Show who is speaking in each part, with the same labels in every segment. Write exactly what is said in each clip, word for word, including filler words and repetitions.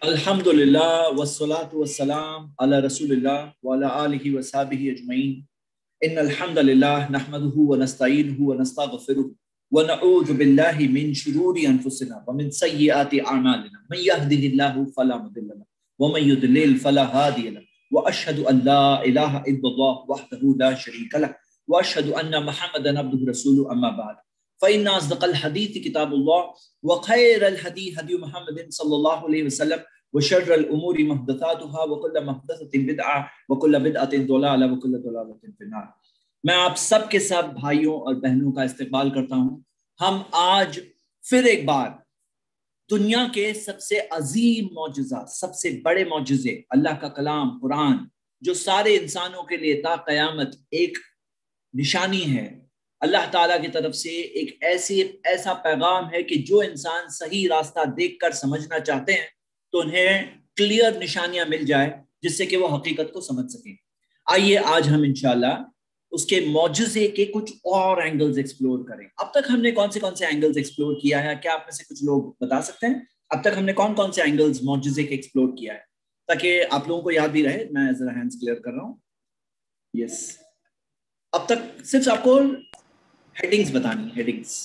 Speaker 1: अल्हम्दुलिल्लाह वस्सलातु वस्सलाम अला रसूलिल्लाह व अला आलिहि व सहबिहि अजमईन। इन्नल हम्दलिल्लाह नहमदुहु व नस्तईनुहु व नस्तगफिरुहु व नऊज़ु बिल्लाहि मिन शुरूरि अनफुसिना व मिन सय्यिआति अमालिना मन यहदिहिल्लाहु फला मुदिल्ल लहु व मन युद्लिल फला हादिय लहु व अशहदु अन ला इलाहा इल्लल्लाह वहदहु ला शरीका लहु व अशहदु अन्न मुहम्मदन अब्दुहु रसूलुहु अम्मा बाद फ़इन्न अस्दक़ल हदीस किताबुल्लाह व खैरल हदी हदी मुहम्मदिन सल्लल्लाहु अलैहि वसल्लम व शर्रल उमूरि मुहदसातुहा व कुल्लु मुहदसतिन बिदअह व कुल्लु बिदअतिन दलाला व कुल्लु दलालतिन फिन्नार। मैं आप सब के सब भाइयों और बहनों का इस्तकबाल करता हूं। हम आज फिर एक बार दुनिया के सबसे अजीम मौजूज़ा, सबसे बड़े मौजूज़े अल्लाह का कलाम कुरान, जो सारे इंसानों के लिए ता क़यामत एक निशानी है, अल्लाह ताला की तरफ से एक ऐसी ऐसा पैगाम है कि जो इंसान सही रास्ता देखकर समझना चाहते हैं तो उन्हें क्लियर निशानियां मिल जाए जिससे कि वो हकीकत को समझ सकें। आइए आज हम इंशाल्लाह उसके मौजूज़े के कुछ और एंगल्स एक्सप्लोर करें। अब तक हमने कौन से कौन से एंगल्स एक्सप्लोर किया है, क्या आप में से कुछ लोग बता सकते हैं? अब तक हमने कौन कौन से एंगल्स मौजूज़े के एक्सप्लोर किया है, ताकि आप लोगों को याद भी रहे। मैं जरा हैंड्स क्लियर कर रहा हूँ। यस, अब तक सिर्फ आपको हेडिंग्स बतानी, हेडिंग्स।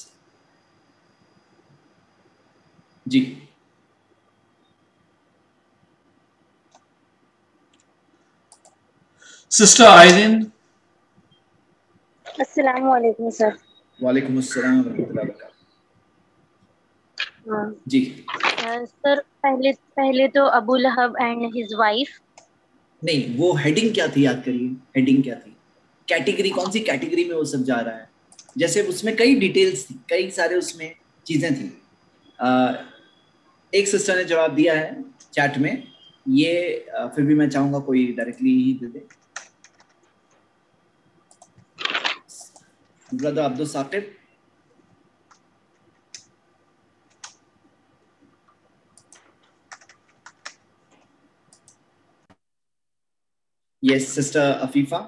Speaker 1: जी
Speaker 2: सिस्टर आयरिन।
Speaker 3: अस्सलाम वालेकुम सर।
Speaker 1: वालेकुम अस्सलाम रहमतुल्लाहि व बरकातहू।
Speaker 3: हाँ
Speaker 1: जी
Speaker 3: सर, पहले पहले तो अबू लहब एंड हिज वाइफ।
Speaker 1: नहीं, वो हेडिंग क्या थी, याद करिए। हेडिंग क्या थी, कैटेगरी कौन सी कैटेगरी में वो सब जा रहा है। जैसे उसमें कई डिटेल्स थी, कई सारे उसमें चीजें थी। आ, एक सिस्टर ने जवाब दिया है चैट में, ये आ, फिर भी मैं चाहूंगा कोई डायरेक्टली ही दे दे। Brother Abdul Saqib. Yes sister Afifa.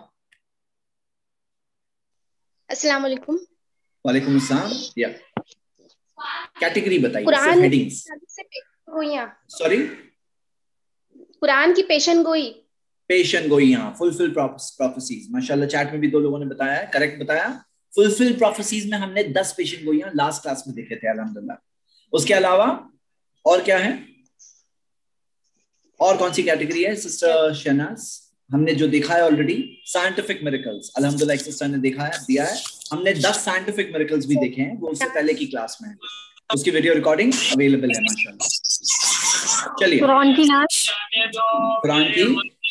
Speaker 4: अस्सलाम वालेकुम।
Speaker 1: वालेकुम अस्सलाम। या कैटेगरी बताइए, सिर्फ
Speaker 4: कुरान
Speaker 1: हेडिंग्स।
Speaker 4: से गोइयां,
Speaker 1: सॉरी,
Speaker 4: कुरान की पेशन गोई।
Speaker 1: पेशन गोइयां, फुलफिल प्रोफेसीज। माशाल्लाह चैट में भी दो लोगों ने बताया है, करेक्ट बताया। फुलफिल प्रोफेसीज में हमने दस पेशन गोइयां लास्ट क्लास में देखे थे अल्हम्दुलिल्लाह। उसके अलावा और क्या है, और कौन सी कैटेगरी है सिस्टर शहनाज? हमने जो देखा है ऑलरेडी, साइंटिफिक मिरेकल्स। अल्हम्दुलिल्लाह एक सिस्टर ने देखा है, दिया है। हमने दस साइंटिफिक मिरेकल्स भी देखे हैं, वो उससे पहले की क्लास में है। उसकी वीडियो रिकॉर्डिंग अवेलेबल है माशाल्लाह। चलिए,
Speaker 5: फिरौन की नाश,
Speaker 1: कुरान की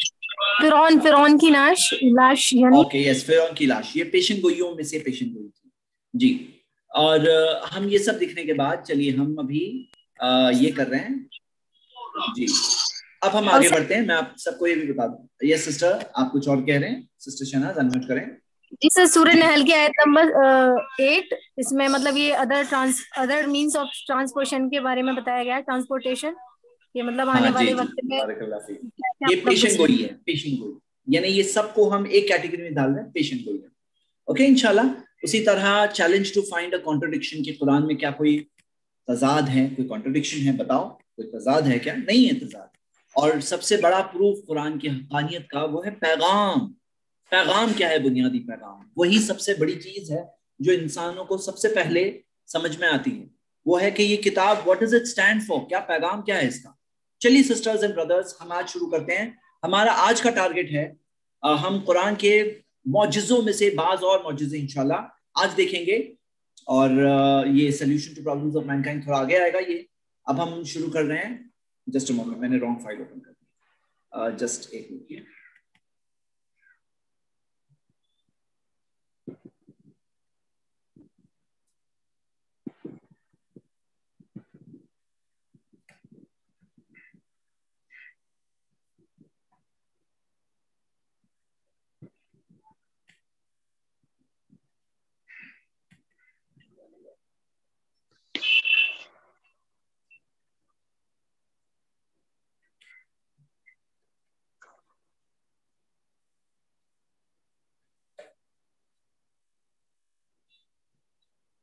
Speaker 5: फिरौन फिरौन की नाश लाश यानी
Speaker 1: ओके यस, फिरौन की लाश, ये पेशन गोइयों में से पेशन गोई थी जी। और uh, हम ये सब दिखने के बाद चलिए हम अभी uh, ये कर रहे हैं जी। अब हम आगे बढ़ते हैं। मैं आप सबको ये भी बता दूं। यस सिस्टर, आप कुछ और कह रहे हैं? सिस्टर शहनाज अनम्यूट करें।
Speaker 5: जी सर, सूरह नहल की आयत नंबर एट, इसमें मतलब ये other trans other means of transportation के बारे में बताया गया है। ट्रांसपोर्टेशन ये मतलब आने
Speaker 1: हाँ
Speaker 5: वाले
Speaker 1: जी जी,
Speaker 5: वक्त में
Speaker 1: बारकल्लाह फीक।
Speaker 5: क्या
Speaker 1: ये
Speaker 5: मतलब
Speaker 1: पेशन
Speaker 5: गुजरे।
Speaker 1: गोई है, पेशन गोई, यानी ये सबको हम एक कैटेगरी में डाल रहे हैं, पेशन गोई है। ओके इंशाल्लाह। उसी तरह challenge to find a contradiction, कि कुरान में क्या कोई तजाद है, कोई कॉन्ट्रडिक्शन है, बताओ कोई तजाद है क्या? नहीं है तजाद। और सबसे बड़ा प्रूफ कुरान की हक़ानियत का वो है पैगाम। पैगाम क्या है? बुनियादी पैगाम, वही सबसे बड़ी चीज है जो इंसानों को सबसे पहले समझ में आती है। वो है कि ये किताब what does it stand for, क्या पैगाम क्या है इसका। चलिए सिस्टर्स एंड ब्रदर्स, हम आज शुरू करते हैं। हमारा आज का टारगेट है, आ, हम कुरान के मौजज़ों में से बाज और मौजज़े इंशाल्लाह आज देखेंगे। और आ, ये solution to problems of mankind थोड़ा आगे आएगा ये। अब हम शुरू कर रहे हैं। जस्ट अ मोमेंट, मैंने रॉन्ग फाइल ओपन कर दी। जस्ट एक मिनट।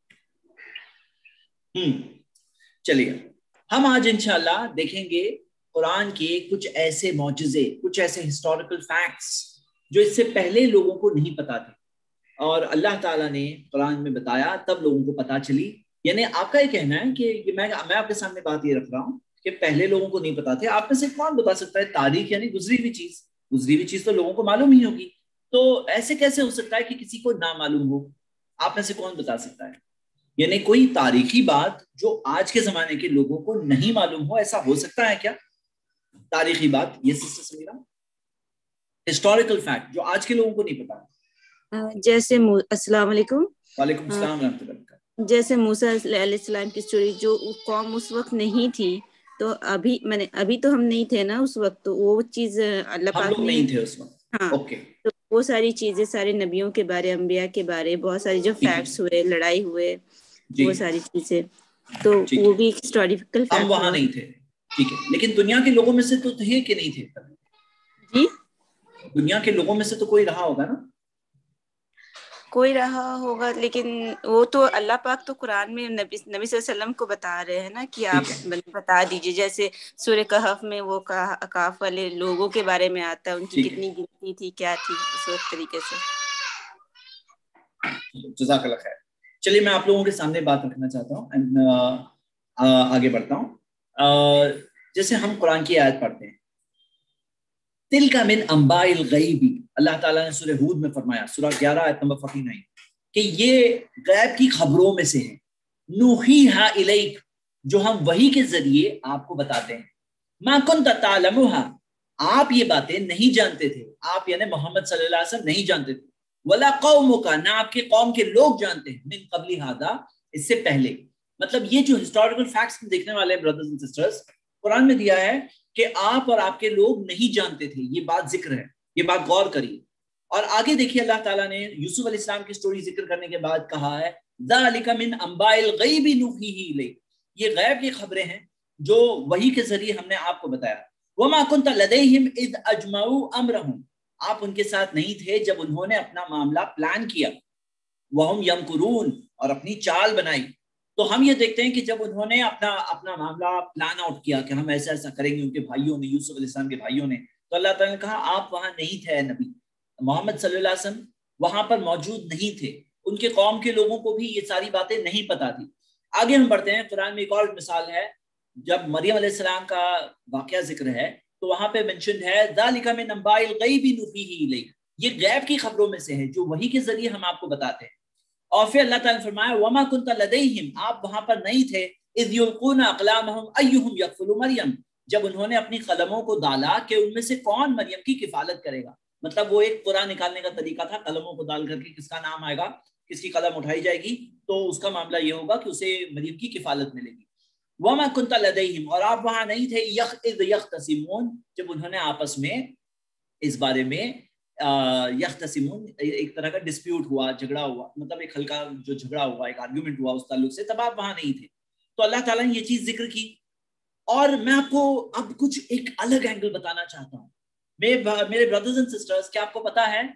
Speaker 1: हम्म चलिए, हम आज इंशाल्लाह देखेंगे कुरान के कुछ ऐसे मौजज़े, कुछ ऐसे हिस्टोरिकल फैक्ट्स जो इससे पहले लोगों को नहीं पता थे, और अल्लाह ताला ने कुरान में बताया, तब लोगों को पता चली। यानी आपका ये कहना है कि मैं मैं आपके सामने बात ये रख रहा हूँ कि पहले लोगों को नहीं पता थे। आप में से कौन बता सकता है तारीख यानी गुजरी हुई चीज? गुजरी हुई चीज तो लोगों को मालूम ही होगी, तो ऐसे कैसे हो सकता है कि किसी को ना मालूम हो? आप में से कौन बता सकता है? यानी कोई तारीखी बात जो आज के जमाने के लोगों को नहीं मालूम हो, ऐसा हो सकता है क्या? तारीखी बात, ये सिस्टर समीरा, हिस्टोरिकल फैक्ट जो आज के लोगों को नहीं पता।
Speaker 2: जैसे अस्सलाम वालेकुम।
Speaker 1: वालेकुम सलाम रहमतुल्लाह।
Speaker 2: जैसे मूसा अलैहिस्सलाम की स्टोरी, जो कौम उस वक्त नहीं थी, तो अभी मैंने अभी तो हम नहीं थे ना उस वक्त, तो वो चीज अल्लाह पाक
Speaker 1: हम लोग नहीं थे उस वक्त।
Speaker 2: हाँ,
Speaker 1: ओके।
Speaker 2: तो वो सारी चीजें, सारे नबियों के बारे, अंबिया के बारे, बहुत सारी जो फैक्ट्स हुए, लड़ाई हुए, वो सारी चीजें, तो वो भी हिस्टोरिकल फैक्ट।
Speaker 1: हम वहां नहीं थे, ठीक है, लेकिन दुनिया के लोगों में से तो थे कि नहीं थे?
Speaker 2: जी,
Speaker 1: दुनिया के लोगों में से तो कोई रहा होगा ना?
Speaker 2: कोई रहा होगा, लेकिन वो तो अल्लाह पाक तो कुरान में नबी नबी सल्लल्लाहु अलैहि वसल्लम को बता रहे हैं ना कि आप बता दीजिए। जैसे सूरह कहफ में वो कहफ वाले लोगों के बारे में आता है, उनकी कितनी गिनती थी, क्या थी, उस वक्त तरीके से।
Speaker 1: जज़ाकल्लाह खैर। चलिए मैं आप लोगों के सामने बात रखना चाहता हूँ एंड आगे बढ़ता हूँ। जैसे हम कुरान की आयत पढ़ते हैं, तिल का मिन अंबाइल गैबी, अल्लाह ताला ने सूरह हूद में फरमाया, सूरह ग्यारह आयत नंबर उनचास, कि ये गैब की खबरों में से है, नूहीहा इलैक, जो हम वही के जरिए आपको बताते हैं। मा कुन्त तालमुहा, आप ये बातें नहीं जानते थे, आप यानी मोहम्मद सल्लल्लाहु अलैहि वसल्लम नहीं जानते थे। वला कौमुका, ना आपके कौम के लोग जानते हैं, मिन कबली हादा, इससे पहले। मतलब ये जो हिस्टोरिकल फैक्ट्स देखने वाले ब्रदर्स एंड सिस्टर्स, कुरान में दिया है कि आप और आपके लोग नहीं जानते थे, ये बात जिक्र है, ये बात गौर करिए। और आगे देखिए, अल्लाह ताला ने यूसुफ अलैहिस्सलाम की स्टोरी जिक्र करने के बाद कहा है, ज़ालिका मिन अंबाइल गैबी नुहीही इलैक, ये गैब की खबरें हैं जो वही के जरिए हमने आपको बताया। वमा कुन्त लदैहिम इज़ अजमाउ अमरहुम, आप उनके साथ नहीं थे जब उन्होंने अपना मामला प्लान किया। वहुम यमकुरून, और अपनी चाल बनाई। तो हम ये देखते हैं कि जब उन्होंने अपना अपना मामला प्लान आउट किया कि हम ऐसा ऐसा करेंगे, उनके भाइयों ने, यूसुफ अलैहिस्सलाम के भाइयों ने, तो अल्लाह ताला ने कहा आप वहां नहीं थे नबी, मोहम्मद सल्लल्लाहु अलैहि वसल्लम वहां पर मौजूद नहीं थे, उनके कौम के लोगों को भी ये सारी बातें नहीं पता थी। आगे हम बढ़ते हैं, कुरान में एक और मिसाल है, जब मरियम अलैहिस्सलाम का वाकया जिक्र है तो वहां पे मेंशन्ड है, ज़ालिका मिन अंबाइल गैबी नुहीही इलैक, ये गैब की खबरों में से है जो वही के जरिए हम आपको बताते हैं। और फिर अल्लाह ताला ने फरमाया, वमा कुन्त लदैहिम, आप वहां पर नहीं थे, इज़ युल्कूना अक़लामहुम अय्युहुम यकफुलु मरियम, जब उन्होंने अपनी कलमों को डाला कि उनमें से कौन मरियम की किफालत करेगा। मतलब वो एक कुरान निकालने का तरीका था, कलमों को डाल करके किसका नाम आएगा, किसकी कलम उठाई जाएगी तो उसका मामला ये होगा कि उसे मरियम की किफालत मिलेगी। वमा कुन्त लदैहिम, और आप वहां नहीं थे, यख इज़ यख्तसिमून, जब उन्होंने आपस में इस बारे में यख्तसिमून, एक तरह का डिस्प्यूट हुआ, झगड़ा हुआ, मतलब एक हल्का जो झगड़ा हुआ, एक आर्ग्यूमेंट हुआ उस ताल्लुक से, तब आप वहां नहीं थे। तो अल्लाह ताला ने ये चीज जिक्र की। और मैं आपको अब कुछ एक अलग एंगल बताना चाहता हूँ मेरे मेरे ब्रदर्स एंड सिस्टर्स, क्या आपको पता है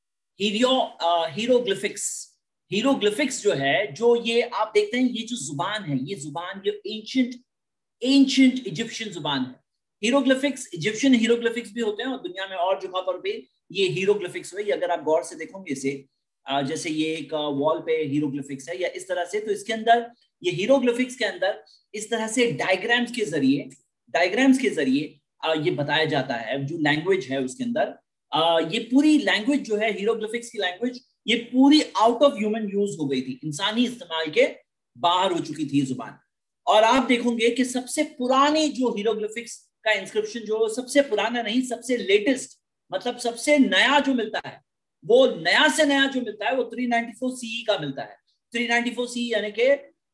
Speaker 1: हीरो हीरोग्लिफिक्स, हीरोग्लिफिक्स जो है, जो ये आप देखते हैं, ये जो जुबान है, ये जुबान ये एंशिएंट एंशिएंट इजिप्शियन जुबान है। हीरोग्लिफिक्स इजिप्शियन हीरोग्लिफिक्स भी होते हैं और दुनिया में और जगह पर भी ये हीरोग्लिफिक्स हुए। अगर आप गौर से देखोगे इसे, जैसे ये एक वॉल पे हीरोग्लिफिक्स है या इस तरह से, तो इसके अंदर ये हीरोग्लिफिक्स के अंदर इस तरह से डायग्राम्स के जरिए डायग्राम्स के जरिए ये बताया जाता है, जो लैंग्वेज है उसके अंदर, ये पूरी लैंग्वेज जो है हीरोग्लिफिक्स की लैंग्वेज, ये पूरी आउट ऑफ ह्यूमन यूज हो गई थी, इंसानी इस्तेमाल के बाहर हो चुकी थी जुबान। और आप देखोगे कि सबसे पुरानी जो हीरोग्लिफिक्स का इंस्क्रिप्शन, जो सबसे पुराना नहीं, सबसे लेटेस्ट, मतलब सबसे नया जो मिलता है, वो नया से नया जो मिलता है वो तीन सौ चौरानवे सी का मिलता है। तीन सौ चौरानवे सी यानी कि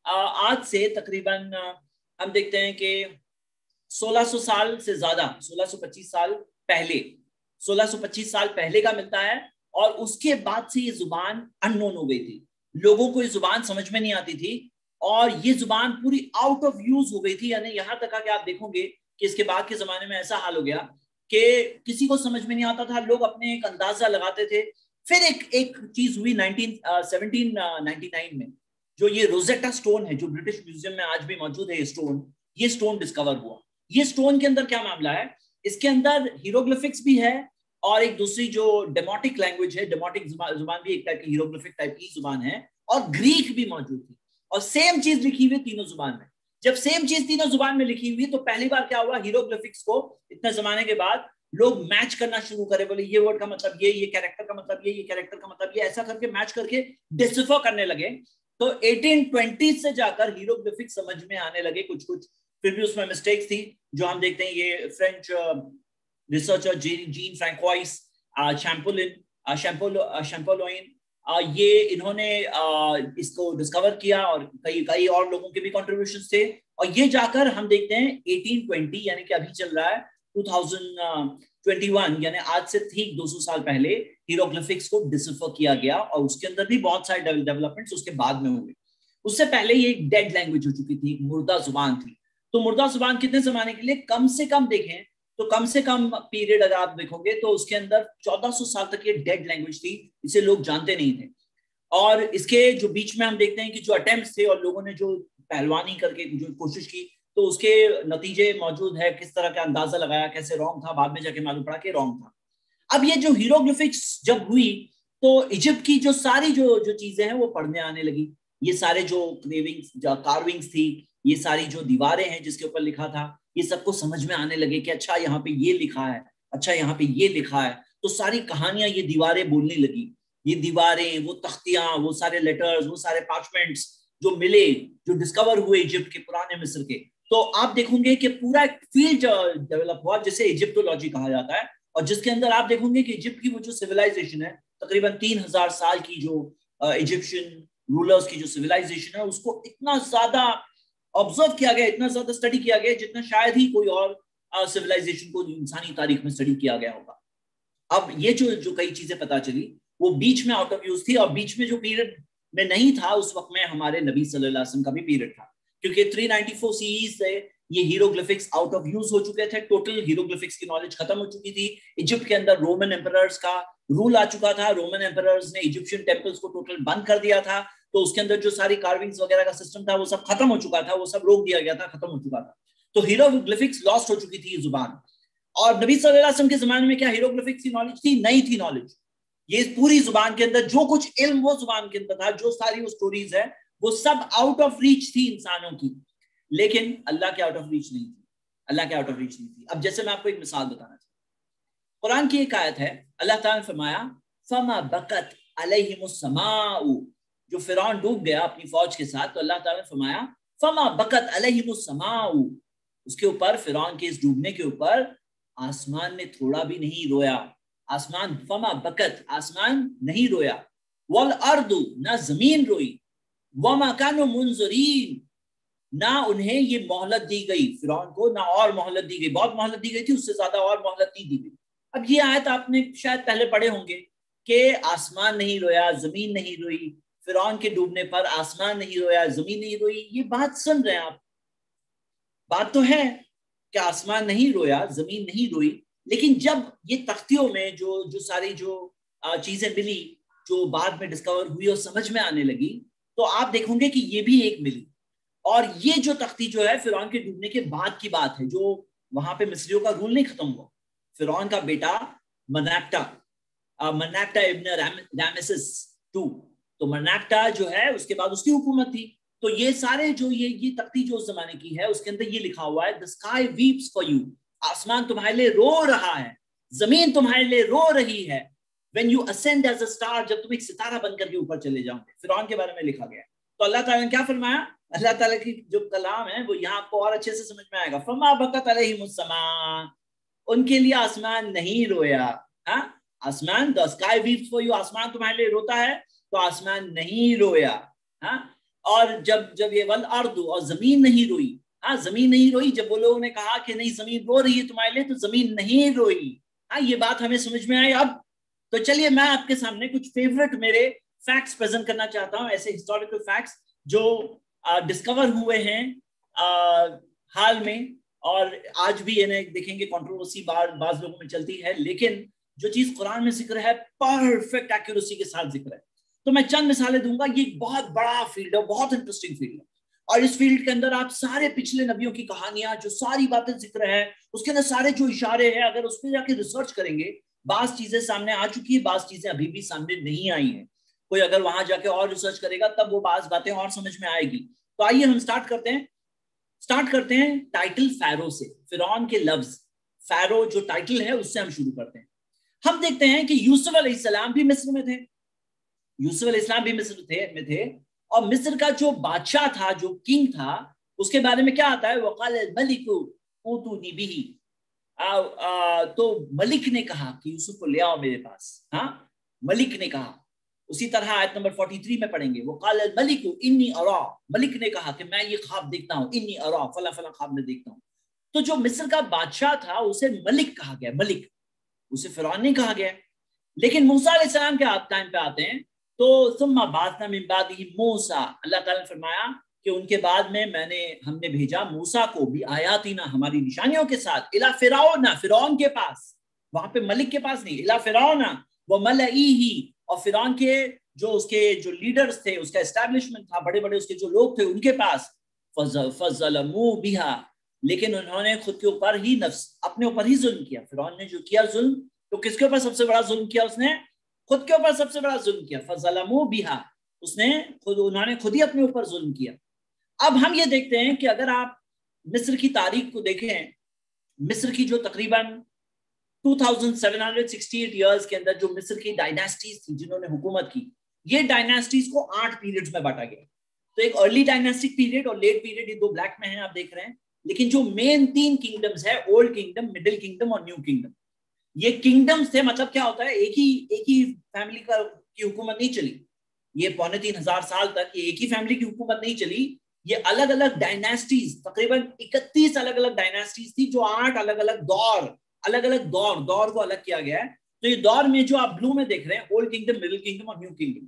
Speaker 1: आज से तकरीबन हम देखते हैं कि सोलह सौ साल से ज्यादा, सोलह सौ पच्चीस साल पहले, सोलह सौ पच्चीस साल पहले का मिलता है। और उसके बाद से ये जुबान अननोन हो गई थी, लोगों को ये जुबान समझ में नहीं आती थी और ये जुबान पूरी आउट ऑफ यूज हो गई थी। यानी यहां तक कि आप देखोगे कि इसके बाद के जमाने में ऐसा हाल हो गया कि किसी को समझ में नहीं आता था, लोग अपने एक अंदाजा लगाते थे। फिर एक एक चीज हुई नाइनटीन सेवनटीन नाइनटी नाइन में, जो ये रोजेटा स्टोन है, जो ब्रिटिश म्यूजियम में आज भी मौजूद है, ये स्टोन ये स्टोन डिस्कवर हुआ। ये स्टोन के अंदर क्या मामला है, इसके अंदर हीरोग्लिफिक्स भी है और एक दूसरी जो डेमोटिक लैंग्वेज है, डेमोटिक जुबान भी एक टाइप की हीरोग्लिफिक टाइप की जुबान है, और ग्रीक भी मौजूद थी, और सेम चीज लिखी हुई तीनों जुबान में। जब सेम चीज तीनों जुबान में लिखी हुई तो पहली बार क्या हुआ, हीरोग्लिफिक्स को इतने जमाने के बाद लोग मैच करना शुरू करे, बोले ये वर्ड का मतलब ये, ये कैरेक्टर का मतलब ये, ये कैरेक्टर का मतलब ये, ऐसा करके मैच करके डिसिफर करने लगे। तो अठारह सौ बीस से जाकर हीरोग्लिफिक्स समझ में आने लगे कुछ कुछ, फिर भी उसमें मिस्टेक्स थी जो हम देखते हैं। ये French researcher Jean Francois Champollion शैम्पोलो शैम्पोलोइन ये इन्होंने इसको डिस्कवर किया, और कई कई और लोगों के भी कंट्रीब्यूशंस थे, और ये जाकर हम देखते हैं अठारह सौ बीस यानी कि अभी चल रहा है दो हज़ार इक्कीस, यानी आज से ठीक दो सौ साल पहले हीरोग्लिफिक्स को डिसिफर किया गया, और उसके अंदर भी बहुत सारे डेवलपमेंट्स उसके बाद में हुए। उससे पहले ये एक डेड लैंग्वेज हो चुकी थी, मुर्दा जुबान थी। तो मुर्दा जुबान कितने जमाने के लिए, कम से कम देखें तो कम से कम पीरियड अगर आप देखोगे तो उसके अंदर चौदह सौ साल तक ये डेड लैंग्वेज थी, इसे लोग जानते नहीं थे। और इसके जो बीच में हम देखते हैं कि जो अटेम्प्ट्स थे और लोगों ने जो पहलवानी करके जो कोशिश की, तो उसके नतीजे मौजूद है, किस तरह का अंदाजा लगाया, कैसे रॉन्ग था, बाद में जाके मालूम पड़ा कि रॉन्ग था। अब ये जो हीरोग्लिफिक्स जब हुई तो इजिप्ट की जो सारी जो जो चीजें हैं वो पढ़ने आने लगी। ये सारे जो क्रेविंग्स कार्विंग्स थी, ये सारी जो दीवारें हैं जिसके ऊपर लिखा था, ये सबको समझ में आने लगे कि अच्छा यहाँ पे ये लिखा है, अच्छा यहाँ पे ये लिखा है। तो सारी कहानियां ये दीवारें बोलने लगी, ये दीवारें, वो तख्तियां, वो सारे लेटर्स, वो सारे पार्चमेंट्स जो मिले, जो डिस्कवर हुए इजिप्ट के, पुराने मिस्र के, तो आप देखोगे कि पूरा एक फील्ड डेवलप हुआ जिसे इजिप्टोलॉजी कहा जाता है, और जिसके अंदर आप देखोगे कि इजिप्ट की वो जो सिविलाइजेशन है, तकरीबन तीन हजार साल की जो इजिप्शियन रूलर्स की जो सिविलाइजेशन है, उसको इतना ज्यादा ऑब्जर्व किया गया, इतना ज्यादा स्टडी किया गया जितना शायद ही कोई और सिविलाइजेशन को इंसानी तारीख में स्टडी किया गया होगा। अब ये जो जो कई चीजें पता चली वो बीच में आउट ऑफ यूज थी, और बीच में जो पीरियड में नहीं था उस वक्त में हमारे नबी सल्लल्लाहु अलैहि वसल्लम का भी पीरियड था, क्योंकि तीन सौ चौरानवे सीई से ये हीरोग्लिफिक्स आउट ऑफ यूज हो चुके थे, टोटल हीरोग्लिफिक्स की नॉलेज खत्म हो चुकी थी। इजिप्ट के अंदर रोमन एम्परर्स का रूल आ चुका था, रोमन एम्परर्स ने इजिप्शियन टेम्पल्स को टोटल बंद कर दिया था, तो उसके अंदर जो सारी कार्विंग्स वगैरह का सिस्टम था वो सब खत्म हो चुका था, वो सब रोक दिया गया था, खत्म हो चुका था। तो हीरोग्लिफिक्स लॉस्ट हो चुकी थी ये जुबान। और नबी सल्लल्लाहु अलैहि वसल्लम के जमाने में क्या हीरोग्लिफिक्स की नॉलेज थी? नहीं थी नॉलेज। ये पूरी जुबान के अंदर जो कुछ इल्म वो जुबान के अंदर था, जो सारी वो स्टोरीज है, वो सब आउट ऑफ रीच थी इंसानों की, लेकिन अल्लाह के आउट ऑफ रीच नहीं थी, अल्लाह के आउट ऑफ रीच नहीं थी। अब जैसे मैं आपको एक मिसाल बताना चाहता हूँ, कुरान की एक आयत है, अल्लाह ताला ने फरमाया फमा बकत अलैहिमुस समाउ, जो फिरौन डूब गया अपनी फौज के साथ, तो अल्लाह ताला ने फरमाया फमा बकत अलैहिमुस समाउ, उसके ऊपर, फिरौन के इस डूबने के ऊपर आसमान ने थोड़ा भी नहीं रोया। आसमान, फमा बकत, आसमान नहीं रोया, वल अर्दु, ना जमीन रोई, वमा कानु मुनज़रीन, ना उन्हें ये मोहलत दी गई, फिरौन को ना और मोहलत दी गई, बहुत मोहलत दी गई थी, उससे ज्यादा और मोहलत नहीं दी गई। अब ये आयत आपने शायद पहले पढ़े होंगे कि आसमान नहीं रोया, जमीन नहीं रोई, फिरौन के डूबने पर आसमान नहीं रोया, जमीन नहीं रोई। ये बात सुन रहे हैं आप, बात तो है कि आसमान नहीं रोया, जमीन नहीं रोई, लेकिन जब ये तख्तियों में जो जो सारी जो चीजें मिली, जो बाद में डिस्कवर हुई और समझ में आने लगी, तो आप देखोगे कि ये भी एक मिली। और ये जो तख्ती जो है फिरौन के डूबने के बाद की बात है, जो वहां पे मिस्रियों का रूल नहीं खत्म हुआ। फिरौन का बेटा मनाप्टा, मनाप्टा इब्न रामेसेस टू, तो मनाप्टा जो है उसके बाद उसकी हुकूमत थी। तो ये सारे जो ये ये तख्ती जो उस जमाने की है, उसके अंदर ये लिखा हुआ है, the sky weeps for you, आसमान तुम्हारे लिए रो रहा है, जमीन तुम्हारे लिए रो रही है, when you ascend as a star, जब तुम एक सितारा बनकर के ऊपर चले जाओगे। फिरौन के बारे में लिखा गया है। तो अल्लाह ताला ने क्या फरमाया, अल्लाह ताला की जो कलाम है वो यहाँ आपको और अच्छे से समझ में आएगा। फमा बकत अलैहिमुस समा, उनके लिए आसमान नहीं रोया। हाँ, आसमान, the sky weeps for you, आसमान तुम्हारे लिए रोता है, तो आसमान नहीं रोया। हाँ, और जब जब ये वल अर्दु, और जमीन नहीं रोई। हाँ, जमीन नहीं रोई। जब वो लोगों ने कहा कि नहीं जमीन रो रही है तुम्हारे लिए, तो जमीन नहीं रोई। हाँ, ये बात हमें समझ में आई। अब तो चलिए मैं आपके सामने कुछ फेवरेट मेरे फैक्ट्स प्रेजेंट करना चाहता हूं, ऐसे हिस्टोरिकल फैक्ट्स जो डिस्कवर हुए हैं आ, हाल में, और आज भी इन्हें देखेंगे कंट्रोवर्सी बाज लोगों में चलती है, लेकिन जो चीज कुरान में जिक्र है परफेक्ट एक्यूरेसी के साथ जिक्र है। तो मैं चंद मिसालें दूंगा। ये एक बहुत बड़ा फील्ड है, बहुत इंटरेस्टिंग फील्ड है, और इस फील्ड के अंदर आप सारे पिछले नबियों की कहानियां, जो सारी बातें जिक्र है उसके अंदर सारे जो इशारे हैं, अगर उस पर जाके रिसर्च करेंगे, बास चीजें सामने आ चुकी है, बास चीजें अभी भी सामने नहीं आई है। कोई अगर वहां जाके और रिसर्च करेगा तब वो बास बातें और समझ में आएगी। तो आइए हम स्टार्ट करते हैं स्टार्ट करते हैं टाइटल फैरो से, फिरौन के लफ्ज फैरो जो टाइटल है उससे हम शुरू करते हैं। हम देखते हैं कि यूसुफ अलैहिस्सलाम भी मिस्र में थे, यूसुफ अलैहिस्सलाम भी मिस्र थे में थे और मिस्र का जो बादशाह था, जो किंग था, उसके बारे में क्या आता है, वक़ाल मलिकु ऊतूनी बिही, तो मलिक ने कहा कि यूसुफ को ले आओ मेरे पास। हाँ, मलिक ने कहा। उसी तरह आयत नंबर तैंतालीस में पढ़ेंगे, वक़ाल मलिकु इन्नी अरा, मलिक ने कहा कि मैं ये ख्वाब देखता हूँ, इन्नी अरा, फला फला ख्वाब में देखता हूँ। तो जो मिस्र का बादशाह था उसे मलिक कहा गया, मलिक, उसे फिरौन नहीं कहा गया। लेकिन मूसा अलैहिस्सलाम के टाइम पे आते हैं तो सुम्मा बातना मिन बादिही मूसा, अल्लाह ताला ने फरमाया कि उनके बाद में मैंने हमने भेजा मूसा को भी आयातीना, हमारी निशानियों के साथ, इला फिरौना, फिरौन के पास, वहां पे मलिक के पास नहीं, इला फिरौना व मलईही, और फिरौन के जो उसके जो लीडर्स थे, उसका एस्टैब्लिशमेंट था, बड़े बड़े उसके जो लोग थे उनके पास, फज़लमू बिहा, लेकिन उन्होंने खुद के ऊपर ही नफ्स, अपने ऊपर ही जुल्म किया। फिरौन ने जो किया जुल्म, तो किसके ऊपर सबसे बड़ा जुल्म किया उसने, खुद के ऊपर सबसे बड़ा जुल्म किया। फज़लमू बिहा, उसने खुद, उन्होंने खुद ही अपने ऊपर जुल्म किया। अब हम ये देखते हैं कि अगर आप मिस्र की तारीख को देखें, मिस्र की जो तकरीबन दो हज़ार सात सौ अड़सठ इयर्स के अंदर जो मिस्र की डायनेस्टीज थी जिन्होंने हुकूमत की, ये डायनेस्टीज को आठ पीरियड्स में बांटा गया। तो एक अर्ली डायनेस्टिक पीरियड और लेट पीरियड, ये दो ब्लैक में हैं आप देख रहे हैं। लेकिन जो मेन तीन किंगडम्स है, ओल्ड किंगडम, मिडिल किंगडम और न्यू किंगडम, ये किंगडम्स थे। मतलब क्या होता है, एक ही एक ही फैमिली का की हुकूमत नहीं चली, ये पौने तीन हजार साल तक ये एक ही फैमिली की हुकूमत नहीं चली, ये अलग अलग डायनेस्टीज, तकरीबन इकतीस अलग अलग डायनेस्टीज थी, जो आठ अलग अलग दौर, अलग अलग दौर दौर को अलग किया गया है। तो ये दौर में जो आप ब्लू में देख रहे हैं, ओल्ड किंगडम, मिडिल किंगडम और न्यू किंगडम।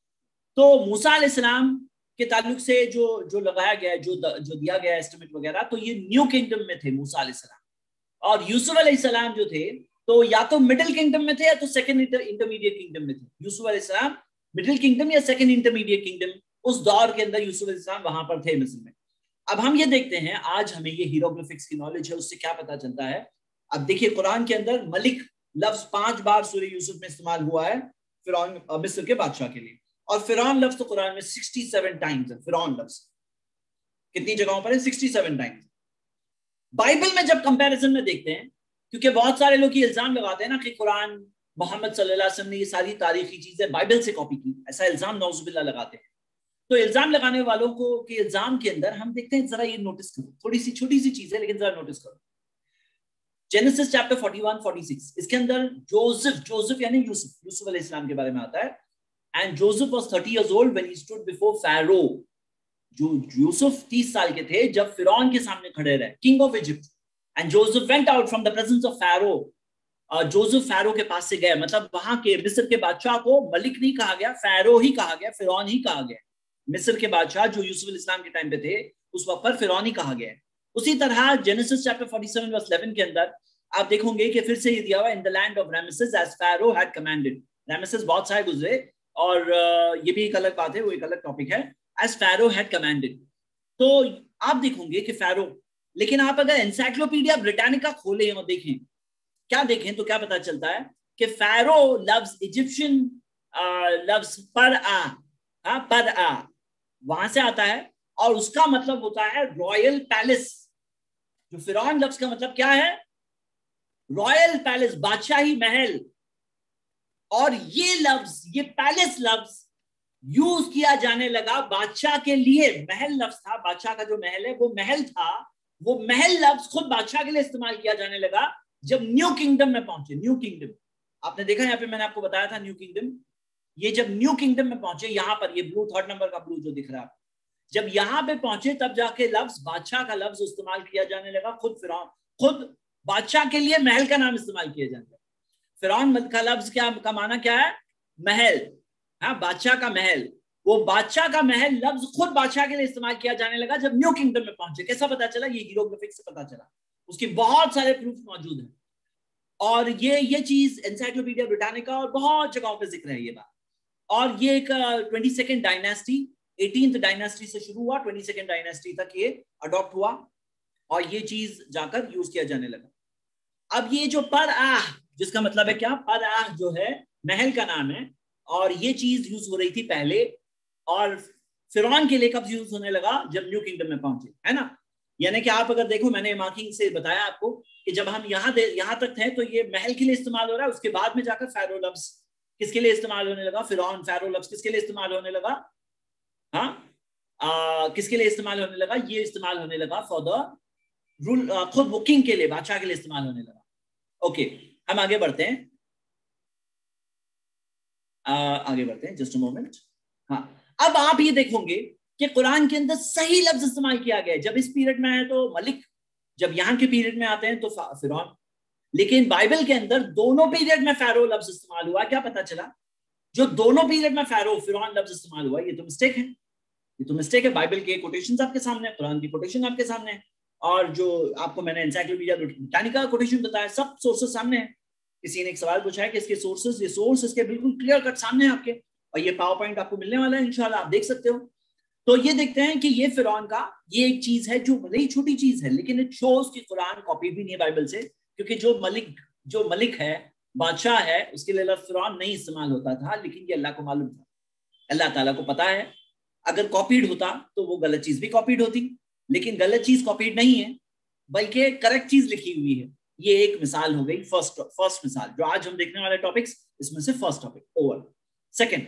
Speaker 1: तो मूसा अलैहिस्सलाम के ताल्लुक से जो जो लगाया गया, जो जो दिया गया एस्टिमेट वगैरह, तो ये न्यू किंगडम में थे मूसा अलैहिस्सलाम। और यूसुफ अलैहिस्सलाम जो थे तो या तो मिडिल किंगडम में थे या तो सेकंड इंटरमीडिएट किंगडम में थे। यूसुफ अलैहिस्सलाम मिडिल किंगडम या सेकंड इंटरमीडिएट किंगडम, उस दौर के अंदर यूसुफ अलैहिस्सलाम वहां पर थे मिस्र में। अब हम ये देखते हैं, आज हमें ये हीरोग्राफिक्स की नॉलेज है, उससे क्या पता चलता है। अब देखिए, कुरान के अंदर मलिक लफ्ज पांच बार सूरह यूसुफ में इस्तेमाल हुआ है फिरौन, मिस्र के बादशाह के लिए। और फिरौन लफ्ज तो कुरान में सड़सठ टाइम्स है। फिरौन लफ्ज कितनी जगहों पर है, सड़सठ टाइम्स। बाइबल में जब कंपैरिजन में देखते हैं, क्योंकि बहुत सारे लोग ये इल्जाम लगाते हैं ना कि कुरान मोहम्मद सल्लल्लाहु अलैहि वसल्लम ने ये सारी तारीखी चीजें बाइबल से कॉपी की, ऐसा इल्जाम नौजुबिल्लाह लगाते हैं। तो इल्जाम लगाने वालों को के इल्जाम के अंदर हम देखते हैं, जरा ये नोटिस करो, थोड़ी सी छोटी सी चीज है लेकिन जरा नोटिस करो। जेनेसिस चैप्टर इकतालीस, छियालीस, इसके अंदर जोसेफ, जोसेफ यानी यूसुफ, यूसुफ अलैहिस्सलाम के बारे में आता है। And Joseph was thirty years old when he stood before Pharaoh. जो यूसुफ तीस साल के थे जब फिरौन के सामने खड़े रहे, king of Egypt. And Joseph went out from the presence of Pharaoh. Joseph Pharaoh के पास से गए, मतलब वहां के मिस्र के बादशाह को मलिक नहीं कहा गया, फैरो ही कहा गया, फिरौन ही कहा गया। मिस्र के बादशाह जो यूसुफ अलैहिस्सलाम के टाइम पे थे, उस वक्त पर फिरौन ही कहा गया। उसी तरह जेनेसिस चैप्टर सैंतालीस वर्स ग्यारह के अंदर आप देखोगे कि फिर से ये दिया हुआ, in the land of Rameses as Pharaoh had commanded. Rameses बहुत सारे गुजरे और ये भी एक अलग बात है, वो एक अलग टॉपिक है। एज फैरो हैड कमांडेड, तो आप देखोगे कि फैरो, लेकिन आप अगर एनसाइक्लोपीडिया ब्रिटानिका खोलें और देखें, क्या देखें तो क्या पता चलता है कि फैरो लफ्ज इजिप्शियन लफ्ज पर आ, हाँ पर आ वहां से आता है और उसका मतलब होता है रॉयल पैलेस। जो फिरौन लफ्ज का मतलब क्या है, रॉयल पैलेस, बादशाही महल। और ये लफ्ज, ये पैलेस लफ्ज यूज किया जाने लगा बादशाह के लिए। महल लफ्ज था, बादशाह का जो महल है वो महल था, वो महल लफ्ज खुद बादशाह के लिए इस्तेमाल किया जाने लगा जब न्यू किंगडम में पहुंचे। न्यू किंगडम आपने देखा, यहाँ पे मैंने आपको बताया था न्यू किंगडम। ये जब न्यू किंगडम में पहुंचे, यहाँ पर ये ब्लू, थर्ड नंबर का ब्लू जो दिख रहा है, जब यहाँ पे पहुंचे तब जाके लफ्ज, बादशाह का लफ्ज इस्तेमाल किया जाने लगा। खुद फिरौन, खुद बादशाह के लिए महल का नाम इस्तेमाल किया जाने लगा। फिरौन का लफ्ज क्या का माना क्या है, महल, हाँ बादशाह का महल। वो बादशाह का महल लफ्ज खुद बादशाह के लिए इस्तेमाल किया जाने लगा जब न्यू किंगडम में पहुंचे। कैसा पता चला, ये हीरोग्राफिक्स से पता चला, उसकी बहुत सारे प्रूफ मौजूद हैं। और ये ये चीज एनसाइक्लोपीडिया ब्रिटानिका और बहुत जगहों पे जिक्र है ये बात। और ये एक twenty second dynasty eighteenth dynasty से शुरू हुआ, ट्वेंटी सेकेंड डायनेस्टी तक ये अडॉप्ट हुआ और ये चीज जाकर यूज किया जाने लगा। अब ये जो पर आह, जिसका मतलब है क्या, पर आह जो है महल का नाम है, और ये चीज यूज हो रही थी पहले, और फिरौन के लिए कब यूज होने लगा, जब न्यू किंगडम में पहुंचे, है ना। यानी कि आप अगर देखो, मैंने मार्किंग से बताया आपको कि जब हम यहाँ यहाँ तक थे तो ये महल के लिए इस्तेमाल हो रहा है, उसके बाद में जाकर फैरो लफ्ज किसके लिए इस्तेमाल होने लगा, फिरौन फैरो लफ्ज किसके लिए इस्तेमाल होने लगा, हाँ किसके लिए इस्तेमाल होने लगा, ये इस्तेमाल होने लगा फॉर द रूल, खुद बुकिंग के लिए, बादशाह के लिए इस्तेमाल होने लगा। ओके, हम आगे बढ़ते हैं, आ, आगे बढ़ते हैं, जस्ट अ मोमेंट। हाँ, अब आप ये देखोगे कि कुरान के अंदर सही लफ्ज इस्तेमाल किया गया है। जब इस पीरियड में आए तो मलिक, जब यहाँ के पीरियड में आते हैं तो फिरौन, लेकिन बाइबल के अंदर दोनों पीरियड में फैरो लफ्ज इस्तेमाल हुआ। क्या पता चला, जो दोनों पीरियड में फैरो फिरौन लफ्ज इस्तेमाल हुआ, ये तो मिस्टेक है, ये तो मिस्टेक है। बाइबल के कोटेशंस आपके सामने है, कुरान की कोटेशन आपके सामने है, और जो आपको मैंने एनसाइक्लोपीडिया ब्रिटानिका कोटेशन बताया, सब सोर्सेस सामने है। किसी ने एक सवाल पूछा है कि इसके सोर्सेस, ये सोर्स इसके बिल्कुल क्लियर कट सामने है आपके, और ये पावर पॉइंट आपको मिलने वाला है इंशाल्लाह, आप देख सकते हो। तो ये देखते हैं कि ये फिरौन का ये एक चीज है जो भले ही छोटी चीज है, लेकिन इट शोज कि कुरान कॉपी भी नहीं है बाइबल से, क्योंकि जो मलिक जो मलिक है, बादशाह है, उसके लिए लफ्ज फिरौन नहीं इस्तेमाल होता था, लेकिन ये अल्लाह को मालूम था, अल्लाह ताला को पता है। अगर कॉपीड होता तो वो गलत चीज भी कॉपीड होती, लेकिन गलत चीज कॉपीड नहीं है, बल्कि करेक्ट चीज लिखी हुई है। ये एक मिसाल हो गई, फर्स्ट फर्स्ट मिसाल जो आज हम देखने वाले टॉपिक्स, इसमें से फर्स्ट टॉपिक ओवर। सेकंड,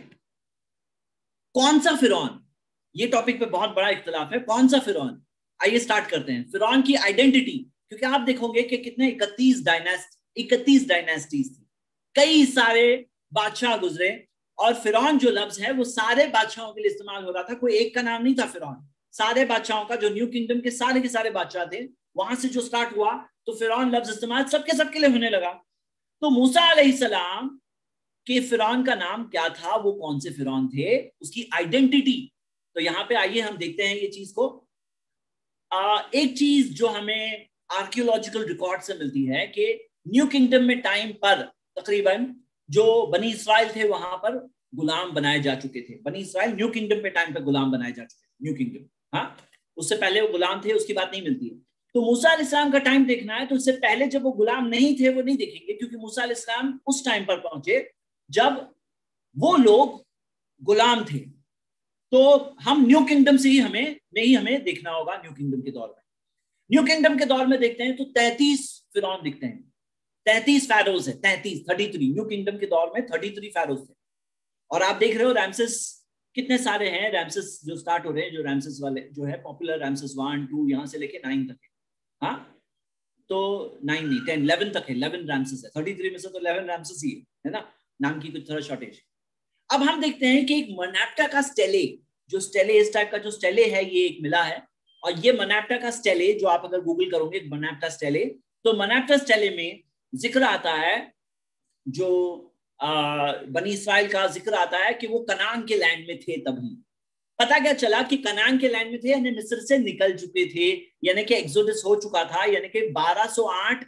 Speaker 1: कौन सा फिरौन, ये टॉपिक पे बहुत बड़ा इख्तिलाफ है, कौन सा फिरौन। आइए स्टार्ट करते हैं। फिरौन की आइडेंटिटी, क्योंकि आप देखोगे कि कितने इकतीस डायनेस्ट इकतीस डायनेस्टीज थी, कई सारे बादशाह गुजरे, और फिरौन जो लफ्ज है वो सारे बादशाहों के लिए इस्तेमाल हो रहा था, कोई एक का नाम नहीं था फिरौन। सारे बादशाहों का, जो न्यू किंगडम के सारे के सारे बादशाह थे, वहां से जो स्टार्ट हुआ तो फिरौन लफ्ज इस्तेमाल सबके सबके लिए होने लगा। तो मूसा अलैहिस्सलाम के फिरौन का नाम क्या था, वो कौन से फिरौन थे, उसकी आइडेंटिटी। तो यहाँ पे आइए हम देखते हैं ये चीज को। आ, एक चीज जो हमें आर्कियोलॉजिकल रिकॉर्ड से मिलती है कि न्यू किंगडम में टाइम पर तकरीबन जो बनी इसराइल थे वहां पर गुलाम बनाए जा चुके थे। बनी इसराइल न्यू किंगडम पे टाइम पे गुलाम बनाए जा चुके थे, न्यू किंगडम, हाँ उससे पहले वो गुलाम थे, उसकी बात नहीं मिलती है। तो मूसा अलैहिस्सलाम का टाइम देखना है तो उससे पहले जब वो गुलाम नहीं थे वो नहीं देखेंगे, क्योंकि मूसा अलैहिस्सलाम उस टाइम पर पहुंचे जब वो लोग गुलाम थे। तो हम न्यू किंगडम से ही हमें नहीं हमें देखना होगा। न्यू किंगडम के दौर में, न्यू किंगडम के दौर में देखते हैं तो तैंतीस फिरौन दिखते हैं, तैंतीस फैरोज है, तैंतीस थर्टी थ्री न्यू किंगडम के दौर में थर्टी थ्री फैरोज थे। और आप देख रहे हो रैमसेस कितने सारे हैं, रैमसेस जो स्टार्ट हो रहे हैं, जो रैमसेस वाले जो है पॉपुलर, रैमसेस वन टू यहाँ से लेके नाइन तक है, हाँ तो नाइन नहीं टेन इलेवन तक है, इलेवन रैमसेस है, थर्टी थ्री में से तो इलेवन रैमसेस ही है ना, नाम की कुछ थोड़ा शॉर्टेज। अब हम देखते हैं कि एक मनाप्टा का स्टेले, जो स्टेले इस टाइप का जो स्टेले है ये एक मिला है, और ये मनाप्टा का स्टेले जो आप अगर गूगल करोगे मनाप्टा स्टेले, तो मनाप्टा स्टेले में जिक्र आता है, जो आ, बनी इसराइल का जिक्र आता है कि वो कनान के लैंड में थे। तभी पता क्या चला कि कनान के लैंड में थे, यानी मिस्र से निकल चुके थे, यानी कि एक्सोडस हो चुका था, यानी कि बारह सौ आठ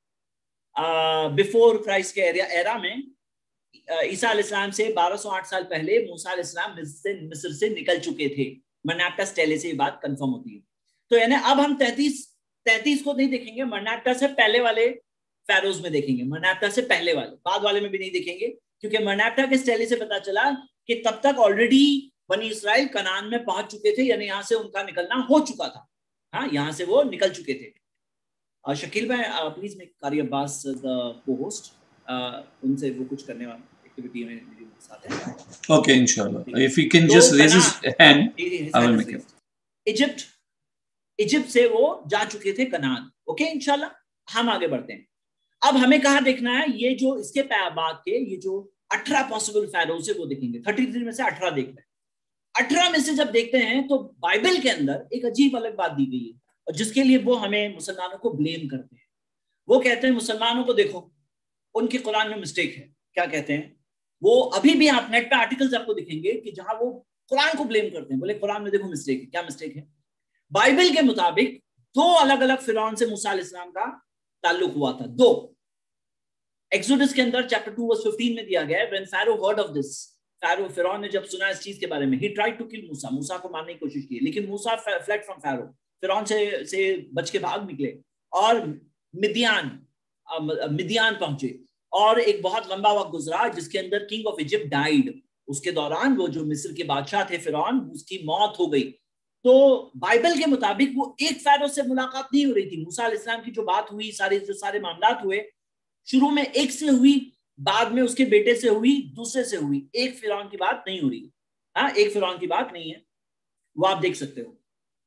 Speaker 1: बिफोर क्राइस्ट के एरिया एरा में, ईसा अलैहिस्सलाम से बारह सौ आठ साल पहले मूसा अलैहिस्सलाम मिस्र से निकल चुके थे। मनाप्टा स्टेले से ये बात कंफर्म होती है। तो यानी अब हम तैंतीस तैंतीस को नहीं देखेंगे, मनाप्टा से पहले वाले फैरोज में देखेंगे, मनाप्टा से पहले वाले, बाद वाले में भी नहीं देखेंगे, क्योंकि मनाप्टा के स्टेले से पता चला कि तब तक ऑलरेडी बनी इसराइल कनान में पहुंच चुके थे, यानी यहाँ से उनका निकलना हो चुका था, हाँ यहाँ से वो निकल चुके थे। और शकील भाई प्लीज मेक कारी अब्बास द को-होस्ट, उनसे वो कुछ करने वाला एक्टिविटी में मेरे साथ है।
Speaker 6: ओके इंशाल्लाह, if you can just raise his hand I will make it.
Speaker 1: Egypt Egypt से वो जा चुके थे कनान। ओके इंशाल्लाह हम आगे बढ़ते हैं। अब हमें कहाँ देखना है, ये जो इसके बाद के ये जो अठारह पॉसिबल फैरोज है वो देखेंगे। थर्टी थ्री में से अठारह देख रहे हैं। अठारह में से जब देखते हैं तो बाइबल के अंदर एक अजीब अलग बात दी गई है, और जिसके लिए वो हमें मुसलमानों को ब्लेम करते हैं। वो कहते हैं मुसलमानों को देखो उनके कुरान में मिस्टेक है। क्या कहते हैं वो, अभी भी आप नेट पे आर्टिकल्स आपको दिखेंगे कि जहां वो कुरान को ब्लेम करते हैं, बोले कुरान में देखो मिस्टेक है। क्या मिस्टेक है? बाइबल के मुताबिक दो अलग अलग फिरौन से मूसा अलैहिस्सलाम का ताल्लुक हुआ था, दो। एक्सोडस के अंदर चैप्टर टू वर्स फिफ्टीन में दिया गया है, when Pharaoh heard of this, Pharaoh फिरौन ने जब सुना इस चीज के बारे में, ही ट्राइड टू किल मूसा, मूसा को मारने की कोशिश की, लेकिन मूसा फ्लेड फ्रॉम फैरो, फिरौन से से बच के भाग निकले और मिदियान मिदियान पहुंचे और एक बहुत लंबा वक्त गुजरा जिसके अंदर किंग ऑफ इजिप्ट डाइड। उसके दौरान वो जो मिस्र के बादशाह थे फिरौन, उसकी मौत हो गई। तो बाइबल के मुताबिक वो एक फैरो से मुलाकात नहीं हो रही थी। मूसा अलैहिस्सलाम की जो बात हुई, सारे जो सारे मामलात हुए, शुरू में एक से हुई, बाद में उसके बेटे से हुई, दूसरे से हुई, एक फिरौन की बात नहीं हो रही। हाँ, एक फिरौन की बात नहीं है, वो आप देख सकते हो।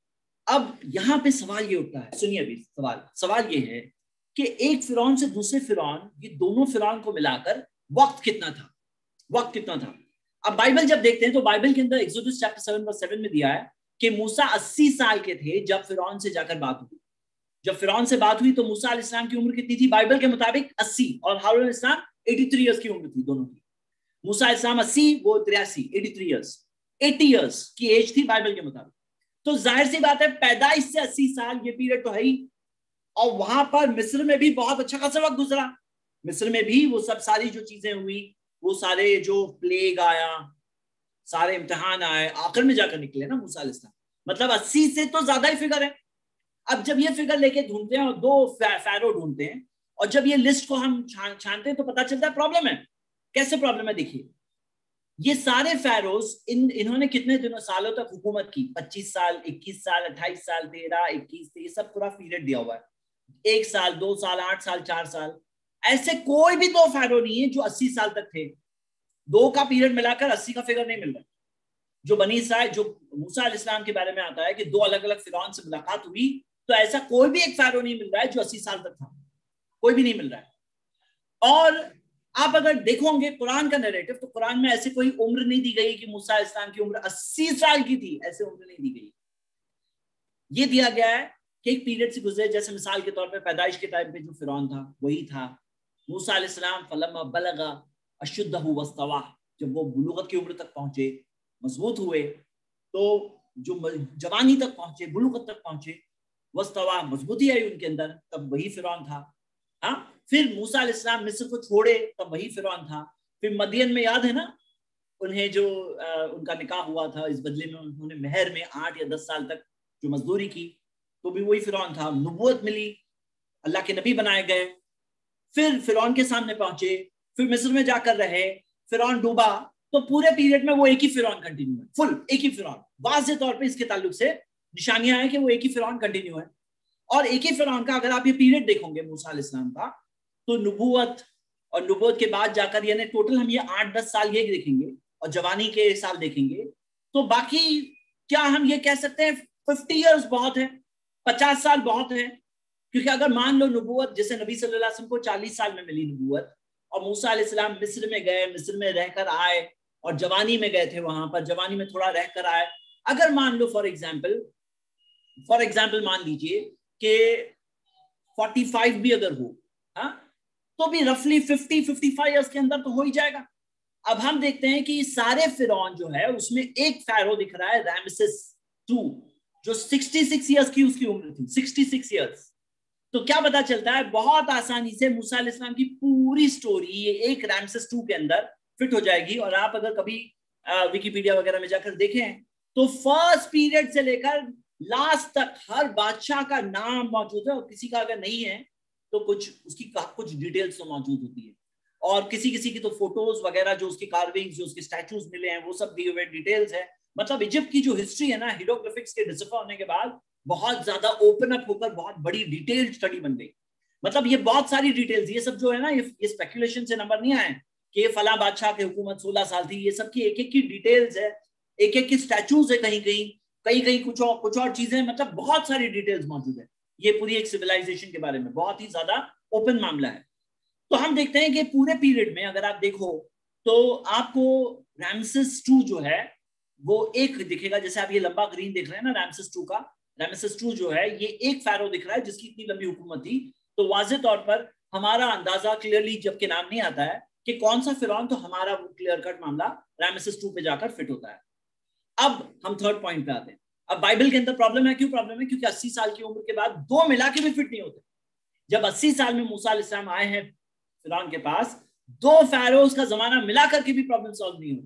Speaker 1: अब यहाँ पे सवाल ये उठता है, सुनिए अभी सवाल सवाल ये है कि एक फिरौन से दूसरे फिरौन, ये दोनों फिरौन को मिलाकर वक्त कितना था, वक्त कितना था। अब बाइबल जब देखते हैं तो बाइबल के अंदर Exodus chapter seven verse seven में दिया है कि मूसा अस्सी साल के थे जब फिरौन से जाकर बात हुई। जब फिरौन से बात हुई तो मूसा अलैहिस्सलाम की उम्र कितनी थी? बाइबल के मुताबिक अस्सी, और हारून अलैहिस्सलाम तिरासी इयर्स की उम्र थी दोनों की। मूसा अलैहिस्सलाम अस्सी, वो तिरासी, तिरासी इयर्स, अस्सी इयर्स की एज थी बाइबल के मुताबिक। तो जाहिर सी बात है पैदाइश से अस्सी साल, ये पीरियड तो है ही। और वहां पर मिस्र में भी बहुत अच्छा खासा वक्त गुजरा। मिस्र में भी वो सब सारी जो चीजें हुई, वो सारे जो प्लेग आया, सारे इम्तिहान आए, आखिर में जाकर निकले ना मूसा अलैहिस्सलाम। मतलब अस्सी से तो ज्यादा ही फिगर है। अब जब ये फिगर लेके ढूंढते हैं और दो फैरो ढूंढते हैं, और जब ये लिस्ट को हम छान छानते हैं तो पता चलता है प्रॉब्लम है। कैसे प्रॉब्लम है? देखिए, ये सारे फैरोज, इन इन्होंने कितने दिनों सालों तक हुकूमत की? पच्चीस साल, इक्कीस साल, अट्ठाईस साल, तेरह, इक्कीस, ये सब पूरा पीरियड दिया हुआ है। एक साल, दो साल, आठ साल, चार साल, ऐसे कोई भी दो फैरो नहीं है जो अस्सी साल तक थे। दो का पीरियड मिलाकर अस्सी का फिगर नहीं मिल रहा। जो बनी इसराइल, जो मूसा अलैहिस्सलाम के बारे में आता है कि दो अलग अलग फिरौन से मुलाकात हुई, तो ऐसा कोई भी एक फैरो नहीं मिल रहा है जो अस्सी साल तक था, कोई भी नहीं मिल रहा है। और आप अगर देखोगे कुरान का नैरेटिव, तो कुरान में ऐसे कोई उम्र नहीं दी गई कि मूसा अलैहिस्सलाम की उम्र अस्सी साल की थी, ऐसे उम्र नहीं दी गई। ये दिया गया है कि एक पीरियड से गुजरे, जैसे मिसाल के तौर पे पैदाइश के टाइम पे जो फिरौन था वही था। मूसा अलैहिस्सलाम फलम्मा बलगा अशुद्धहु वस्तवा, जब वो बुलूगत की उम्र तक पहुंचे, मजबूत हुए, तो जो जवानी तक पहुंचे, बुलूगत तक पहुंचे, वस्तवा, मजबूती आई उनके अंदर, तब वही फिरौन था। हाँ, फिर मूसा अलैहिस्सलाम मिस्र को छोड़े, तब वही फिरौन था। फिर मदियन में याद है ना, उन्हें जो आ, उनका निकाह हुआ था, इस बदले में उन्होंने मेहर में आठ या दस साल तक जो मजदूरी की, तो भी वही फिरौन था। नबूवत मिली, अल्लाह के नबी बनाए गए, फिर फिरौन के सामने पहुंचे, फिर मिस्र में जाकर रहे, फिरौन डूबा, तो पूरे पीरियड में वो एक ही फिरौन कंटिन्यू है, फुल एक ही फिरौन। वाज़े तौर पे इसके ताल्लुक से निशानियां हैं कि वो एक ही फिरौन कंटिन्यू है। और एक ही फिरौन का अगर आप ये पीरियड देखोगे मूसा अलैहिस्सलाम का, तो नबूवत और नबूवत के बाद जाकर, यानी टोटल हम ये आठ दस साल ये देखेंगे और जवानी के साल देखेंगे, तो बाकी क्या हम ये कह सकते हैं फिफ्टी ईयर्स बहुत है, पचास साल बहुत है। क्योंकि अगर मान लो नबूवत, जैसे नबी सल्लल्लाहु अलैहि वसल्लम को चालीस साल में मिली नबूवत, और मूसा अलैहिस्सलाम मिस्र में गए, मिस्र में रहकर आए, और जवानी में गए थे, वहां पर जवानी में थोड़ा रहकर आए। अगर मान लो फॉर एग्जाम्पल फॉर एग्जाम्पल मान लीजिए कि पैंतालीस भी अगर हो, हाँ, तो भी रफली फिफ्टी फिफ्टी फाइव ईयर्स के अंदर तो हो ही जाएगा। अब हम देखते हैं कि सारे फिरौन जो है उसमें एक फैरो दिख रहा है, रामसेस टू, जो छियासठ इयर्स की उसकी उम्र थी, छियासठ इयर्स। तो क्या पता चलता है, बहुत आसानी से मूसा अलैहिस्सलाम की पूरी स्टोरी ये एक रामसेस टू के अंदर फिट हो जाएगी। और आप अगर कभी विकिपीडिया वगैरह में जाकर देखें तो फर्स्ट पीरियड से लेकर लास्ट तक हर बादशाह का नाम मौजूद है, और किसी का अगर नहीं है तो कुछ उसकी कुछ डिटेल्स तो मौजूद होती है, और किसी किसी की तो फोटोज वगैरह, जो उसकी कार्विंग्स, जो उसके स्टैचूज मिले हैं, वो सब दिए हुए डिटेल्स है। मतलब इजिप्ट की जो हिस्ट्री है ना, हीरोग्लिफिक्स के डिस्कवर होने के बाद बहुत ज्यादा ओपन अप होकर बहुत बड़ी डिटेल्ड स्टडी बन गई। मतलब ये बहुत सारी डिटेल्स, ये सब जो है ना, ये, ये स्पेकुलेशन से नंबर नहीं आए कि ये फला बादशाह की हुकूमत सोलह साल थी, ये सब की एक एक की डिटेल्स है, एक एक की स्टैचूज है, कहीं कहीं कहीं कहीं कुछ और कुछ और चीजें, मतलब बहुत सारी डिटेल्स मौजूद है। ये पूरी एक सिविलाइजेशन के बारे में बहुत ही ज्यादा ओपन मामला है। तो हम देखते हैं कि पूरे पीरियड में अगर आप देखो तो आपको रामसेस टू जो है वो एक दिखेगा, जैसे आप ये लंबा ग्रीन देख रहे हैं ना रामसेस टू का, रामसेस टू जो है ये एक फैरो दिख रहा है जिसकी इतनी लंबी हुकूमत थी। तो वाज़े तौर पर हमारा अंदाजा क्लियरली जबकि नाम नहीं आता है कि कौन सा फिरौन, तो हमारा वो क्लियर कट मामला रामसेस टू पे जाकर फिट होता है। अब हम थर्ड पॉइंट पे आते हैं। अब बाइबल के अंदर प्रॉब्लम है, क्यों प्रॉब्लम है? क्योंकि अस्सी साल की उम्र के बाद दो मिला के भी फिट नहीं होते। जब अस्सी साल में मूसा अलैहिस्सलाम आए हैं फिरौन के पास, दो फैरोज का जमाना मिला करके भी प्रॉब्लम सॉल्व नहीं हो रहा है।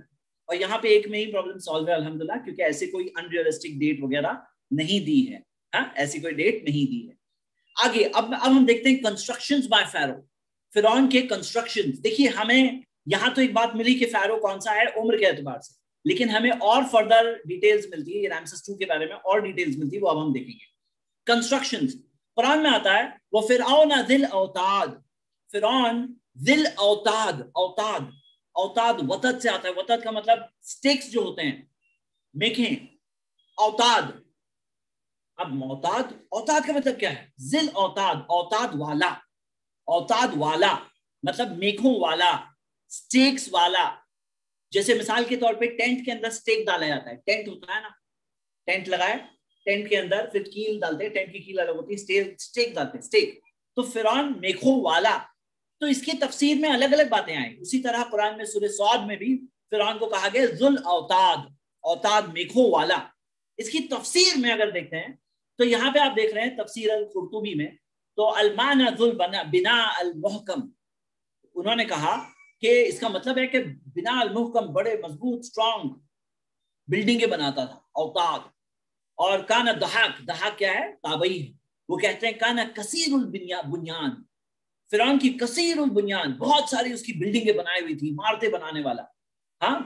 Speaker 1: और यहाँ पे एक में ही प्रॉब्लम सॉल्व है अल्हम्दुलिल्लाह, क्योंकि ऐसे कोई अनरियलिस्टिक डेट वगैरह नहीं दी है, हाँ, ऐसी कोई डेट नहीं दी है। आगे अब अब हम देखते हैं कंस्ट्रक्शंस बाय फ़ारो, फिरौन के कंस्ट्रक्शंस। देखिए हमें यहाँ तो एक बात मिली कि फ़ारो कौन सा है उम्र के एतबार से, लेकिन हमें और फर्दर डिटेल्स मिलती है, ये रामसेस टू के बारे में और डिटेल्स मिलती है, वो अब हम देखेंगे। कंस्ट्रक्शंस कुरान में आता है वो फिरऔन ज़िल औताद, फिरौन ज़िल औताद, औताद औताद वतद से आता है, वतद का मतलब स्टिक्स जो होते हैं, मेखें, औताद। अब औताद, औताद का मतलब क्या है? ज़िल औताद, औताद वाला, औताद वाला मतलब मेखों वाला, स्टेक्स वाला। जैसे मिसाल के तौर पे टेंट के अंदर स्टेक डाला जाता है, टेंट होता है ना, टेंट लगाए, टेंट के अंदर फिर कील डालते हैं, टेंट की कील अलग होती है, स्टेक स्टेक डालते हैं, स्टेक। तो फिरौन मेखों वाला, तो इसकी तफसीर में अलग अलग बातें आई। उसी तरह कुरान में सूरह सौद में भी फिरौन को कहा गया जुल औताद, औताद मेखों वाला। इसकी तफसीर में अगर देखते हैं तो यहाँ पे आप देख रहे हैं तफसीर अल कुर्तुबी में, तो अलमाना जुल बना बिना अल मुहकम, उन्होंने कहा कि इसका मतलब है कि बिना अल मुहकम, बड़े मजबूत स्ट्रॉन्ग बिल्डिंगे बनाता था औताद। और काना दहाक, दहाक क्या है? ताबई है। वो कहते हैं काना कसीरुल बुनियान, फिरौन की कसीरुल बुनियान, बहुत सारी उसकी बिल्डिंगें बनाई हुई थी, इमारतें बनाने वाला। हाँ,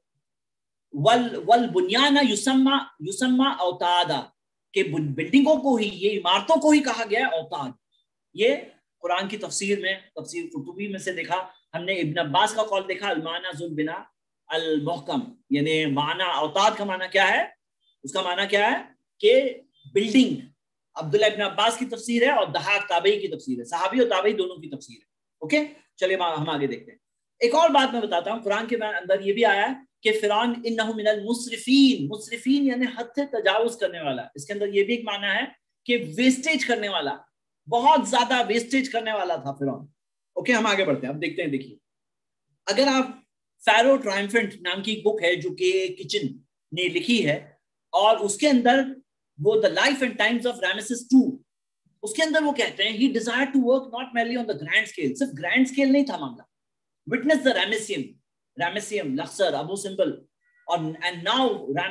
Speaker 1: वल वल बुनियाना युसम्मा युसम्मा औतादा, के बिल्डिंगों को ही, ये इमारतों को ही कहा गया औताद। ये कुरान की तफसीर में, तफसीर कुर्तुबी में से देखा हमने। इब्न अब्बास का कौल देखा अलमाना जुल बिना अल मुहकम, यानी माना औताद का माना क्या है? उसका माना क्या है कि बिल्डिंग। अब्दुल्लाह इब्न अब्बास की तफसीर है और दहाक ताबई की तफसीर है, सहाबी और ताबई दोनों की तफसीर है। ओके, चलिए हम आगे देखते हैं। एक और बात मैं बताता हूँ, कुरान के अंदर ये भी आया है कि फिरौन इन्नहु मिनल मुसरिफीन, मुसरिफीन यानी हद से तजावुज करने वाला। इसके अंदर ये भी एक माना है कि वेस्टेज करने वाला, बहुत ज्यादा वेस्टेज करने वाला था फिरौन। ओके, हम आगे बढ़ते हैं। अब देखते हैं, देखिए अगर आप फ़ारो ट्रायम्फेंट नाम की बुक है जो कि किचन ने लिखी है, और उसके अंदर वो the life and times of Rameses two, उसके अंदर वो कहते हैं he desire to work not mainly on the grand scale, सिर्फ ग्रैंड स्केल नहीं था मामला। Witness the Ramesseum, Ramesseum, Luxor, Abu Simbel, और and now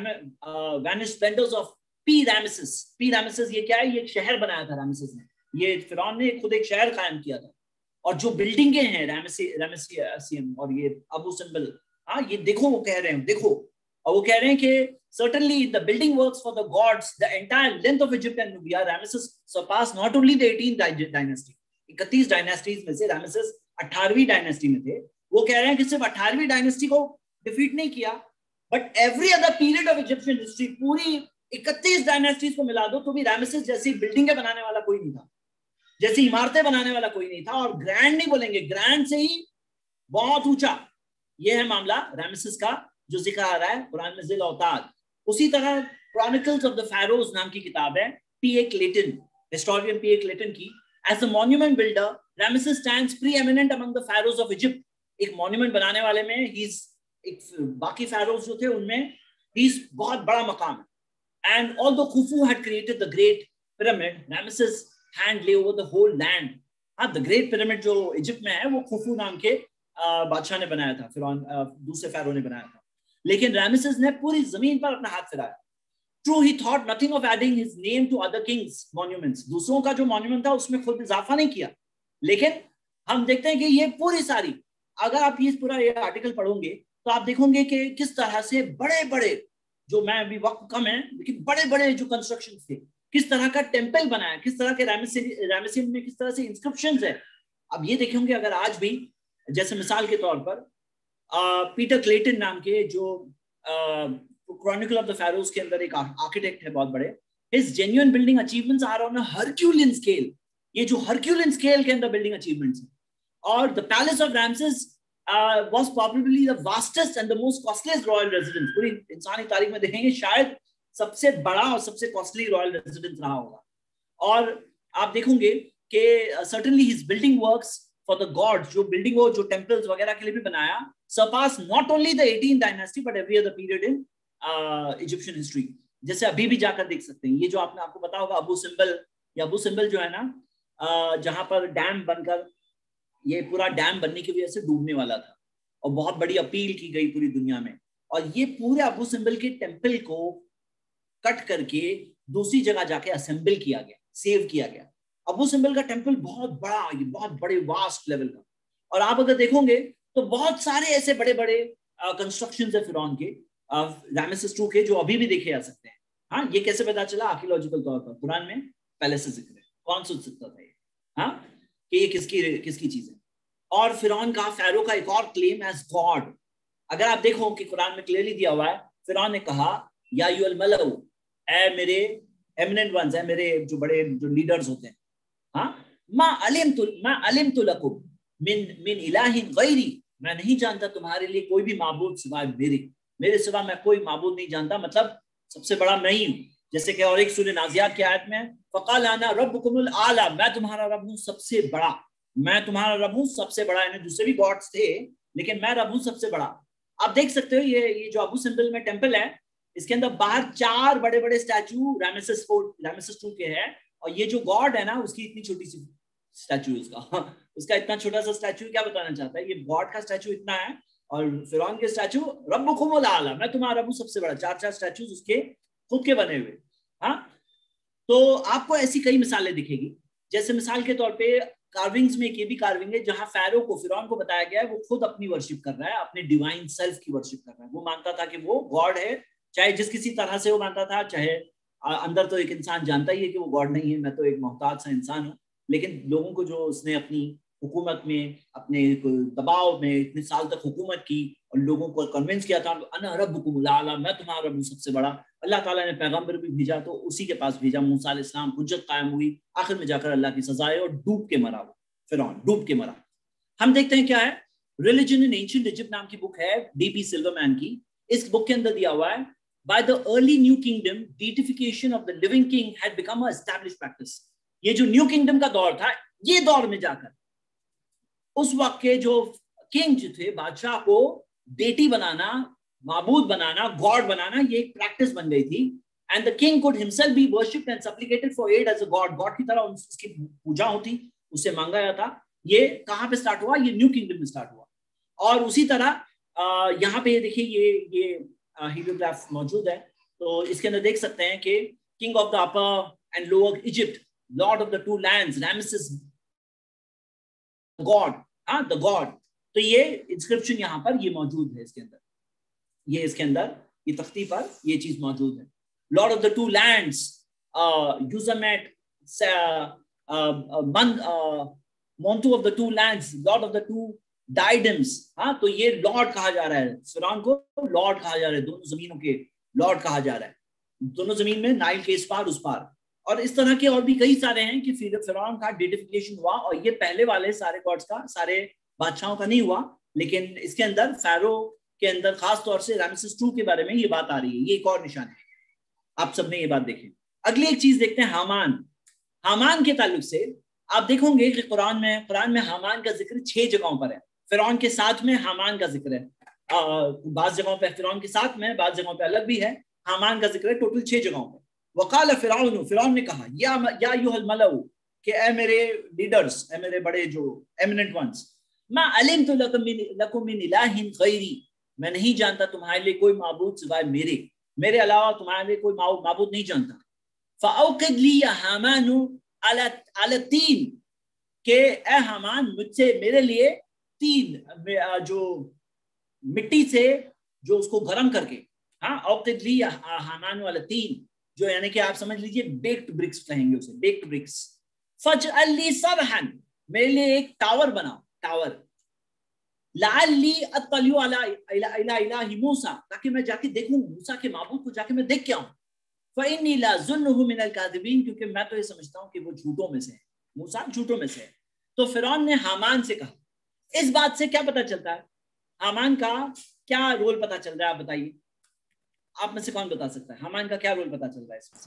Speaker 1: vanish splendours of Pi Rameses. Pi Rameses ये क्या है? ये एक शहर बनाया था रामेसेस ने, ये फिरौन ने खुद एक शहर कायम किया था। और जो बिल्डिंगें हैं रामेसी रामेसियम और ये अबू सिंबल, हाँ ये देखो, वो कह रहे हैं देखो, और वो कह रहे हैं कि certainly the building works for the gods, the entire length of Egypt and Nubia, Ramesses surpassed not only the eighteenth dynasty, इकतीस डायनेस्टीज में से रामेसेस अठारहवीं डायनेस्टी में थे। वो कह रहे हैं कि सिर्फ अठारहवीं डायनेस्टी को डिफीट नहीं किया, but every other period of Egyptian history, पूरी इकतीस डायनेस्टीज को मिला दो तो भी रामेसेस जैसी बिल्डिंगें बनाने वाला कोई नहीं था, जैसी इमारतें बनाने वाला कोई नहीं था। और ग्रैंड नहीं बोलेंगे, ग्रैंड से ही बहुत ऊंचा। ये है मामला रामेसेस का जो जिक्र आ रहा है कुरान में, ज़िल औताद। उसी तरह क्रॉनिकल्स ऑफ द फ़ारोज़ नाम की किताब है P A Clayton, historian P A Clayton की। As a monument builder Rameses stands preeminent among the Pharaohs of Egypt. एक मॉन्यूमेंट बनाने वाले में ही इज, एक बाकी फ़ारोज़ जो थे उनमें ही इज बहुत बड़ा मकाम है। And although Khufu had created the great pyramid, Rameses hand lay over the whole land. हाँ, द ग्रेट पिरामिड जो इजिप्ट में है वो खुफू नाम के बादशाह ने बनाया था, फिर दूसरे फ़ारो ने बनाया था, लेकिन रामेसेस ने पूरी जमीन पर अपना हाथ फिराया। True, he thought nothing of adding his name to other kings' monuments. दूसरों का जो मॉन्यूमेंट था उसमें खुद इजाफा नहीं किया, लेकिन हम देखते हैं कि ये पूरी सारी, अगर आप ये पूरा ये आर्टिकल पढ़ोगे तो आप देखोगे कि किस तरह से बड़े बड़े, जो मैं अभी वक्त कम है लेकिन बड़े बड़े जो कंस्ट्रक्शन थे, किस तरह का टेम्पल बनाया, किस तरह के रामेसियम में किस तरह से इंस्क्रिप्शंस है। अब ये देखेंगे अगर आज भी, जैसे मिसाल के तौर पर पीटर uh, क्लेटन नाम के जो क्रॉनिकल ऑफ द फ़ारोज़ के अंदर एक आर्किटेक्ट है बहुत बड़े, his genuine building achievements are on a Herculean scale. ये जो हरक्यूलियन स्केल के अंदर बिल्डिंग अचीवमेंट्स हैं। और the palace of Rameses was probably the vastest and the most costliest royal residence. पूरी इंसानी तारीख में देखेंगे शायद सबसे बड़ा और सबसे कॉस्टली रॉयल रेजिडेंस रहा होगा। और आप देखोगे कि certainly his building works for the gods, जो बिल्डिंग हो, जो टेम्पल्स वगैरह के लिए भी बनाया, surpass not only the eighteenth dynasty but every other period in uh, Egyptian history। जैसे अभी भी जाकर देख सकते हैं, ये जो आपने आपको पता होगा अबू सिंबल, या अबू सिंबल जो है ना, uh, जहां पर डैम बनकर, ये पूरा डैम बनने की वजह से डूबने वाला था और बहुत बड़ी अपील की गई पूरी दुनिया में, और ये पूरे अबू सिम्बल के टेम्पल को कट करके दूसरी जगह जाके असेंबल किया गया, सेव किया गया। अबू सिम्बल का टेम्पल बहुत बड़ा, ये बहुत बड़े वास्ट लेवल का, और आप अगर देखोगे तो बहुत सारे ऐसे बड़े बड़े कंस्ट्रक्शन है फिरौन के, रामेसेस टू के, जो अभी भी देखे जा सकते हैं। हाँ, ये कैसे पता चला? आर्कियोलॉजिकल तौर पर कुरान में पहले से जिक्र है। कौन सोच सकता था ये, हाँ, कि ये किसकी किसकी चीज है? और फिरौन का, फैरो का एक और क्लेम एज गॉड, अगर आप देखो कि कुरान में क्लियरली दिया हुआ है, फिरौन ने कहा या युअल मलऊ, ए मेरे एमिनेंट वंस, है मेरे जो बड़े जो लीडर्स होते हैं, हाँ, मा अलिमतु मा अलिमतु लकुम मिन मिन इलाहिन गैरी, मैं नहीं जानता तुम्हारे लिए कोई भी माबूद सिवाय मेरे, मेरे सिवा मैं कोई माबूद नहीं जानता, मतलब सबसे बड़ा मैं ही हूँ। जैसे कि और एक सूरह नाज़ियात की आयत में फ़क़ाल अना रब्बुकुमुल आला, मैं तुम्हारा रब हूँ सबसे बड़ा, मैं तुम्हारा रब हूँ सबसे बड़ा। यानी दूसरे भी गॉड्स थे लेकिन मैं रब हूँ सबसे बड़ा। आप देख सकते हो ये ये जो अबू सिम्बल में टेम्पल है, इसके अंदर बाहर चार बड़े बड़े statue Rameses fort Rameses two के हैं, और ये जो गॉड है ना उसकी इतनी छोटी सी स्टैचू, उसका उसका इतना छोटा सा स्टैचू क्या बताना चाहता है? ये गॉड का स्टैचू इतना है और फिरौन के स्टैचू रब्बुकुमुल आला, मैं तुम्हारा रब हूँ सबसे बड़ा, चार चार स्टैचूज उसके खुद के बने हुए। हाँ, तो आपको ऐसी कई मिसालें दिखेगी। जैसे मिसाल के तौर पे कार्विंग्स में एक ये भी कार्विंग है जहां फैरो को, फिरौन को बताया गया है वो खुद अपनी वर्शिप कर रहा है, अपने डिवाइन सेल्फ की वर्शिप कर रहा है। वो मानता था कि वो गॉड है, चाहे जिस किसी तरह से वो मानता था, चाहे अंदर तो एक इंसान जानता ही है कि वो गॉड नहीं है, मैं तो एक मोहताज सा इंसान हूँ, लेकिन लोगों को जो उसने अपनी हुकूमत में, अपने दबाव में इतने साल तक हुकूमत की और लोगों को कन्विंस किया था, अना रब्बुकुमुल आला, मैं तुम्हारा रब हूं सबसे बड़ा। अल्लाह ताला ने पैगंबर भी भेजा तो उसी के पास भेजा, मूसा अलैहिस्सलाम, हुज्जत कायम हुई, आखिर में जाकर अल्लाह की सजा है और डूब के मरा वो फिरौन, डूब के मरा। हम देखते हैं क्या है, रिलीजन इन एंशिएंट इजिप्ट नाम की बुक है डीपी सिल्वरमैन की। इस बुक के अंदर दिया हुआ है, by the early new kingdom deification of the living king had become a established practice. ये जो न्यू किंगडम का दौर था, ये दौर में जाकर उस वक्त के जो किंग जो थे, बादशाह को डेटी बनाना, माबूद बनाना, गॉड बनाना, ये एक प्रैक्टिस बन गई थी। And the king could himself be worshipped and supplicated for aid as a god, god की तरह उसकी पूजा होती, उससे मांगा जाता। ये कहाँ पे स्टार्ट हुआ? ये न्यू किंगडम में स्टार्ट हुआ। और उसी तरह यहाँ पे देखिए ये ये हीरोग्राफ मौजूद है, तो इसके अंदर देख सकते हैं कि king of the upper and lower Egypt, lord of the two lands, Ramesses god, हाँ द गॉड। तो ये इंस्क्रिप्शन यहाँ पर ये मौजूद है इसके अंदर, ये इसके अंदर ये तख्ती पर ये चीज मौजूद है। Lord of the two lands, यूजमेट Montu of the two lands, lord of the two diadems. हाँ, तो ये लॉर्ड कहा जा रहा है, फिरौन को लॉर्ड कहा जा रहा है, दोनों जमीनों के लॉर्ड कहा जा रहा है, दोनों जमीन में, नाइल के इस पार उस पार। और इस तरह के और भी कई सारे हैं कि फिरौन का डिटिफिकेशन हुआ, और ये पहले वाले सारे गॉड्स का, सारे बादशाहों का नहीं हुआ, लेकिन इसके अंदर फैरो के अंदर खास तौर से रामेसेस टू के बारे में ये बात आ रही है। ये एक और निशान है, आप सबने ये बात देखी। अगली एक चीज देखते हैं, हामान। हामान के ताल्लुक से आप देखोगे कि कुरान में कुरान में हामान का जिक्र छह जगहों पर है। फिरौन के साथ में हामान का जिक्र है, बाज़ जगहों पे फिरौन के साथ में, बाज़ जगहों पे अलग भी है। हामान का जिक्र है टोटल छह जगहों पे। वकाल फिरौन, फिरौन ने कहा या या अय्युहल मलऊ, कि ए मेरे लीडर्स, ए मेरे बड़े जो एमिनेंट वंस, मा अलिमतु लकुम मिन इलाहिन गैरी, मैं नहीं जानता तुम्हारे लिए कोई माबूद सिवाय मेरे, मेरे अलावा तुम्हारे लिए कोई माबूद नहीं जानता। फ़अौक़िद ली या हामानु अला अला तीन, के ए हामान मुझसे मेरे लिए तीन, जो मिट्टी से जो उसको गर्म करके, हाँ, औक़िद ली या हामानु अला तीन, जो यानी कि आप समझ लीजिए बेक्ड ब्रिक्स कहेंगे उसे, बेक्ड ब्रिक्स। फजअल ली सरहन, मेरे लिए एक टावर बनाओ, टावर। लअल्ली अत्तलिउ अला इला इलाही मूसा, ताकि मैं जाके देखूं मूसा के माबूद को, जाके मैं देख के आऊं। फ़इन्नी लअज़ुन्नुहु मिनल काज़िबीन, क्योंकि मैं तो ये समझता हूं कि वो झूठों में से है, मूसा झूठों में से है। तो फिरौन ने हामान से कहा। इस बात से क्या पता चलता है, हामान का क्या रोल पता चल रहा है? आप बताइए, आप में से कौन बता सकता है हामान का क्या रोल पता चल रहा है इसमें से?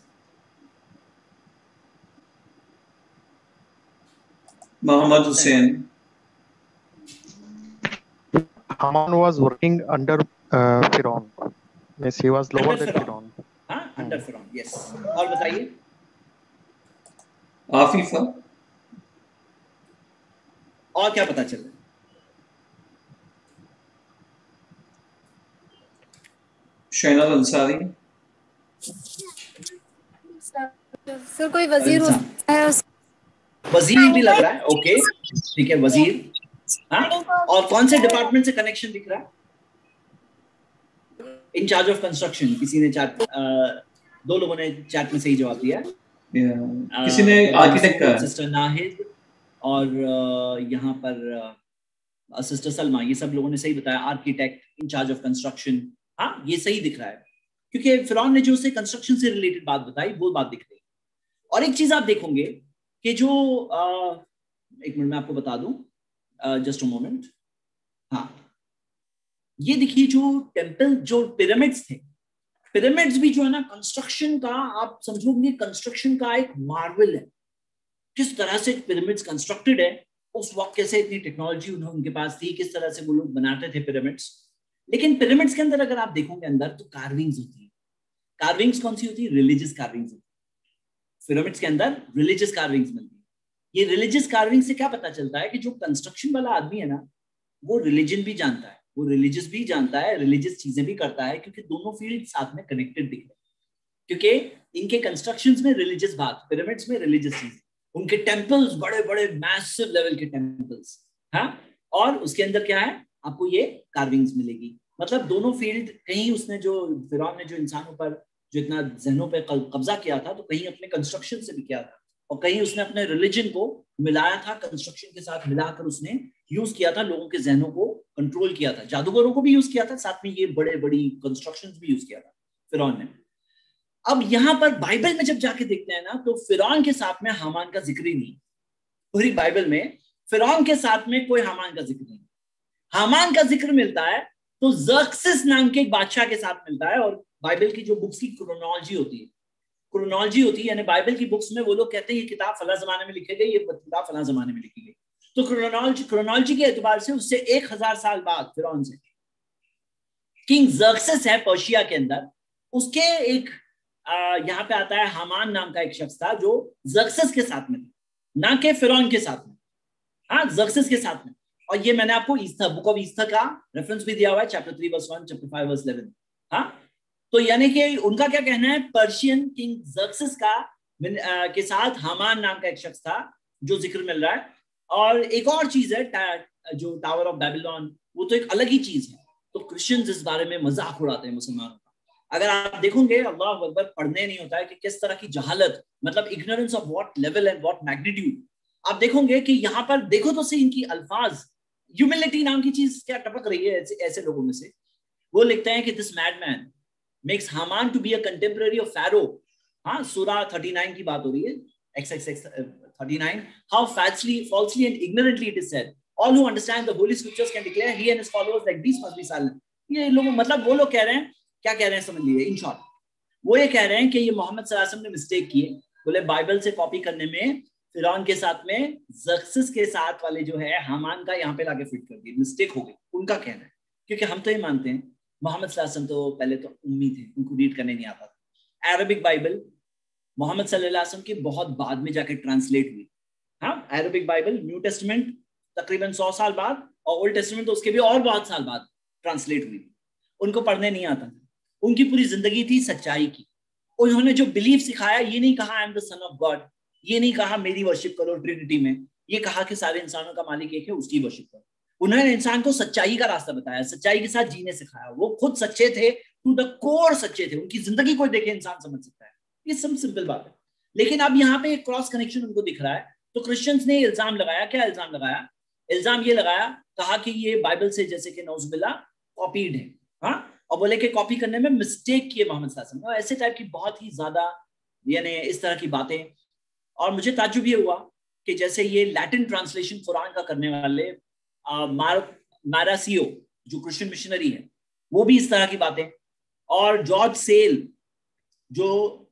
Speaker 6: Muhammad Hussain.
Speaker 7: Haman was working under uh, Firaun. Yes, he was lower than Firaun.
Speaker 1: हाँ, under Firaun, yes. और बताइए
Speaker 6: आफीफा,
Speaker 1: और क्या पता चल रहा है?
Speaker 6: शहनाज अंसारी।
Speaker 5: सर कोई वजीर हो सकता है उस...
Speaker 1: वजीर भी लग रहा है, ओके ठीक है वजीर। हाँ, और कौन से डिपार्टमेंट से कनेक्शन दिख रहा है? इंचार्ज ऑफ कंस्ट्रक्शन, किसी ने चैट, दो लोगों ने चैट में सही जवाब दिया।
Speaker 6: किसी ने आर्किटेक्ट का,
Speaker 1: सिस्टर नाहिद और यहाँ पर सिस्टर सलमा, ये सब लोगों ने सही बताया। आर्किटेक्ट, इंचार्ज ऑफ कंस्ट्रक्शन, हाँ ये सही दिख रहा है, क्योंकि फिरौन ने जो उसे कंस्ट्रक्शन से रिलेटेड बात बताई वो बात दिख रही है। और एक चीज आप देखोगे कि जो आ, एक मिनट में आपको बता दूं, जस्ट अ मोमेंट। हाँ, ये देखिए जो टेम्पल, जो पिरामिड्स थे, पिरामिड्स भी जो है ना कंस्ट्रक्शन का, आप समझोगे कंस्ट्रक्शन का एक मार्वल है। किस तरह से पिरामिड्स कंस्ट्रक्टेड है, उस वक्त कैसे इतनी टेक्नोलॉजी उनके पास थी, किस तरह से वो लोग बनाते थे पिरामिड्स। लेकिन पिरामिड्स के अंदर अगर आप देखोगे अंदर, तो कार्विंग्स होती है। कार्विंग्स कौन सी होती है? रिलीजियस कार्विंग्स होती है। पिरामिड्स के अंदर रिलीजियस कार्विंग्स मिलती है। ये रिलीजियस कार्विंग से क्या पता चलता है कि जो कंस्ट्रक्शन वाला आदमी है ना, वो रिलीजन भी जानता है, वो रिलीजियस भी जानता है, रिलीजियस चीजें भी करता है, क्योंकि दोनों फील्ड साथ में कनेक्टेड दिख रहे हैं। क्योंकि इनके कंस्ट्रक्शंस में रिलीजियस बात, पिरामिड्स में रिलीजियस चीज, उनके टेम्पल्स बड़े बड़े मैसिव लेवल के टेम्पल्स, हाँ, और उसके अंदर क्या है, आपको ये कार्विंग्स मिलेगी। मतलब दोनों फील्ड, कहीं उसने जो फिरौन ने जो इंसानों पर जो इतना जहनों पे कब्जा किया था, तो कहीं अपने कंस्ट्रक्शन से भी किया था, और कहीं उसने अपने रिलीजन को मिलाया था कंस्ट्रक्शन के साथ, मिलाकर उसने यूज किया था, लोगों के जहनों को कंट्रोल किया था, जादूगरों को भी यूज किया था, साथ में ये बड़े बड़ी कंस्ट्रक्शंस भी यूज किया था फिरौन ने। अब यहाँ पर बाइबल में जब जाके देखते हैं ना, तो फिरौन के साथ में हामान का जिक्र ही नहीं। पूरी बाइबल में फिरौन के साथ में कोई हामान का जिक्र नहीं। हामान का जिक्र मिलता है तो ज़र्क्सिस नाम के एक बादशाह के साथ मिलता है। और बाइबल की जो बुक्स की क्रोनोलॉजी होती है, क्रोनोलॉजी होती है यानी बाइबल की बुक्स में वो लोग कहते हैं ये किताब फला जमाने में लिखी गई, ये किताब फला जमाने में लिखी गई। तो क्रोनोलॉजी क्रोनोलॉजी के एतबार से उससे एक हजार साल बाद फिरौन से किंग ज़र्क्सिस है पर्शिया के अंदर, उसके एक यहाँ पे आता है हामान नाम का एक शख्स था जो ज़र्क्सिस के साथ में था, ना कि फिरौन के साथ में, हाँ ज़र्क्सिस के साथ में। और ये मैंने आपको ईस्टर, बुक ऑफ ईस्टर का रेफरेंस भी दिया हुआ है, chapter three verse one, chapter five verse eleven. हाँ, तो यानी कि उनका क्या कहना है, पर्शियन किंग ज़र्क्सिस का आ, के साथ हामान नाम का एक शख्स था जो जिक्र मिल रहा है। और एक और चीज है टा, जो टावर ऑफ बेबीलोन, वो तो एक अलग ही चीज है। तो क्रिश्चियंस इस बारे में मजाक उड़ाते हैं मुसलमानों का। अगर आप देखोगे, अल्लाह अकबर पढ़ने नहीं होता है कि किस तरह की जहालत, मतलब ignorance of what level and what magnitude. आप देखोगे कि यहाँ पर देखो तो सही इनकी अल्फाज, ह्यूमिलिटी नाम की चीज क्या टपक रही है ऐसे, ऐसे लोगों में से। वो लिखते हैं कि this madman makes Haman to be a contemporary of Pharaoh. हाँ, सूरा थर्टी नाइन की बात हो रही है, x x x thirty nine. How falsely falsely and ignorantly it is said, all who understand the holy scriptures can declare he and his followers like these must be silent। ये लोग, मतलब वो लोग कह रहे हैं, क्या कह रहे हैं समझ लीजिए, इन शॉर्ट वो ये कह रहे हैं कि ये मोहम्मद सल्लल्लाहु अलैहि वसल्लम ने मिस्टेक की है। बोले बाइबल से कॉपी करने में फिरौन के साथ में ज़र्क्सिस के साथ वाले जो है हामान का यहाँ पे लाके फिट कर दिए, मिस्टेक हो गई, उनका कहना है। क्योंकि हम तो ये मानते हैं मोहम्मद सल्लल्लाहु अलैहि वसल्लम तो पहले तो उम्मी थे, उनको रीड करने नहीं आता था। अरबिक बाइबल मोहम्मद सल्लल्लाहु अलैहि वसल्लम की बहुत बाद में जाके ट्रांसलेट हुई। हाँ, अरबिक बाइबल, न्यू टेस्टमेंट तकरीबन सौ साल बाद, और ओल्ड टेस्टमेंट तो उसके भी और बहुत साल बाद ट्रांसलेट हुई। उनको पढ़ने नहीं आता था। उनकी पूरी जिंदगी थी सच्चाई की। उन्होंने जो बिलीफ सिखाया, ये नहीं कहा I am the son of God, ये नहीं कहा मेरी वर्शिप करो ट्रिनिटी में, ये कहा कि सारे इंसानों का मालिक एक है, उसकी वर्शिप करो। उन्होंने इंसान को सच्चाई का रास्ता बताया, सच्चाई के साथ जीने सिखाया। वो खुद सच्चे थे, टू द कोर सच्चे थे। उनकी जिंदगी कोई देखे इंसान समझ सकता है। ये सब सिंपल बात है। लेकिन अब यहाँ पे एक क्रॉस कनेक्शन उनको दिख रहा है। तो क्रिश्चियंस ने इल्जाम लगाया, क्या इल्जाम लगाया? इल्जाम ये लगाया, कहा कि ये बाइबल से जैसे कि नौजुबिल्ला कॉपीड है। हाँ, और बोले कि कॉपी करने में मिस्टेक किए मोहम्मद सल्लल्लाहु अलैहि वसल्लम। ऐसे टाइप की बहुत ही ज्यादा यानी इस तरह की बातें। और मुझे ताज्जुब ये हुआ कि जैसे ये लैटिन ट्रांसलेशन कुरान का करने वाले मार मारासियो जो क्रिश्चियन मिशनरी है, वो भी इस तरह की बातें। और जॉर्ज सेल, जो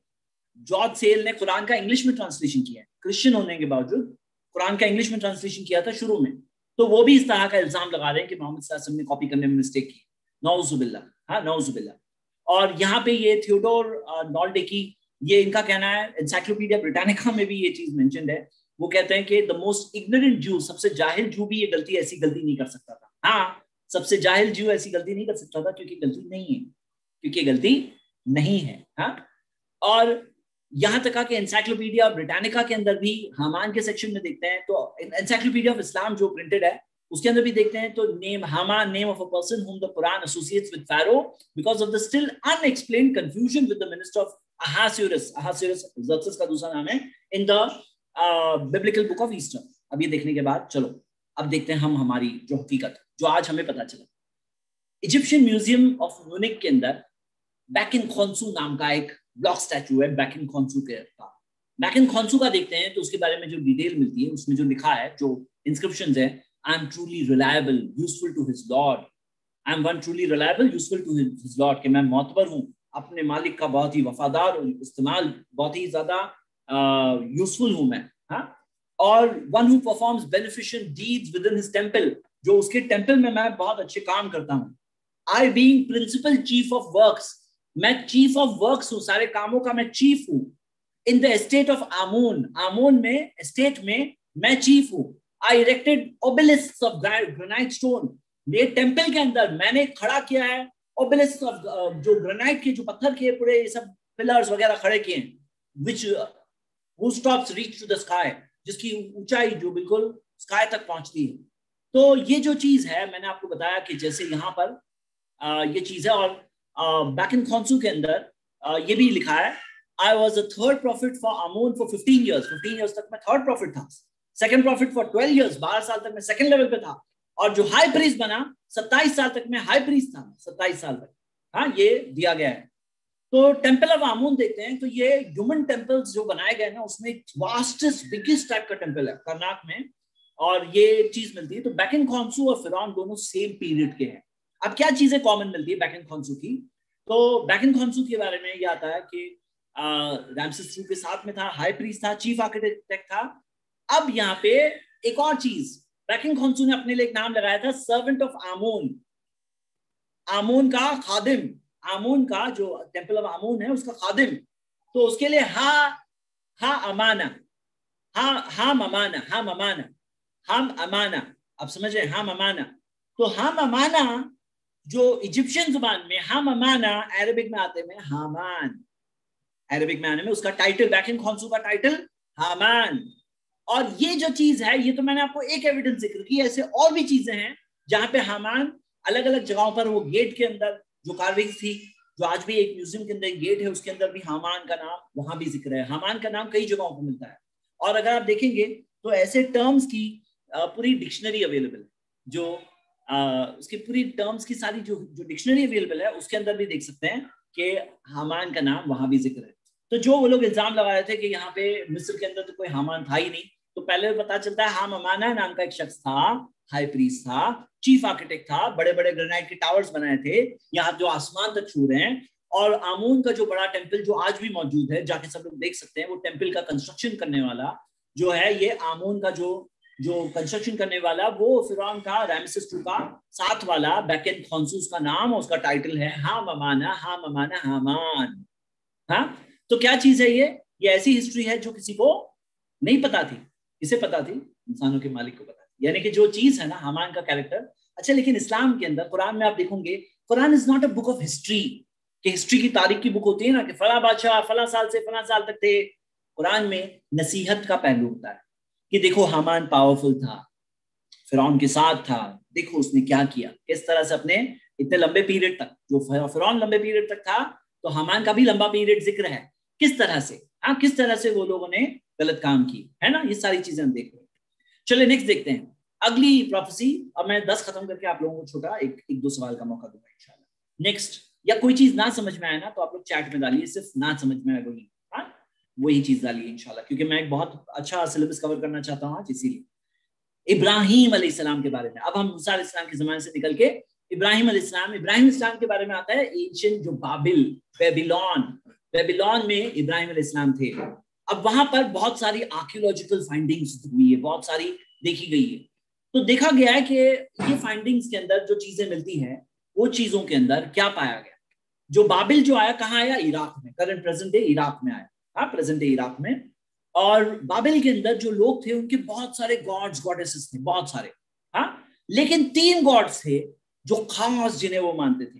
Speaker 1: जॉर्ज सेल ने कुरान का इंग्लिश में ट्रांसलेशन किया है, क्रिश्चियन होने के बावजूद कुरान का इंग्लिश में ट्रांसलेशन किया था शुरू में, तो वो भी इस तरह का इल्जाम लगा रहे हैं कि मोहम्मद सल्लल्लाहु अलैहि वसल्लम ने कॉपी करने में मिस्टेक की। नौजुबिल्ला, हाँ नौजुबिल्ला। और यहाँ पे ये थियोडोर नॉल्डेकी, ये इनका कहना है, एनसाइक्लोपीडिया ब्रिटानिका में भी ये चीज मेंशन्ड है। वो कहते हैं कि द मोस्ट इग्नोरेंट जू, सबसे जाहिल जू भी ये गलती ऐसी गलती नहीं कर सकता था। हाँ, सबसे जाहिल जू ऐसी गलती नहीं कर सकता था, क्योंकि गलती नहीं है, क्योंकि गलती नहीं है। हाँ, और यहां तक कि एनसाइक्लोपीडिया ब्रिटानिका के अंदर भी हामान के सेक्शन में देखते हैं, तो एनसाइक्लोपीडिया ऑफ इस्लाम जो प्रिंटेड है उसके अंदर भी देखते हैं, तो name Haman, name of a person whom the Quran associates with Pharaoh because of the still unexplained confusion with the minister of Ahasuerus. Ahasuerus Xerxes का दूसरा नाम है in the uh, biblical book of Esther। अब ये देखने के बाद चलो अब देखते हैं हम हमारी जो हकीकत जो आज हमें पता चला। इजिप्शियन म्यूजियम ऑफ म्यूनिक के अंदर बैकिन खोंसू नाम का एक ब्लॉक स्टैचू है, बैकिन खोंसू के का। बैकिन खोंसू का देखते हैं तो उसके बारे में जो डिटेल मिलती है उसमें जो लिखा है, जो इंस्क्रिप्शंस है, I am truly reliable, useful to his Lord. I am one truly reliable, useful to his Lord, कि मैं मोतबर हूँ, अपने मालिक का बहुत ही वफादार और इस्तेमाल बहुत ही ज्यादा यूजफुल हूँ मैं। हाँ, और one who performs beneficent deeds within his temple, जो उसके टेम्पल में मैं बहुत अच्छे काम करता हूँ। I being principal chief of works, मैं चीफ ऑफ वर्क्स हूँ, सारे कामों का मैं चीफ हूँ। In the estate of Amun, Amun में एस्टेट में मैं चीफ हूँ। I erected obelisks of granite stone, ये टेम्पल के अंदर मैंने खड़ा किया है obelisks of uh, जो ग्रेनाइट के जो पत्थर के पूरे ये सब पिलर्स वगैरह खड़े किए हैं, which uh, whose tops reach to the sky, जिसकी ऊंचाई जो बिल्कुल स्काई तक पहुंचती है। तो ये जो चीज है मैंने आपको बताया कि जैसे यहाँ पर uh, ये चीज है, और बैकिन खोंसू के अंदर uh, ये भी लिखा है, I was the third prophet for Amun for fifteen years, fifteen years तक मैं थर्ड प्रॉफिट था। Second prophet for twelve years, बारह साल तक मैं सेकंड लेवल पे था। और जो हाई प्रीस्ट बना सत्ताईस साल तक मैं हाई प्रीस्ट था, सत्ताईस साल तक। हाँ, ये दिया गया है। तो टेंपल ऑफ आमून देखते हैं तो ये ह्यूमन टेंपल्स जो बनाए गए ना उसमें वास्टेस्ट बिगेस्ट टाइप का टेंपल है कर्नाटक में, और ये चीज मिलती है। तो बैकिन खोंसू और फिरौन दोनों सेम पीरियड के हैं। अब क्या चीजें कॉमन मिलती है बैकिन खोंसू की? तो बैकिन खोंसू के बारे में ये आता है कि रामसेस टू के साथ में था, हाई प्रीस्ट था, चीफ आर्किटेक्ट था। अब यहाँ पे एक और चीज, बैकिन खोंसू ने अपने लिए एक नाम लगाया था, सर्वेंट ऑफ आमून, आमून का खादिम, आमून का जो टेंपल ऑफ आमून है उसका खादिम। तो उसके लिए हा हा अमाना, हा हम अमाना, हम अमाना, हम अमाना, अब समझ रहे, हम अमाना। तो हम अमाना जो इजिप्शियन जुबान में हम अमाना, अरबिक में आते में हामान, अरबिक में आने में उसका टाइटल, बैकिन खोंसू का टाइटल हामान। और ये जो चीज है, ये तो मैंने आपको एक एविडेंस जिक्र की, ऐसे और भी चीजें हैं जहां पे हामान अलग अलग जगहों पर, वो गेट के अंदर जो कार्विंग थी, जो आज भी एक म्यूजियम के अंदर एक गेट है उसके अंदर भी हामान का नाम वहां भी जिक्र है। हामान का नाम कई जगहों पर मिलता है। और अगर आप देखेंगे तो ऐसे टर्म्स की पूरी डिक्शनरी अवेलेबल है, जो आ, उसकी पूरी टर्म्स की सारी जो जो डिक्शनरी अवेलेबल है उसके अंदर भी देख सकते हैं कि हामान का नाम वहां भी जिक्र है। तो जो वो लोग इल्जाम लगा रहे थे कि यहाँ पे मिस्र के अंदर तो कोई हामान था ही नहीं, तो पहले पता चलता है हाम अमाना नाम का एक शख्स था, हाई प्रीस्ट था, चीफ आर्किटेक्ट था, बड़े बड़े ग्रेनाइट के टावर्स बनाए थे यहाँ जो आसमान तक छू रहे हैं। और आमून का जो बड़ा टेंपल जो आज भी मौजूद है, जाके सब लोग देख सकते हैं, वो टेंपल का कंस्ट्रक्शन करने वाला जो है, ये आमून का जो जो कंस्ट्रक्शन करने वाला वो फिरौन का, रामसेस टू का साथ वाला बैकिन खोंसू का नाम, उसका टाइटल है हाम अमाना, हाम अमाना हामान। हाँ, तो क्या चीज है ये? ये ऐसी हिस्ट्री है जो किसी को नहीं पता थी। किसे पता थी? इंसानों के मालिक को पता थी। यानी कि जो चीज है ना हामान का कैरेक्टर। अच्छा, लेकिन इस्लाम के अंदर, कुरान में आप देखोगे, Quran is not a book of history, कि हिस्ट्री की तारीख की बुक होती है ना कि फला बादशाह फला साल से फला साल तक थे। कुरान में नसीहत का पहलू होता है कि देखो हामान पावरफुल था, फिरौन के साथ था, देखो उसने क्या किया, किस तरह से अपने इतने लंबे पीरियड तक, जो फिरौन लंबे पीरियड तक था तो हामान का भी लंबा पीरियड जिक्र है, किस तरह से, हाँ किस तरह से वो लोगों ने गलत काम की, है ना। ये सारी चीजें हम देख रहे हैं। चलिए नेक्स्ट देखते हैं अगली प्रोफेसी। अब मैं दस खत्म करके आप लोगों को छोटा एक एक दो सवाल का मौका दूंगा इंशाल्लाह। नेक्स्ट, या कोई चीज ना समझ में आए ना तो आप लोग चैट में डालिए, सिर्फ ना समझ में आए वही, हाँ वही चीज डालिए इंशाल्लाह, क्योंकि मैं एक बहुत अच्छा सिलेबस कवर करना चाहता हूँ आज, इसीलिए। इब्राहिम अलैहिस्सलाम के बारे में, अब हम मूसा अलैहिस्सलाम के जमाने से निकल के इब्राहिम अलैहिस्सलाम, इब्राहिम अलैहिस्सलाम के बारे में आता है एंशिएंट जो बाबिल, बेबीलोन, बेबीलोन में इब्राहिम अलैहिस्सलाम थे। अब वहां पर बहुत सारी आर्कियोलॉजिकल फाइंडिंग्स हुई है, बहुत सारी देखी गई है। तो देखा गया है कि ये फाइंडिंग्स के अंदर जो चीजें मिलती हैं, वो चीजों के अंदर क्या पाया गया? जो बाबिल जो आया कहाँ आया? इराक में, करंट प्रेजेंट डे इराक में आया, हाँ प्रेजेंट डे इराक में। और बाबिल के अंदर जो लोग थे उनके बहुत सारे गॉड्स गॉडेसेस थे, बहुत सारे, हाँ। लेकिन तीन गॉड्स थे जो खास जिन्हें वो मानते थे।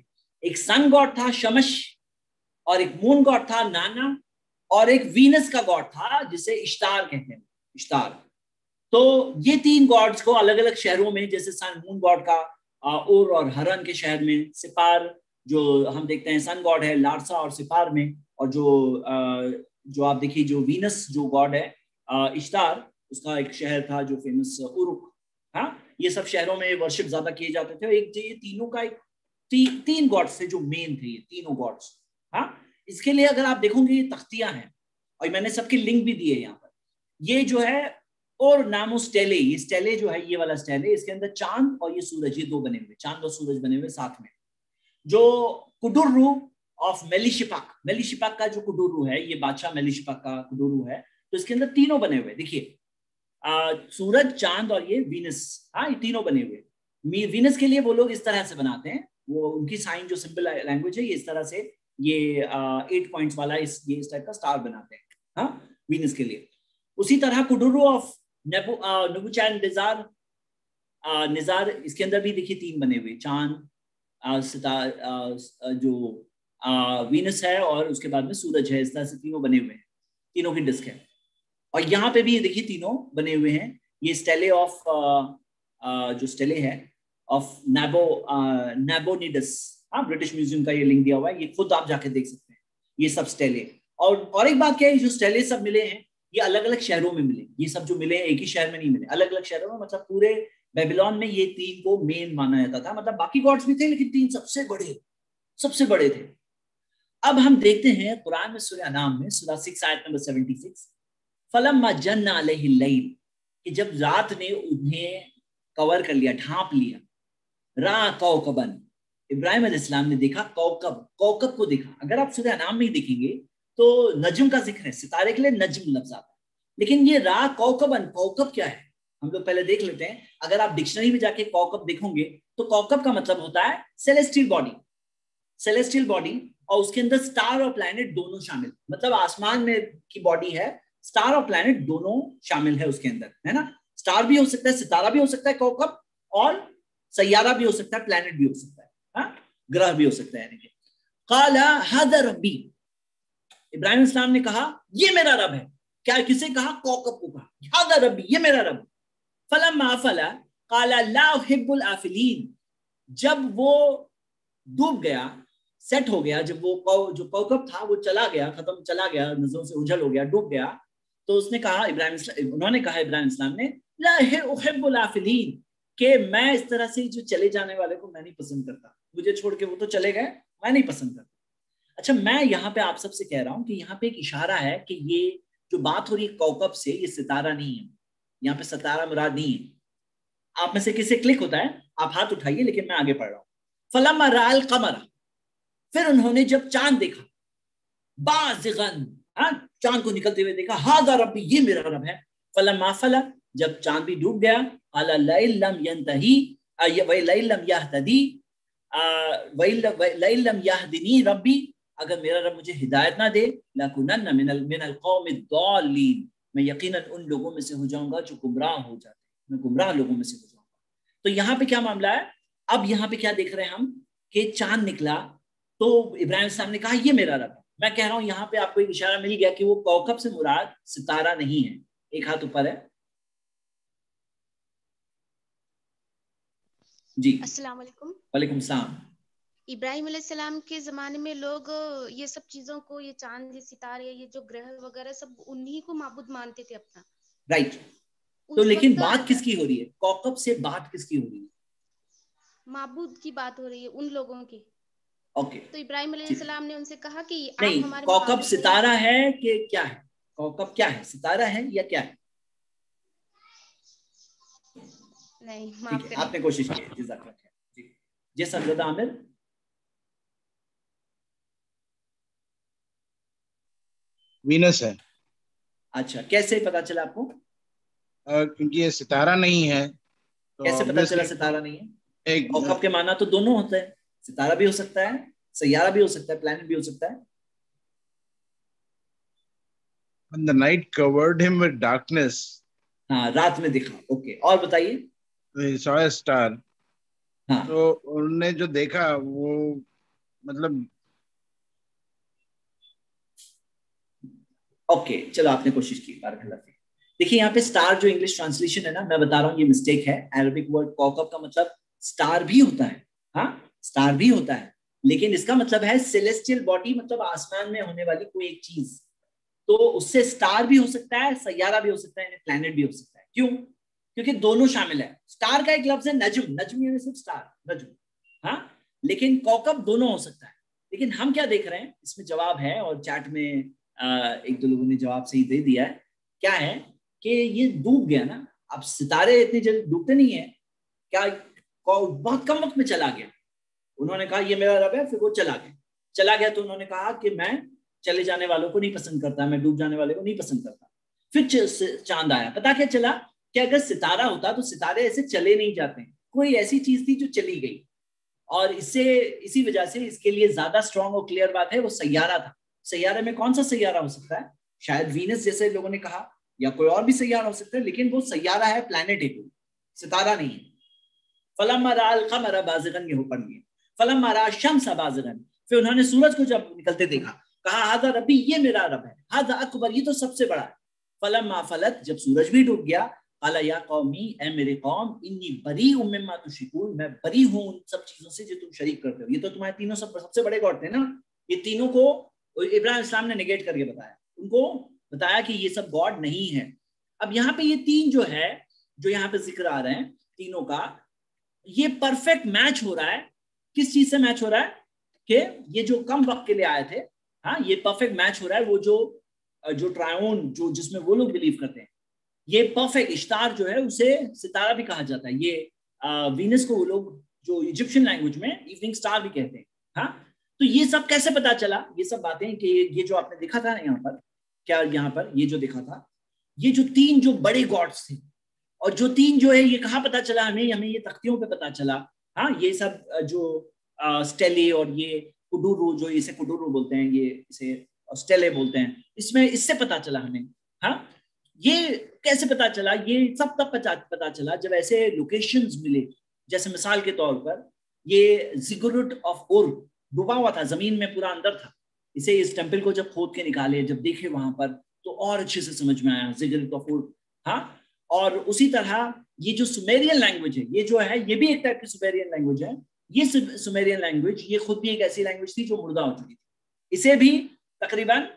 Speaker 1: एक सन गॉड था शमश, और एक मून गॉड था नाना, और एक वीनस का गॉड था जिसे इश्तार कहते हैं, इश्तार। तो ये तीन गॉड्स को अलग अलग शहरों में, जैसे सन मून गॉड का उर और हरन के शहर में, सिपार जो हम देखते हैं सन गॉड है लारसा और सिपार में, और जो जो आप देखिए जो वीनस जो गॉड है इश्तार, उसका एक शहर था जो फेमस उरुक। हाँ, ये सब शहरों में वर्शिप ज्यादा किए जाते थे। एक ये तीनों का एक ती, तीन गॉड्स थे जो मेन थे, ये तीनों गॉड्स। हाँ, इसके लिए अगर आप देखोगे ये तख्तियां हैं, और मैंने सबके लिंक भी दिए यहाँ पर। ये जो है और नामो स्टेले, ये स्टेले जो है, ये वाला स्टेले, इसके अंदर चांद और ये सूरज, ये दो बने हुए, चांद और सूरज बने हुए साथ में। जो कुडुर्रू ऑफ मेलिशिपाक, मेलिशिपाक का जो कुडुर्रू है, ये बादशाह मेलिशिपाक का कुडुर्रू है, तो इसके अंदर तीनों बने हुए। देखिए सूरज, चांद और ये वीनस, हाँ, ये तीनों बने हुए। वीनस के लिए वो लोग इस तरह से बनाते हैं, वो उनकी साइन जो सिंपल लैंग्वेज है, ये इस तरह से, ये एट पॉइंट्स वाला इस ये इस टाइप का स्टार बनाते हैं, हाँ, वीनस के लिए। उसी तरह kudurru of Nebu Nebuchadnezzar, निजार, इसके अंदर भी देखिए तीन बने हुए, चांद, सितार, जो वीनस है, और उसके बाद में सूरज है, इस तरह से तीनों बने हुए हैं, तीनों की डिस्क है। और यहाँ पे भी देखिए तीनों बने हुए हैं। ये स्टेले ऑफ जो स्टेले है ऑफ नेबो नेबोनिडस, हाँ, ब्रिटिश म्यूजियम का ये लिंक दिया हुआ है, ये खुद आप जाके देख सकते हैं, ये सब स्टेले। और और एक बात क्या है, जो स्टेले सब मिले हैं ये अलग अलग शहरों में मिले, ये सब जो मिले एक ही शहर में नहीं मिले, अलग अलग शहरों में। मतलब पूरे बेबीलोन में ये तीन को मेन माना जाता था, मतलब बाकी गॉड्स भी थे लेकिन तीन सबसे बड़े सबसे बड़े थे। अब हम देखते हैं कुरान में सूरह अनाम में सूरह सिक्स आयत नंबर सेवेंटी सिक्स, फलम्मा जन्ना अलैहि लैल, कि जब रात ने उन्हें कवर कर लिया, ढांप लिया, रा कौकबन, इब्राहिम अलैहिस्सलाम ने देखा कौकब, कौकब को देखा। अगर आप सूरह अनाम में ही देखेंगे तो नजम का जिक्र है, सितारे के लिए नजम लफ्ज आता है, लेकिन ये रा कौकबन, कौकब क्या है हम लोग पहले देख लेते हैं। अगर आप डिक्शनरी में जाके कौकब देखोगे तो कौकब का मतलब होता है सेलेस्टियल बॉडी, सेलेस्टियल बॉडी, और उसके अंदर स्टार और प्लैनेट दोनों शामिल, मतलब आसमान में की बॉडी है, स्टार और प्लैनेट दोनों शामिल है उसके अंदर, है ना। स्टार भी हो सकता है, सितारा भी हो सकता है कौकब, और सैयारा भी हो सकता है, प्लैनेट भी हो सकता है, हाँ, ग्रह भी हो सकता है। काला हादा रब्बी, इब्राहिम इस्लाम ने कहा ये मेरा रब है। क्या, किसे कहा? कौकब को कहा, हादा रब्बी, ये मेरा रब। फलम्मा अफला काला ला उहिब्बुल आफिलीन, जब वो डूब गया, सेट हो गया, जब वो कौ, जो कौकब था वो चला गया, खत्म चला गया, नजरों से उजल हो गया, डूब गया, तो उसने कहा, इब्राहिम उन्होंने कहा इब्राहिम इस्लाम ने, ला उहिब्बुल आफिलीन, कि मैं इस तरह से जो चले जाने वाले को मैं नहीं पसंद करता, मुझे छोड़ के वो तो चले गए, मैं नहीं पसंद करता। अच्छा, मैं यहाँ पे आप सबसे कह रहा हूँ कि यहाँ पे एक इशारा है कि ये जो बात हो रही है कौकब से, ये सितारा नहीं है, यहाँ पे सितारा मुराद नहीं है। आप में से किसे क्लिक होता है आप हाथ उठाइए, लेकिन मैं आगे पढ़ रहा हूँ। फलम्मा राल कमरा, फिर उन्होंने जब चांद देखा, बाज़िगन, हाँ, चांद को निकलते हुए देखा, हादा रब्बी, ये मेरा रब है। फलम्मा फला, जब चांद भी डूब गया, अला लम यंतही व लम यहतदी व लम यहदिनी रब्बी, अगर मेरा रब मुझे हिदायत ना दे, लकुनन्ना मिनल मिनल कौमि द-दाल्लीन, मैं यकीनन उन लोगों में से हो जाऊंगा जो गुमराह हो जाते हैं, मैं गुमराह लोगों में से हो जाऊंगा। तो यहाँ पे क्या मामला है? अब यहाँ पे क्या देख रहे हैं हम कि चांद निकला, तो इब्राहिम साहब ने कहा ये मेरा रब है। मैं कह रहा हूँ यहाँ पे आपको एक इशारा मिल गया कि वो कौकब से मुराद सितारा नहीं है। एक हाथ ऊपर है जी।
Speaker 4: अस्सलाम वालेकुम।
Speaker 1: वालेकुम सलाम।
Speaker 4: इब्राहिम अलैहिस्सलाम के जमाने में लोग ये सब चीजों को, ये चांद, ये सितारे, ये जो ग्रह वगैरह सब उन्हीं को माबूद मानते थे अपना,
Speaker 1: राइट। तो लेकिन बात किसकी हो रही है? कौकब से बात किसकी हो रही है?
Speaker 4: माबूद की बात हो रही है, उन लोगों की।
Speaker 1: ओके,
Speaker 4: तो इब्राहिम अलैहिस्सलाम ने उनसे कहा कि
Speaker 1: नहीं,
Speaker 4: आप हमारे
Speaker 1: कौकब सितारा है कि क्या है? कौकब क्या है? सितारा है या क्या है?
Speaker 4: नहीं,
Speaker 1: ठीक है, आपने कोशिश की, जज़ाकल्लाह खैर। जी जी सरदार आमिर।
Speaker 8: वीनस है।
Speaker 1: अच्छा, कैसे पता चला आपको?
Speaker 8: क्योंकि ये सितारा नहीं है। तो
Speaker 1: कैसे पता चला सितारा नहीं है?
Speaker 8: एक
Speaker 1: कौकब के माना तो दोनों होते हैं, सितारा भी हो सकता है, सैयारा भी हो सकता है, प्लैनेट भी हो सकता है।
Speaker 8: When the night covered him with darkness,
Speaker 1: हाँ, रात में दिखा। ओके, और बताइए।
Speaker 8: he saw a star.
Speaker 1: हाँ,
Speaker 8: तो उन्होंने जो देखा वो मतलब
Speaker 1: ओके okay, चलो आपने कोशिश की। बारकाल्लाह फीक। देखिए यहाँ पे स्टार जो इंग्लिश ट्रांसलेशन है ना, मैं बता रहा हूँ ये मिस्टेक है। अरबिक वर्ड कौकब का मतलब स्टार भी होता है, हाँ स्टार भी होता है, लेकिन इसका मतलब है सेलेस्टियल बॉडी, मतलब आसमान में होने वाली कोई एक चीज। तो उससे स्टार भी हो सकता है, सैयारा भी हो सकता है, प्लैनेट भी हो सकता है। क्यों? क्योंकि दोनों शामिल है। स्टार का एक लफ्ज है नजम, नजम यानी सिर्फ स्टार, नजम, हाँ, लेकिन कौकब दोनों हो सकता है। लेकिन हम क्या देख रहे हैं, इसमें जवाब है और चैट में आ, एक दो लोगों ने जवाब सही दे दिया है। क्या है कि ये डूब गया ना। अब सितारे इतनी जल्दी डूबते नहीं है क्या, बहुत कम वक्त में चला गया। उन्होंने कहा ये मेरा रब है, फिर वो चला गया। चला गया तो उन्होंने कहा कि मैं चले जाने वालों को नहीं पसंद करता, मैं डूब जाने वाले को नहीं पसंद करता। फिर चांद आया। पता क्या चला कि अगर सितारा होता तो सितारे ऐसे चले नहीं जाते, कोई ऐसी चीज थी जो चली गई। और इससे इसी वजह से इसके लिए ज्यादा स्ट्रॉन्ग और क्लियर बात है वो सैयारा था। सैयारे में कौन सा सैयारा हो सकता है? शायद वीनस जैसे लोगों ने कहा, या कोई और भी सैयारा हो सकता है, लेकिन वो सैयारा है, प्लैनेट है, कोई सितारा नहीं है। फलम्मा राअल क़मरा बाज़िग़न, ये ऊपर नहीं है। फलम्मा राअ शम्स बाज़िग़न, फिर उन्होंने सूरज को जब निकलते देखा, कहा हादा रब्बी, ये मेरा रब है, हादा अकबर, ये तो सबसे बड़ा है। फलम्मा फलत, जब सूरज भी डूब गया, क़ाला या कौमी, ए मेरे कौम, इन्नी बरीउम मिम्मा तुश्रिकून, मैं बरी हूं उन सब चीजों से जो तुम शरीक करते हो। ये तो तुम्हारे तीनों सब सबसे बड़े गॉड थे ना, ये तीनों को इब्राहिम इस्लाम ने नेगेट करके बताया, उनको बताया कि ये सब गॉड नहीं है। अब यहाँ पे ये तीन जो है, जो यहाँ पे जिक्र आ रहे हैं तीनों का, ये परफेक्ट मैच हो रहा है। किस चीज से मैच हो रहा है? कि ये जो कम वक्त के लिए आए थे, हाँ, ये परफेक्ट मैच हो रहा है वो जो जो ट्रायोन, जो जिसमें वो लोग बिलीव करते हैं, ये परफेक्ट इश्तार जो है उसे सितारा भी कहा जाता है। ये वीनस को वो लोग जो इजिप्शियन लैंग्वेज में इवनिंग स्टार भी कहते हैं। हाँ, तो ये सब कैसे पता चला? ये सब बातें कि ये जो आपने देखा था ना यहाँ पर, क्या यहाँ पर ये जो देखा था, ये जो तीन जो बड़े गॉड्स थे, और जो तीन जो है ये कहाँ पता चला हमें? हमें ये तख्तियों पे पता चला। हाँ, ये सब जो स्टेले और ये कुडुरु, जो इसे कुडुरु बोलते हैं, ये इसे स्टेले बोलते हैं, इसमें इससे पता चला हमें। हाँ, ये कैसे पता चला? ये सब तब पता पता चला जब ऐसे लोकेशंस मिले। जैसे मिसाल के तौर पर ये ज़िगुरुट ऑफ उर डूबा हुआ था, जमीन में पूरा अंदर था। इसे इस टेम्पल को जब खोद के निकाले, जब देखे वहां पर, तो और अच्छे से समझ में आया ज़िगुरुट ऑफ उर। हाँ, और उसी तरह ये जो सुमेरियन लैंग्वेज है, ये जो है ये भी एक टाइप की सुमेरियन लैंग्वेज है। ये सुमेरियन लैंग्वेज ये खुद भी एक ऐसी लैंग्वेज थी जो मुर्दा हो चुकी थी। इसे भी तकरीबन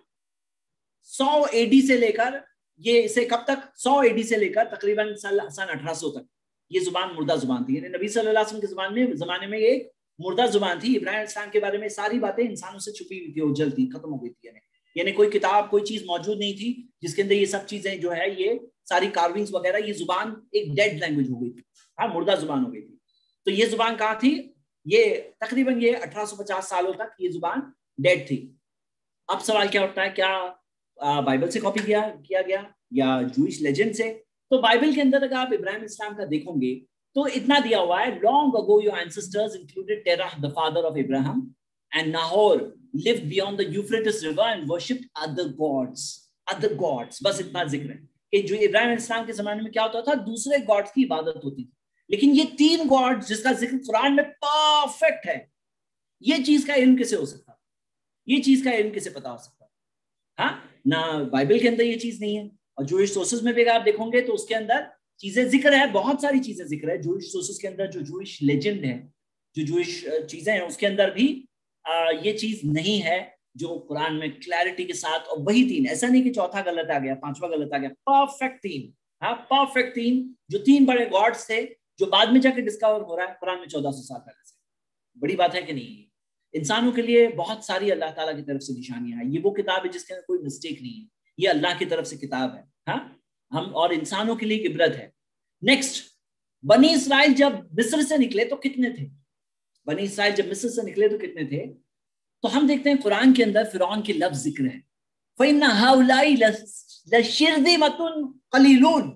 Speaker 1: सौ एडी से लेकर, ये इसे कब तक, सौ एडी से लेकर तकरीबन सन अठारह सौ तक ये जुबान मुर्दा जुबान थी। यानी नबी सल्लल्लाहु अलैहि वसल्लम के जमाने में जमाने में एक मुर्दा जुबान थी। इब्राहिम इस्लाम के बारे में सारी बातें इंसानों से छुपी हुई थी, ओझल थी, खत्म हो गई थी। यानी यानी कोई किताब, कोई चीज मौजूद नहीं थी जिसके अंदर ये सब चीजें जो है, ये सारी कार्विंग्स वगैरह, ये जुबान एक डेड लैंग्वेज हो गई थी। हाँ, मुर्दा जुबान हो गई थी। तो ये जुबान कहाँ थी? ये तकरीबन ये अठारह सौ पचास सालों तक ये जुबान डेड थी। अब सवाल क्या उठता है, क्या बाइबल से कॉपी किया किया गया या जूइश लेजेंड से? तो बाइबल के अंदर अगर आप इब्राहिम इस्लाम का देखोगे तो इतना दिया हुआ है, long ago your ancestors included Terah the father of Ibrahim and Nahor lived beyond the Euphrates river and worshipped other gods, other gods। बस इतना जिक्र है कि जो इब्राहिम इस्लाम के जमाने में क्या होता था, दूसरे गॉड्स की इबादत होती थी। लेकिन ये तीन गॉड्स जिसका जिक्र कुरान में परफेक्ट है, ये चीज का इल्म किसे हो सकता? ये चीज का इल्म किसे पता हो सकता? हाँ ना, बाइबल के अंदर ये चीज नहीं है। और जूइश सोर्सेज में भी अगर आप देखोगे तो उसके अंदर चीजें जिक्र है, बहुत सारी चीजें जिक्र है जूइश सोर्सेज के अंदर। जो जूइश लेजेंड है, जो जूइश चीजें हैं, उसके अंदर भी आ, ये चीज नहीं है जो कुरान में क्लैरिटी के साथ। और वही तीन, ऐसा नहीं कि चौथा गलत आ गया, पांचवा गलत आ गया, परफेक्ट तीन। हाँ, परफेक्ट तीन, जो तीन बड़े गॉड्स थे, जो बाद में जाकर डिस्कवर हो रहा है कुरान में चौदह सौ साल पहले से। बड़ी बात है कि नहीं? इंसानों के लिए बहुत सारी अल्लाह ताला की तरफ से निशानियां हैं। ये वो किताब है जिसके अंदर कोई मिस्टेक नहीं है, ये अल्लाह की तरफ से किताब है। हाँ, हम और इंसानों के लिए इबरत है। नेक्स्ट, बनी इसराइल जब मिस्र से निकले तो कितने थे? बनी इसराइल जब मिस्र से निकले तो कितने थे? तो हम देखते हैं कुरान के अंदर फिरौन के लफ्ज जिक्र है, फ़इन्ना हाउलाई लशिर्दिमतुन क़लीलून।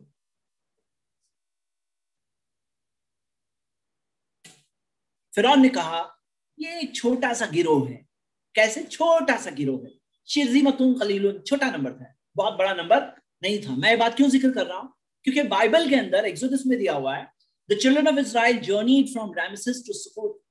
Speaker 1: फिरौन ने कहा ये एक छोटा सा गिरोह है। कैसे छोटा सा गिरोह है? शिर्दिमतुन क़लीलून, छोटा नंबर था, बहुत बड़ा नंबर नहीं था। मैं ये बात क्यों जिक्र कर रहा हूं? क्योंकि बाइबल के अंदर एक्सोडस में दिया हुआ है, the children of Israel journeyed from Rameses to Succoth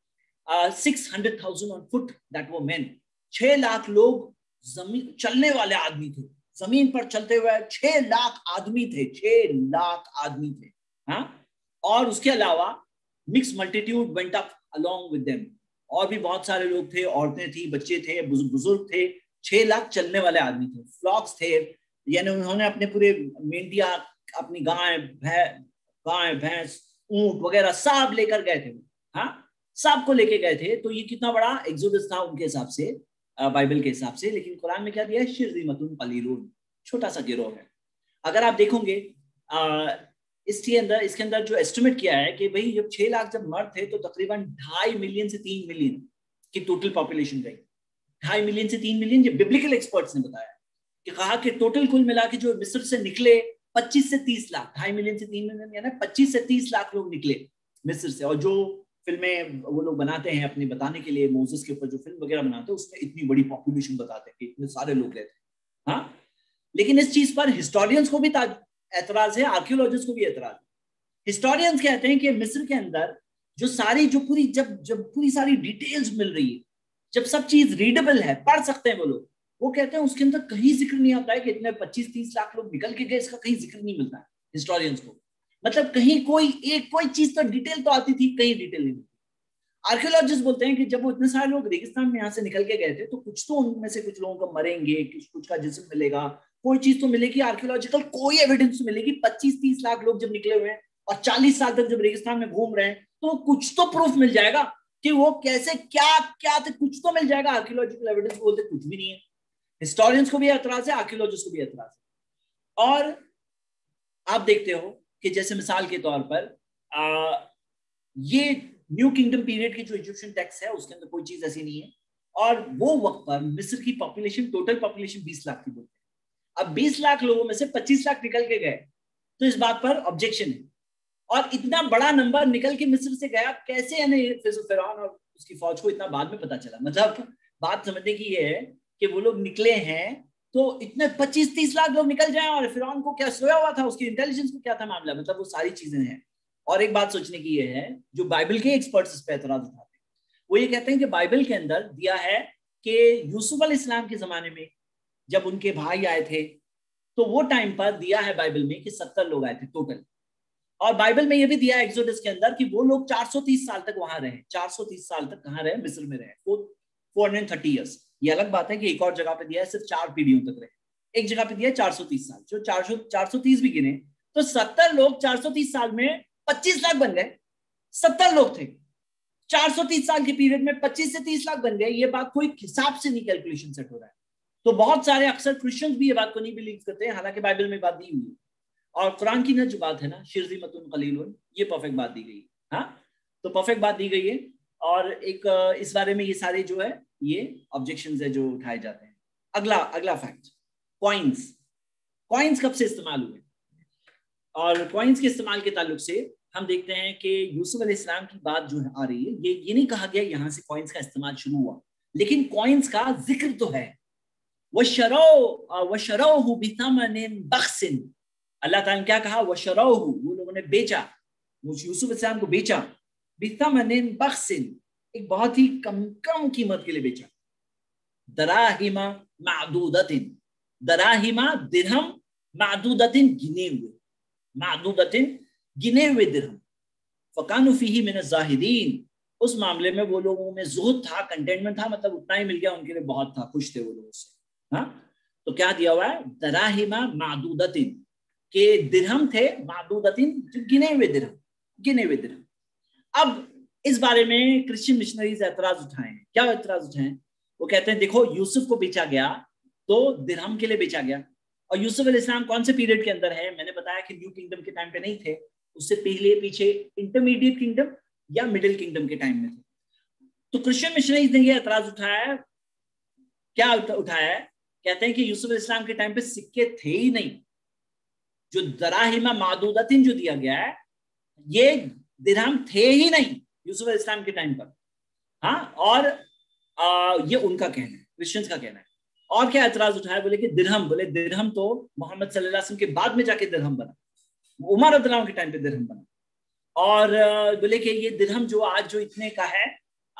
Speaker 1: six hundred thousand on foot that वो मेन, छह लाख लोग जमीन चलने वाले आदमी थे, जमीन पर चलते हुए छह लाख आदमी थे, छह लाख आदमी थे। हाँ, और उसके अलावा mix multitude went up along with them, और भी बहुत सारे लोग थे, औरतें थी, बच्चे थे, बुजुर्ग थे, छह लाख चलने वाले आदमी थे। फ्लॉक्स थे, यानी उन्होंने अपने पूरे मेंढिया, अपनी गाय भैंस गाय भैंस ऊंट वगैरह सब लेकर गए थे। हाँ, सबको लेके गए थे। तो ये कितना बड़ा एक्सोडस था उनके हिसाब से, बाइबल के हिसाब से। लेकिन कुरान में क्या दिया है? शिर्जिमतुन कलीलून, छोटा सा गिरोह है। अगर आप देखोगे आ, इसके अंदर इसके अंदर जो एस्टिमेट किया है कि भाई जब छह लाख जब मर्द थे तो तकरीबन ढाई मिलियन से तीन मिलियन की टोटल पॉपुलेशन गई। ढाई मिलियन से तीन मिलियन, ये बिब्लिकल एक्सपर्ट्स ने बताया कि कहा कि टोटल कुल मिला के जो मिस्र से निकले पच्चीस से तीस लाख, ढाई मिलियन से तीन मिलियन यानी पच्चीस से तीस लाख लोग निकले मिस्र से। और जो फिल्में वो लोग बनाते हैं अपने बताने के लिए, मोसेस के ऊपर जो फिल्म वगैरह बनाते हैं उसमें इतनी बड़ी पॉपुलेशन बताते हैं कि इतने सारे लोग गए थे। हाँ, लेकिन इस चीज पर हिस्टोरियंस को भी एतराज है, आर्कियोलॉजिस्ट को भी एतराज है। हिस्टोरियंस कहते हैं कि मिस्र के अंदर जो सारी जो पूरी जब जब पूरी सारी डिटेल्स मिल रही है, जब सब चीज रीडेबल है, पढ़ सकते हैं वो लोग, वो कहते हैं उसके अंदर कहीं जिक्र नहीं आता है कि इतने पच्चीस तीस लाख लोग निकल के गए, इसका कहीं जिक्र नहीं मिलता है हिस्टोरियंस को। मतलब कहीं कोई एक कोई चीज तो डिटेल तो आती थी, कहीं डिटेल नहीं मिलती। आर्कियोलॉजिस्ट बोलते हैं कि जब वो इतने सारे लोग रेगिस्तान में यहाँ से निकल के गए थे तो कुछ तो उनमें से कुछ लोगों को मरेंगे, कुछ कुछ का जिस्म मिलेगा, कोई चीज तो मिलेगी आर्कियोलॉजिकल, कोई एविडेंस तो मिलेगी। पच्चीस तीस लाख लोग जब निकले हुए हैं और चालीस साल तक जब रेगिस्तान में घूम रहे हैं तो कुछ तो प्रूफ मिल जाएगा कि वो कैसे क्या क्या थे, कुछ तो मिल जाएगा। आर्कियोलॉजिकल एविडेंस बोलते कुछ भी नहीं है। हिस्टोरियंस को भी एतराज है, आर्कियोलॉजिस्ट को भी एतराज है। और आप देखते हो कि जैसे मिसाल के तौर पर आ, ये न्यू किंगडम पीरियड की जो इजिप्शियन टेक्स्ट है उसके अंदर कोई चीज ऐसी नहीं है। और वो वक्त पर मिस्र की पॉपुलेशन, टोटल पॉपुलेशन बीस लाख की बोलते हैं। अब बीस लाख लोगों में से पच्चीस लाख निकल के गए तो इस बात पर ऑब्जेक्शन है। और इतना बड़ा नंबर निकल के मिस्र से गया कैसे, यानी फिरौन और उसकी फौज को इतना बाद में पता चला। मतलब बात समझने की ये है कि वो लोग निकले हैं तो इतने पच्चीस तीस लाख लोग निकल जाएं और फिरौन को क्या सोया हुआ था, उसकी इंटेलिजेंस को क्या था मामला, मतलब वो सारी चीजें हैं। और एक बात सोचने की ये है, जो बाइबल के एक्सपर्ट्स इस पे एतराज उठाते हैं, वो ये कहते हैं कि बाइबल के अंदर दिया है कि यूसुफ अलैहिस्सलाम के जमाने में जब उनके भाई आए थे तो वो टाइम पर दिया है बाइबल में कि सत्तर लोग आए थे टोटल। और बाइबल में ये भी दिया है एक्सोडस के अंदर कि वो लोग चार सौ तीस साल तक वहां रहे। चार सौ तीस साल तक कहाँ रहे? मिस्र में रहे, फोर हंड्रेड थर्टी ईयर्स। ये अलग बात है कि एक और जगह पे दिया है सिर्फ चार पीढ़ियों तक रहे, एक जगह पे दिया है चार सौ तीस साल। जो चार सौ चार सौ तीस भी गिने तो सत्तर लोग चार सौ तीस साल में पच्चीस लाख बन गए। सत्तर लोग थे, चार सौ तीस साल के पीरियड में पच्चीस से तीस लाख बन गए। ये बात कोई हिसाब से नहीं कैलकुलेशन सेट हो रहा है। तो बहुत सारे अक्सर क्रिश्चियंस भी ये बात को नहीं बिलीव करते हैं, हालांकि बाइबल में बात दी हुई है। और कुरान की ना जो बात है ना, शिर्जिमतुन कलीलुन, ये परफेक्ट बात दी गई है। हाँ, तो परफेक्ट बात दी गई है। और एक इस बारे में ये सारे जो है ये ऑब्जेक्शंस है जो उठाए जाते हैं। अगला अगला फैक्ट, कॉइन्स। कॉइन्स कब से इस्तेमाल हुए? और कॉइन्स के इस्तेमाल के ताल्लुक से हम देखते हैं कि यूसुफ अलैहिस्सलाम की बात जो है आ रही है, ये ये नहीं कहा गया यहाँ से कॉइन्स का इस्तेमाल शुरू हुआ, लेकिन कॉइन्स का जिक्र तो है। वशरौ वशरौहु बिथमनिन बख्सिन, अल्लाह ताला ने क्या कहा? वशरौहु, वो लोगों ने बेचा, यूसुफ अलैहिस्सलाम को बेचा, बिथमनिन बख्सिन, एक बहुत ही कम कम कीमत के लिए बेचा। दराहिमा मादूदतिन, दराहिमा दिरहम, मादूदतिन गिने हुए, मादूदतिन गिने हुए दिरहम। फकानु फीही मिन ज़ाहिदीन, उस मामले में वो लोगों में जुहद था, कंटेनमेंट था, मतलब उतना ही मिल गया उनके लिए बहुत था, खुश थे वो लोग उससे। हाँ, तो क्या दिया हुआ है? दराहिमा मादूदतिन, के दिरहम थे, मादूदतिन जो गिने हुए दिरहम, गिने हुए दिरहम। अब इस बारे में क्रिश्चियन मिशनरीज एतराज उठाए। क्या एतराज उठाए? वो कहते हैं देखो यूसुफ को बेचा गया तो दिरहम के लिए बेचा गया, और यूसुफ अलैहिस्सलाम कौन से पीरियड के अंदर है? मैंने बताया कि न्यू किंगडम के टाइम पे नहीं थे, उससे पहले पीछे इंटरमीडिएट किंगडम या मिडिल किंगडम के टाइम में थे। तो क्रिश्चियन मिशनरीज ने ये एतराज उठाया। क्या उठाया है? कहते हैं कि यूसुफ अलैहिस्सलाम के टाइम पे सिक्के थे ही नहीं। जो दराहिमा मादूदतिन जो दिया गया है, ये दिरहम थे ही नहीं यूसुफ अलैहिस्सलाम के टाइम पर। हाँ, और आ, ये उनका कहना है, क्रिश्चियंस का कहना है। और क्या एतराज उठाया? बोले कि दिरहम, बोले दिरहम तो मोहम्मद सल्लल्लाहु अलैहि वसल्लम के बाद में जाके दिरहम बना, उमर रज़ियल्लाहु अन्हु के टाइम पे दिरहम बना। और बोले कि ये दिरहम जो आज जो इतने का है,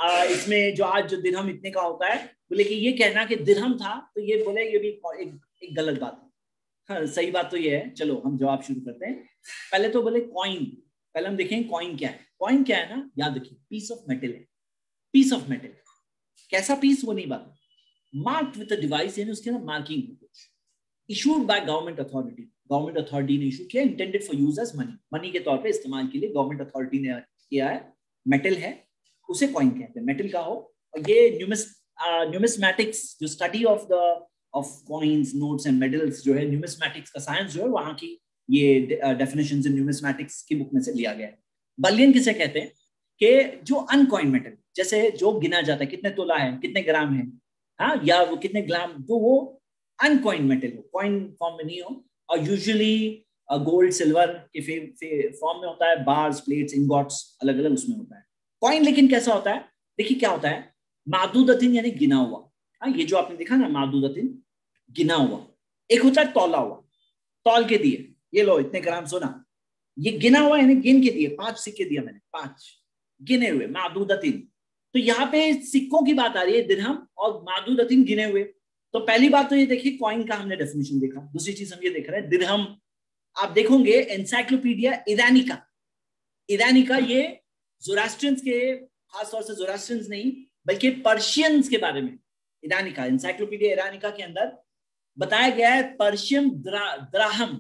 Speaker 1: आ, इसमें जो आज जो दिरहम इतने का होता है, बोले कि ये कहना कि दिरहम था तो ये बोले ये भी एक, एक गलत बात है। हाँ, सही बात तो ये है। चलो हम जवाब शुरू करते हैं। पहले तो बोले कॉइन, पहले हम देखें कॉइन क्या है। कॉइन क्या है ना, याद रखिए, पीस ऑफ मेटल है। पीस ऑफ मेटल, कैसा पीस वो नहीं बात, मार्क्ड विद अ डिवाइस, यानी उसके अंदर मार्किंग है कुछ, issued by government authority, government authority ने इशू किया, intended for use as money, money के तौर पे इस्तेमाल के लिए गवर्नमेंट अथॉरिटी ने किया है। मेटल है, उसे कॉइन कहते हैं, मेटल का हो। और ये न्यूमिस न्यूमिस्मैटिक्स, जो study of the of coins, notes and medals जो है, न्यूमिस्मैटिक्स का साइंस जो है, वहां की ये डेफिनेशंस इन न्यूमिस्मैटिक्स की बुक में से लिया गया है। बलियन किसे कहते हैं कि जो अनकॉइन मेटल, जैसे जो गिना जाता है कितने तोला है, कितने ग्राम है, हाँ, या वो कितने ग्राम, तो वो अनकॉइन मेटल हो, कॉइन फॉर्म में नहीं हो। और यूजुअली गोल्ड सिल्वर के फॉर्म में होता है, बार्स, प्लेट्स, इंगॉट्स, अलग अलग उसमें होता है। कॉइन लेकिन कैसा होता है, देखिए क्या होता है, मादूदतिन यानी गिना हुआ। हाँ, ये जो आपने देखा ना, मादूदतिन गिना हुआ। एक होता है तौला हुआ, तौल के दिए, ये लो इतने ग्राम सोना, ये गिना हुआ यानी गिन के दिए, पांच सिक्के दिए मैंने, पांच गिने हुए, मादूदतिन। तो यहाँ पे सिक्कों की बात आ रही है, दिरहम और मादूदतिन गिने हुए। तो पहली बात तो ये देखिए, कॉइन का हमने डेफिनेशन देखा। दूसरी चीज हम ये देख रहे हैं, दिरहम। आप देखोगे एनसाइक्लोपीडिया इरानिका, इरानिका ये ज़ोरास्ट्रियंस के, खासतौर से ज़ोरास्ट्रियंस नहीं बल्कि पर्शियंस के बारे में, इरानिका, एनसाइक्लोपीडिया इरानिका के अंदर बताया गया है पर्शियन द्रा, द्राहम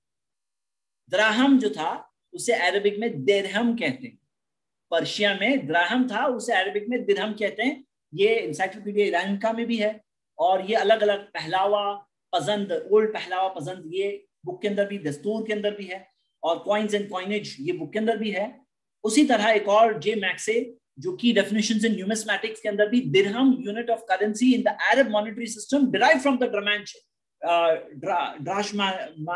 Speaker 1: द्राहम जो था उसे अरबिक में दिरहम कहते हैं। पर्शिया में द्राहम था, उसे अरबिक में दिरहम कहते हैं। ये एनसाइक्लोपीडिया इरानिका में भी है, और ये अलग अलग पहलावा पसंद, ओल्ड पहलावा पसंद, ये बुक के अंदर भी, दस्तूर के अंदर भी है, और कॉइन्स एंड कॉइनेज ये बुक के अंदर भी है। उसी तरह एक और जे मैक्से, जो की डेफिनेशंस इन न्यूमिस्मैटिक्स के अंदर भी, dirham unit of currency in the Arab monetary system derive from the drachm drachma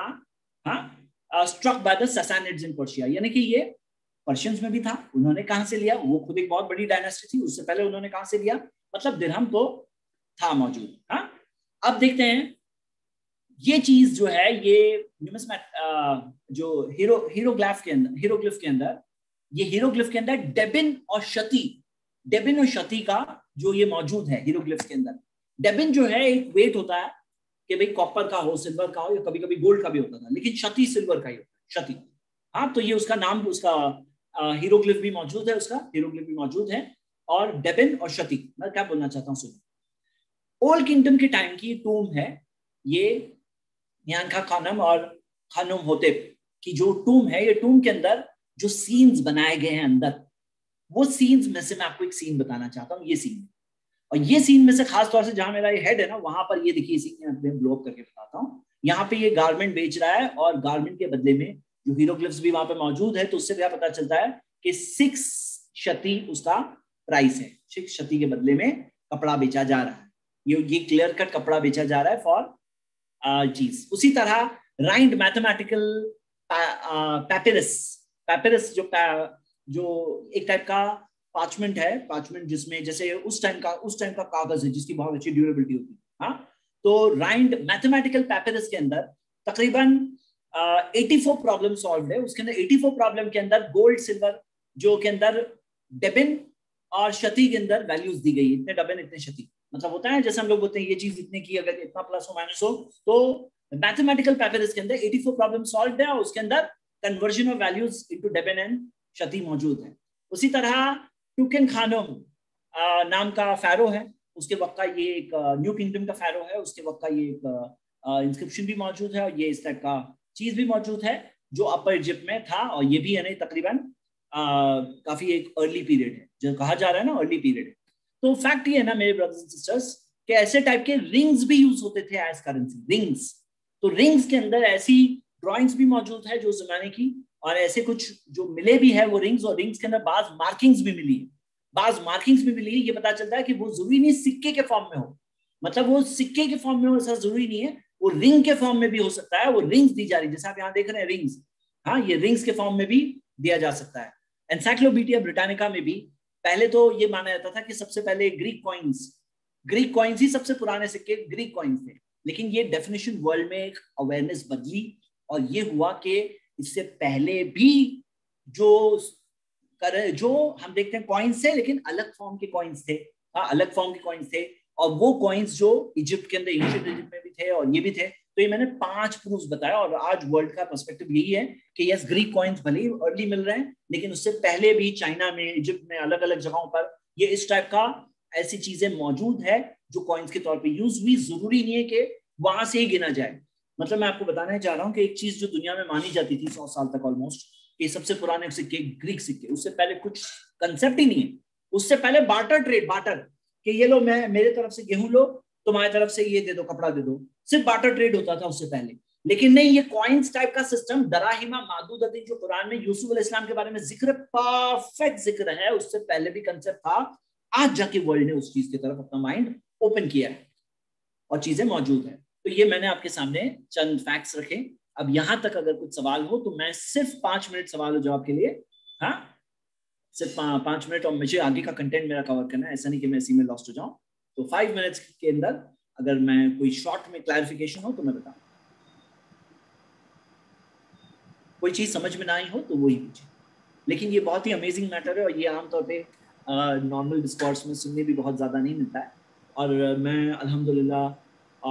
Speaker 1: struck by the Sassanids in Persia, यानी कि ये पर्शियंस में भी था। उन्होंने कहां से लिया, वो खुद एक बहुत बड़ी डायनेस्टी थी, उससे पहले उन्होंने कहां से लिया, मतलब दिरहम तो था मौजूद। हाँ, अब देखते हैं ये चीज जो है, ये न्यूमिस्मैट जो हीरो हीरोग्लिफ के अंदर हीरोग्लिफ के अंदर ये हीरोग्लिफ के अंदर डेबिन और शती, डेबिन और शती का जो ये मौजूद है हीरोग्लिफ के अंदर। डेबिन जो है एक वेट होता है कि भाई कॉपर का हो, सिल्वर का हो, या कभी कभी गोल्ड का भी होता था, लेकिन शती सिल्वर का ही होता है, शती। हाँ, तो ये उसका नाम, उसका हीरोग्लिफ भी मौजूद है, उसका हीरोग्लिफ भी मौजूद है। और डेबिन और शती, मैं क्या बोलना चाहता हूँ सुनो। ओल्ड किंगडम के टाइम की टूम है ये, यानखा खानम और खानम होतेप की जो टूम है, ये टूम के अंदर जो सीन्स बनाए गए हैं अंदर, वो सीन्स में से मैं आपको एक सीन बताना चाहता हूँ। ये सीन, और ये सीन में से खास तौर से जहां मेरा ये हेड है ना, वहां पर ये देखिए सीन मैं ब्लो अप करके बताता हूँ। यहाँ पे ये गारमेंट बेच रहा है, और गारमेंट के बदले में जो हीरोग्लिफ्स भी वहां पे मौजूद है, तो उससे क्या पता चलता है कि सिक्स शती उसका प्राइस है, सिक्स शती के बदले में कपड़ा बेचा जा रहा है। ये ये क्लियर कट कपड़ा बेचा जा रहा है फॉर चीज। उसी तरह राइंड मैथमेटिकल पैपिरस, पैपिरस जो जो एक टाइप का पार्चमेंट है, पार्चमेंट जिसमें जैसे उस टाइम का उस टाइम का कागज है जिसकी बहुत अच्छी ड्यूरेबिलिटी होती है। हाँ, तो राइंड मैथमेटिकल पैपिरस के अंदर तकरीबन चौरासी प्रॉब्लम सॉल्व है। उसके अंदर चौरासी प्रॉब्लम के अंदर गोल्ड सिल्वर जो के अंदर डेबिन और शती के अंदर वैल्यूज दी गई, इतने डेबिन इतने शती, मतलब होता है जैसे हम लोग बोलते हैं ये चीज इतने की, अगर इतना प्लस हो माइनस हो, तो मैथमेटिकल पैपिरस के अंदर चौरासी प्रॉब्लम सॉल्व है, और उसके अंदर conversion of values into deben and shati मौजूद है। उसी तरह टुकन खानम नाम का फैरो है, उसके वक्त का ये एक न्यू किंगडम का फैरो है, उसके वक्त का ये एक इंस्क्रिप्शन भी मौजूद है, और ये इस टाइप का चीज भी मौजूद है जो अपर इजिप्ट में था, और ये भी यानी तकरीबन काफी एक अर्ली पीरियड है, जो कहा जा रहा है ना अर्ली पीरियड है। तो फैक्ट ये है ना मेरे ब्रदर्स एंड सिस्टर्स कि ऐसे टाइप के रिंग्स भी यूज होते थे एज करेंसी, रिंग्स। तो रिंग्स के अंदर ऐसी ड्राइंग्स भी मौजूद है जो जमाने की, और ऐसे कुछ जो मिले भी है वो रिंग्स, और रिंग्स के अंदर बाज मार्किंग्स भी मिली है, बाज मार्किंग्स भी मिली है। ये पता चलता है कि वो जरूरी नहीं सिक्के के फॉर्म में हो, मतलब वो सिक्के के फॉर्म में हो ऐसा जरूरी नहीं है, वो रिंग के फॉर्म में भी हो सकता है। वो रिंग्स दी जा रही है, जैसे आप यहाँ देख रहे हैं रिंग्स, हाँ, ये रिंग्स के फॉर्म में भी दिया जा सकता है। एनसाइक्लोपीडिया ब्रिटानिका में भी पहले तो ये माना जाता था कि सबसे पहले ग्रीक कॉइन्स ग्रीक कॉइन्स ही सबसे पुराने सिक्के ग्रीक कॉइन्स थे, लेकिन ये डेफिनेशन वर्ल्ड में एक अवेयरनेस बदली, और ये हुआ कि इससे पहले भी जो कर, जो हम देखते हैं कॉइन्स थे लेकिन अलग फॉर्म के कॉइन्स थे, हाँ अलग फॉर्म के कॉइन्स थे, और वो कॉइन्स जो इजिप्ट के अंदर, एंशिएंट इजिप्ट में भी थे और ये भी थे। तो ये मैंने पांच प्रूफ्स बताया, और आज वर्ल्ड का पर्सपेक्टिव यही है कि यस ग्रीक कॉइन्स भले ही अर्ली मिल रहे हैं, लेकिन उससे पहले भी चाइना में, इजिप्ट में, अलग अलग जगहों पर ये इस टाइप का ऐसी चीजें मौजूद है जो कॉइन्स के तौर पे यूज हुई। जरूरी नहीं है कि वहां से ही गिना जाए। मतलब मैं आपको बताना चाह रहा हूँ कि एक चीज जो दुनिया में मानी जाती थी सौ साल तक ऑलमोस्ट, ये सबसे पुराने सिक्के ग्रीक सिक्के, उससे पहले कुछ कंसेप्ट ही नहीं है। उससे पहले बार्टर ट्रेड, बार्टर कि ये लो, मैं मेरे तरफ से गेहूं लो, तुम्हारी तरफ से ये दे दो, कपड़ा दे दो, सिर्फ बार्टर ट्रेड होता था उससे पहले। लेकिन नहीं, ये कॉइन्स टाइप का सिस्टम, दराहिमा मादूदती जो कुरान में यूसुफ अलैहिस्सलाम के बारे में जिक्र, परफेक्ट जिक्र है, उससे पहले भी कंसेप्ट था। आज जाके वर्ल्ड ने उस चीज की तरफ अपना माइंड ओपन किया है और चीजें मौजूद है। तो ये मैंने आपके सामने चंद फैक्ट्स रखे। अब यहां तक अगर कुछ सवाल हो तो मैं सिर्फ पांच मिनट सवाल और जवाब के लिए, हाँ सिर्फ पांच मिनट, और मुझे आगे का कंटेंट मेरा कवर करना है, ऐसा नहीं कि मैं इसी में लॉस्ट हो जाऊं। तो फाइव मिनट्स के अंदर अगर मैं कोई शॉर्ट में क्लैरिफिकेशन हो तो मैं बताऊं, कोई चीज समझ में ना आई हो तो वही पूछे। लेकिन ये बहुत ही अमेजिंग मैटर है और ये आमतौर पे नॉर्मल डिस्कोर्स में सुनने भी बहुत ज़्यादा नहीं मिलता है। और मैं अल्हम्दुलिल्लाह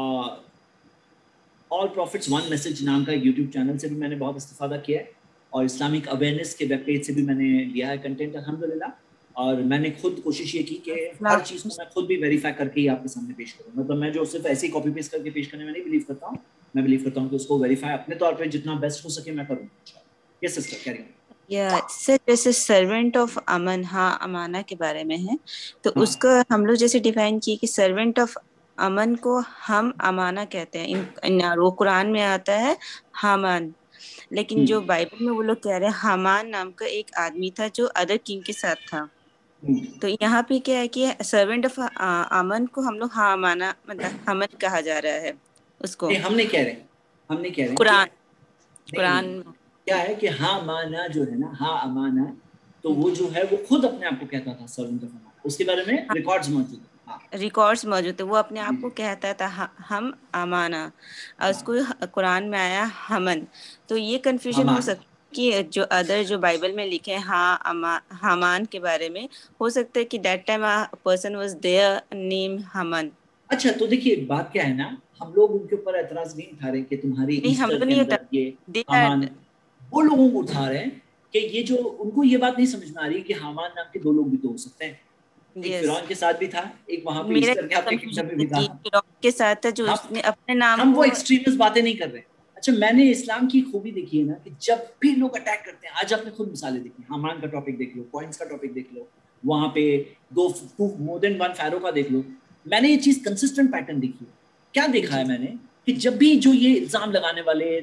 Speaker 1: ऑल प्रॉफिट्स वन मैसेज नाम का यूट्यूब चैनल से भी मैंने बहुत इस्तेफादा किया है, और इस्लामिक अवेयरनेस के वेब पेज से भी मैंने लिया है कंटेंट अल्हम्दुलिल्लाह। और मैंने खुद कोशिश ये की कि हर चीज़ को मैं खुद भी वेरीफाई करके ही आपके सामने पेश करूँ। मतलब मैं जो सिर्फ ऐसे ही कॉपी पेस्ट करके पेश करने में नहीं बिलीव करता हूँ, मैं बिलीव करता हूँ कि उसको वेरीफाई अपने तौर पर जितना बेस्ट हो सके मैं करूँ। ये सिस्टर कैरी ऑन।
Speaker 2: या सर जैसे सर्वेंट ऑफ अमन, हाँ अमाना के बारे में है, तो हाँ. उसका हम लोग जैसे डिफाइन किए कि सर्वेंट ऑफ अमन को हम अमाना कहते हैं। इन, इन वो कुरान में आता है हामान, लेकिन जो बाइबल में वो लोग कह रहे हैं हामान नाम का एक आदमी था जो अदर किंग के साथ था। तो यहाँ पे क्या है कि सर्वेंट ऑफ अमन को हम लोग हामाना मतलब हमन कहा जा रहा है उसको।
Speaker 1: नहीं, हमने कह रहे हमने कह रहे
Speaker 2: कुरान कुरान
Speaker 1: क्या है कि हाँ माना जो है ना, हाँ अमाना, तो वो जो है वो खुद अपने आप को कहता था सर्वेंट ऑफ अमाना। उसके बारे में रिकॉर्ड्स मौजूद है, हाँ
Speaker 2: रिकॉर्ड्स मौजूद है। वो अपने आप को कहता था हम अमाना, और उसको कुरान में आया हमन। तो ये कंफ्यूजन हो सकता है कि जो अदर जो बाइबल में लिखे हैं हाँ अमा हामान के बारे में, हो सकता है कि that time a person was there name Haman.
Speaker 1: अच्छा, तो देखिए बात क्या है ना, हम लोग उनके ऊपर एतराज नहीं उठा रहे कि तुम्हारी
Speaker 2: नहीं, हम लोग नहीं उठा
Speaker 1: ये हामान, वो लोगों को उठा रहे हैं कि ये जो उनको ये बात नहीं समझ में आ रही कि हामान नाम के दो लोग भी तो हो सकते हैं। एक yes. फिरौन के साथ भी था, एक वहां पे ईस्टर के किंगडम में भी था,
Speaker 2: फिरौन के साथ था जो उसने अपने नाम
Speaker 1: हम वो एक्सट्रीमिस्ट बातें नहीं कर रहे। अच्छा, मैंने इस्लाम की खूबी देखी है ना कि जब भी लोग अटैक करते हैं, आज आपने खुद मिसालें देखी, हामान का टॉपिक देख लो, कॉइन्स का टॉपिक देख लो, वहां पे दो मोर देन वन फैरो का देख लो, मैंने ये चीज कंसिस्टेंट पैटर्न देखी है। क्या देखा है मैंने कि जब भी जो ये इल्जाम लगाने वाले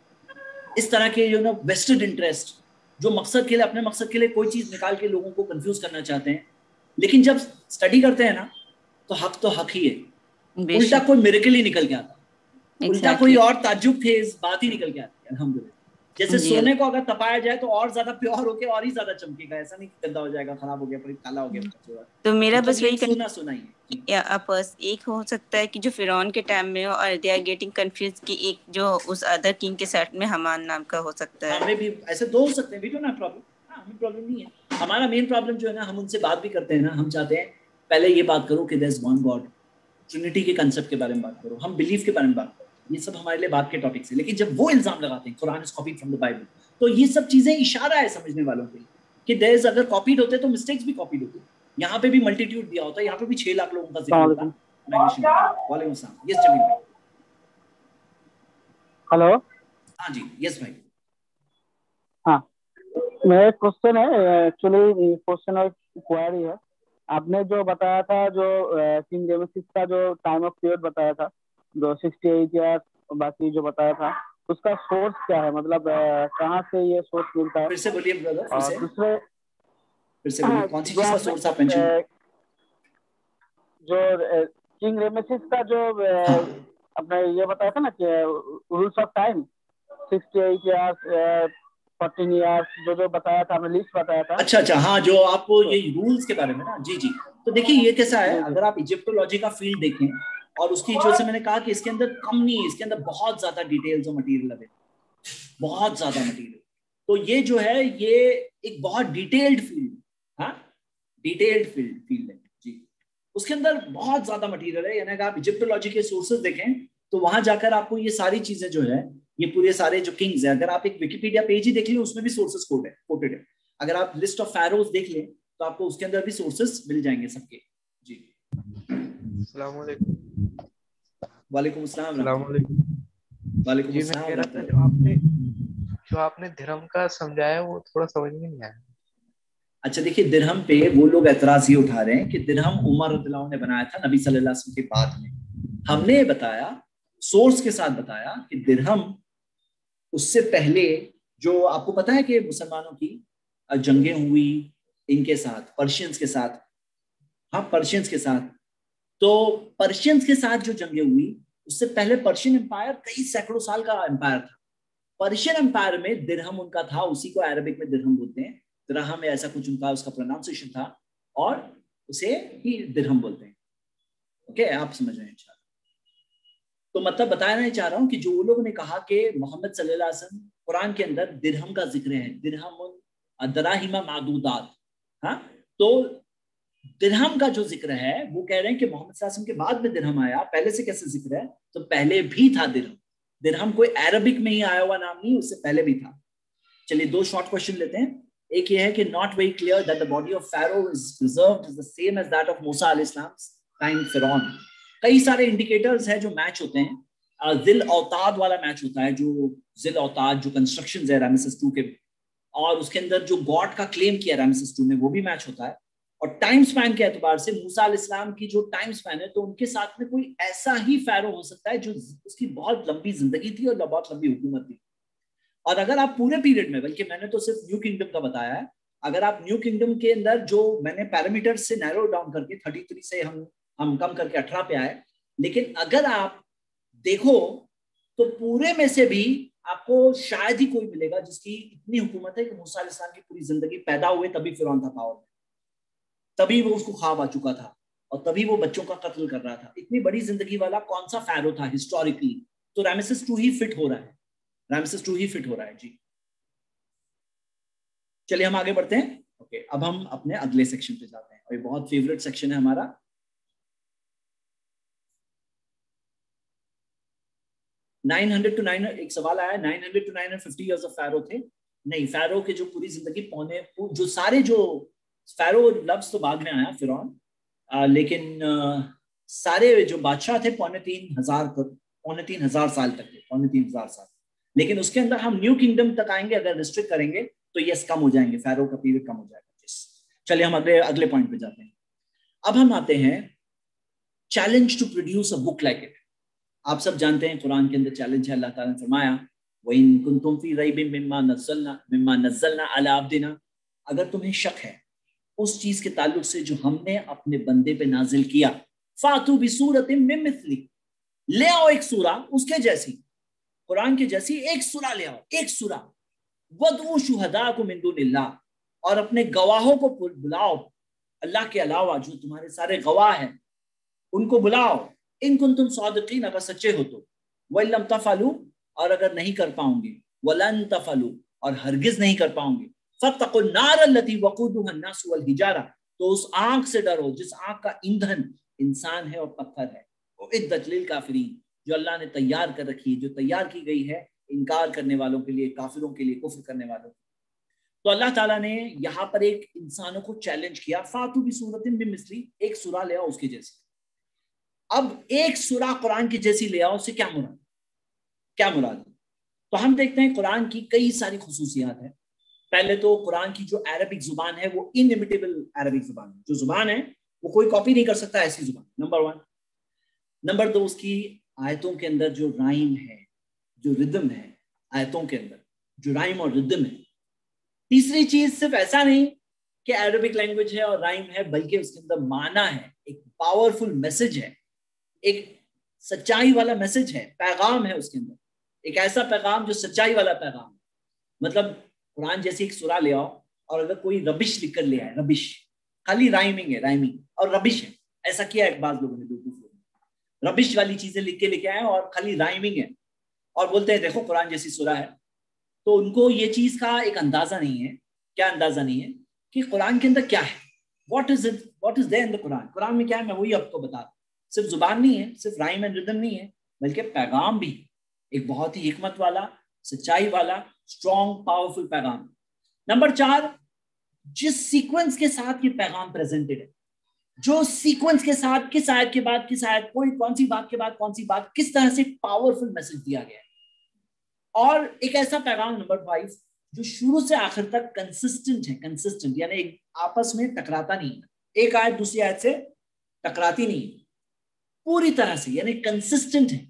Speaker 1: इस तरह के यू नो वेस्टेड इंटरेस्ट, जो मकसद के लिए, अपने मकसद के लिए कोई चीज निकाल के लोगों को कंफ्यूज करना चाहते हैं, लेकिन जब स्टडी करते हैं ना तो हक तो हक ही है, उल्टा कोई मिरेकल ही निकल के आता, उल्टा कोई और ताज्जुब थे इस बात ही निकल के आती है अल्हम्दुलिल्लाह। जैसे सोने को अगर तपाया जाए तो और ज्यादा प्योर होके और ही ज्यादा चमकेगा, ऐसा नहीं कि गंदा हो जाएगा, खराब हो गया, फिर काला हो गया।
Speaker 2: तो मेरा बस वही
Speaker 1: सुना सुना ही
Speaker 2: या अपस एक हो सकता है कि जो फिरौन के टाइम में हो और दे आर गेटिंग कंफ्यूज कि एक जो उस अदर किंग के साथ में हमान नाम का हो सकता है।
Speaker 1: हमें भी ऐसे दो हो सकते हैं, वी डोंट हैव प्रॉब्लम, हां हमें प्रॉब्लम नहीं है। हमारा मेन प्रॉब्लम जो है ना, हम उनसे बात भी करते हैं ना, हम चाहते हैं पहले ये बात करो कि there is one God, trinity के कांसेप्ट के बारे में बात करो, हम बिलीफ के बारे में बात करो, ये सब हमारे लिए बात के टॉपिक्स है। लेकिन जब वो इल्जाम लगाते हैं Quran is copied from the Bible, तो ये सब चीजें इशारा है समझने वालों के लिए कि देयर इज, अगर कॉपीड होते तो मिस्टेक्स भी कॉपीड होती। यहाँ पे भी मल्टीट्यूड दिया होता है, यहाँ पे भी छह लाख लोगों का जिक्र होता है। वालेकुम सलाम। यस जमील भाई।
Speaker 9: हेलो।
Speaker 1: हाँ जी, यस भाई।
Speaker 9: हाँ, मेरा क्वेश्चन है, एक्चुअली क्वेश्चन और क्वेरी है। आपने जो बताया था, जो किंग जेमस का जो टाइम ऑफ पीरियड बताया था, जो सिक्सटी एट ईयर, बाकी जो बताया था, उसका सोर्स क्या है? मतलब कहाँ से ये सोर्स मिलता है?
Speaker 1: फिर से बोलिए ब्रदर, फिर से।
Speaker 9: दूसरे
Speaker 1: फिर से बोलिए, कौन सी चीज का सोर्स आप मेंशन?
Speaker 9: जो किंग रेमेसिस का जो अपने ये बताया था ना कि rules of time sixty eight years, fourteen years, जो जो बताया था, हमने लिस्ट बताया था।
Speaker 1: अच्छा अच्छा, हाँ, जो आपको ये रूल्स के बारे में ना, जी जी। तो देखिए ये कैसा है, अगर आप इजिप्टोलॉजी का फील्ड देखें, और उसकी जो से मैंने कहा कि इसके अंदर कम नहीं है, इसके अंदर बहुत ज्यादा डिटेल्स और मटेरियल है, बहुत ज्यादा मटेरियल। तो ये जो है ये एक बहुत डिटेल्ड फील्ड, हाँ डिटेल्ड फील्ड फील्ड है जी। उसके अंदर बहुत ज्यादा मटेरियल है, यानी अगर आप इजिप्टोलॉजी के सोर्सेज देखें तो वहां जाकर आपको ये सारी चीजें जो है, ये पूरे सारे जो किंग्स है, अगर आप एक विकिपीडिया पेज ही देख लें उसमें भी सोर्सेज कोड है कोटेड है। अगर आप लिस्ट ऑफ फैरोज देख लें तो आपको उसके अंदर भी सोर्सेज मिल जाएंगे सबके जी।
Speaker 10: अस्सलाम वालेकुम।
Speaker 1: वालेकुम अस्सलाम।
Speaker 10: अस्सलाम वालेकुम।
Speaker 1: वालेकुम
Speaker 10: जी मैं
Speaker 1: अस्सलाम।
Speaker 10: कह रहा था जो आपने जो आपने धर्म का समझाया वो थोड़ा समझ में नहीं आया।
Speaker 1: अच्छा देखिए, दिरहम पे वो लोग एतराज ये उठा रहे हैं कि दिरहम उमर रज़ियल्लाहु अन्हु ने बनाया था नबी सल्लल्लाहु अलैहि वसल्लम के बाद में। हमने बताया सोर्स के साथ बताया कि दिरहम उससे पहले, जो आपको पता है कि मुसलमानों की जंगें हुई इनके साथ, पर्शियंस के साथ, हाँ पर्शियंस के साथ, तो पर्शियंस के साथ जो जंगें हुई उससे पहले पर्शियन एम्पायर कई सैकड़ों साल का एम्पायर था। पर्शियन एम्पायर में दिरहम उनका था, उसी को अरबिक में दिरहम बोलते हैं, दिरहम में ऐसा कुछ उनका उसका प्रोनाउंसिएशन था और उसे ही दिरहम बोलते हैं। ओके, आप समझ रहे हैं। तो मतलब बताना चाह रहा हूं कि जो वो लोगों ने कहा कि मोहम्मद सल्लल्लाहु अलैहि वसल्लम कुरान के अंदर दिरहम का जिक्र है, दिरहम दराहिमा मादूदात, हाँ, तो दिरहम का जो जिक्र है वो कह रहे हैं कि मोहम्मद सल्लल्लाहु अलैहि वसल्लम के बाद में दिरहम आया, पहले से कैसे जिक्र है, तो पहले भी था दिरहम। दिरहम कोई अरबिक में ही आया हुआ नाम नहीं, उससे पहले भी था। चलिए दो शॉर्ट क्वेश्चन लेते हैं। एक ये है कि not very clear that the body of Pharaoh is preserved is the same as that of मूसा अलैहिस्सलाम्स टाइम फिरौन। कई सारे इंडिकेटर्स हैं जो मैच होते हैं। जिल औताद वाला मैच होता है, जो जिल औताद जो कंस्ट्रक्शंस है रामेसेस टू के, और उसके अंदर जो गॉड का क्लेम किया रामेसेस टू में वो भी मैच होता है। और टाइम स्पैन के एतबार से मूसा अलैहिस्सलाम की जो टाइम स्पैन है, तो उनके साथ में कोई ऐसा ही फैरो हो सकता है जो उसकी बहुत लंबी जिंदगी थी और बहुत लंबी हुकूमत थी। और अगर आप पूरे पीरियड में, बल्कि मैंने तो सिर्फ न्यू किंगडम का बताया है, अगर आप न्यू किंगडम के अंदर जो मैंने पैरामीटर से नैरो डाउन करके तैंतीस से हम हम कम करके अठारह पे आए, लेकिन अगर आप देखो तो पूरे में से भी आपको शायद ही कोई मिलेगा जिसकी इतनी हुकूमत है कि मूसा अलैहिस्सलाम की पूरी जिंदगी, पैदा हुए तभी फिरौन था पावर में, तभी वो उसको ख्वाब आ चुका था और तभी वो बच्चों का कत्ल कर रहा था। इतनी बड़ी जिंदगी वाला कौन सा फैरो था हिस्टोरिकली? तो रामेसेस टू ही फिट हो रहा है, रामेसेस टू ही फिट हो रहा है जी। चलिए हम आगे बढ़ते हैं। ओके, अब हम अपने अगले सेक्शन पे जाते हैं और ये बहुत फेवरेट सेक्शन है हमारा। नाइन हंड्रेड टू नाइन एक सवाल आया, nine hundred to nine hundred fifty years of Pharaoh थे? नहीं, फैरो के जो पूरी जिंदगी पौने जो सारे जो फैरो लफ्ज तो बाद में आया फिरौन, लेकिन आ, सारे जो बादशाह थे पौने तीन हजार पौने तीन हजार साल तक थे, पौने तीन हजार साल। लेकिन उसके अंदर हम न्यू किंगडम तक आएंगे, अगर रिस्ट्रिक्ट करेंगे तो यस कम हो जाएंगे, फैरो का पीरियड कम हो जाएगा। चलिए हम अगले अगले पॉइंट पे जाते हैं। अब हम आते हैं challenge to produce a book like it. आप सब जानते हैं कुरान के अंदर चैलेंज है, अल्लाह ताला ने फरमाया वइन कुंतुम फी रैबिन मिम्मा नज़्ज़लना मिम्मा नज़्ज़लना अला अब्दिना, अगर तुम्हें शक है उस चीज के ताल्लुक से जो हमने अपने बंदे पे नाजिल किया, फातू बिसूरतिन मिन मिस्ली, ले आओ एक सूरा उसके जैसी, कुरान के जैसी एक सूरा ले आओ, एक सूरा। वदऊ शुहदाकुम मिन दुनिल्लाह, और अपने गवाहों को बुलाओ अल्लाह के अलावा, जो तुम्हारे सारे गवाह हैं उनको बुलाओ, इन कुंतुम सादिकीन, अगर सच्चे हो तो, वल्लम तफलू, और अगर नहीं कर पाओगे, वलन तफलू, और हरगिज नहीं कर पाओगे, फत्तकुन नार अल्लती वक़ूदुहा अन्नास वल हिजारा, तो उस आग से डरो जिस आग का ईंधन इंसान है और पत्थर है। उइद्दत लिल काफिरीन, जो अल्लाह ने तैयार कर रखी है, जो तैयार की गई है इनकार करने वालों के लिए, काफिरों के लिए, कुफ्र करने वालों के लिए। तो अल्लाह ताला ने यहाँ पर एक इंसानों को चैलेंज किया, फातू भी सूरतिन बिन मिस्ली, एक सूरा ले आओ उसके जैसी। अब एक सूरा कुरान की जैसी ले आओ, उससे क्या मुराद क्या मुराद है? तो हम देखते हैं कुरान की कई सारी खुसूसियात है। पहले तो कुरान की जो अरबिक जुबान है वो इनइमिटेबल अरबिक जुबान है, जो जुबान है वो कोई कॉपी नहीं कर सकता ऐसी जुबान, नंबर वन। नंबर दो, उसकी आयतों के अंदर जो राइम है, जो रिदम है, आयतों के अंदर जो राइम और रिदम है। तीसरी चीज, सिर्फ ऐसा नहीं कि अरबिक लैंग्वेज है और राइम है, बल्कि उसके अंदर माना है, एक पावरफुल मैसेज है, एक सच्चाई वाला मैसेज है, पैगाम है उसके अंदर, एक ऐसा पैगाम जो सच्चाई वाला पैगाम है। मतलब कुरान जैसी एक सूरा ले आओ और अगर कोई रबिश लिख कर ले आए, रबिश, खाली राइमिंग है, राइमिंग और रबिश है, ऐसा किया एक बार लोगों ने, बेवकूफ लोगों ने रबिश वाली चीजें लिख के लेके आए और खाली राइमिंग है और बोलते हैं देखो कुरान जैसी सूरा है। तो उनको ये चीज का एक अंदाजा नहीं है। क्या अंदाजा नहीं है कि कुरान के अंदर क्या है, what is it, what is there in the Quran. कुरान में क्या है, मैं वही आपको बता रहा हूं। सिर्फ जुबान नहीं है, सिर्फ राइम एंड रिदम नहीं है, बल्कि पैगाम भी एक बहुत ही हिकमत वाला, सच्चाई वाला, स्ट्रॉन्ग पावरफुल पैगाम। नंबर चार, जिस सीक्वेंस के साथ ये पैगाम प्रेजेंटेड है, जो सीक्वेंस के साथ किस आयत के बाद किस आयत, कोई कौन सी बात के बाद कौन सी बात, किस तरह से पावरफुल मैसेज दिया गया है। और एक ऐसा पैगाम नंबर फाइव जो शुरू से आखिर तक कंसिस्टेंट है, कंसिस्टेंट यानी एक आपस में टकराता नहीं है, एक आयत दूसरी आयत से टकराती नहीं है, पूरी तरह से यानी कंसिस्टेंट है।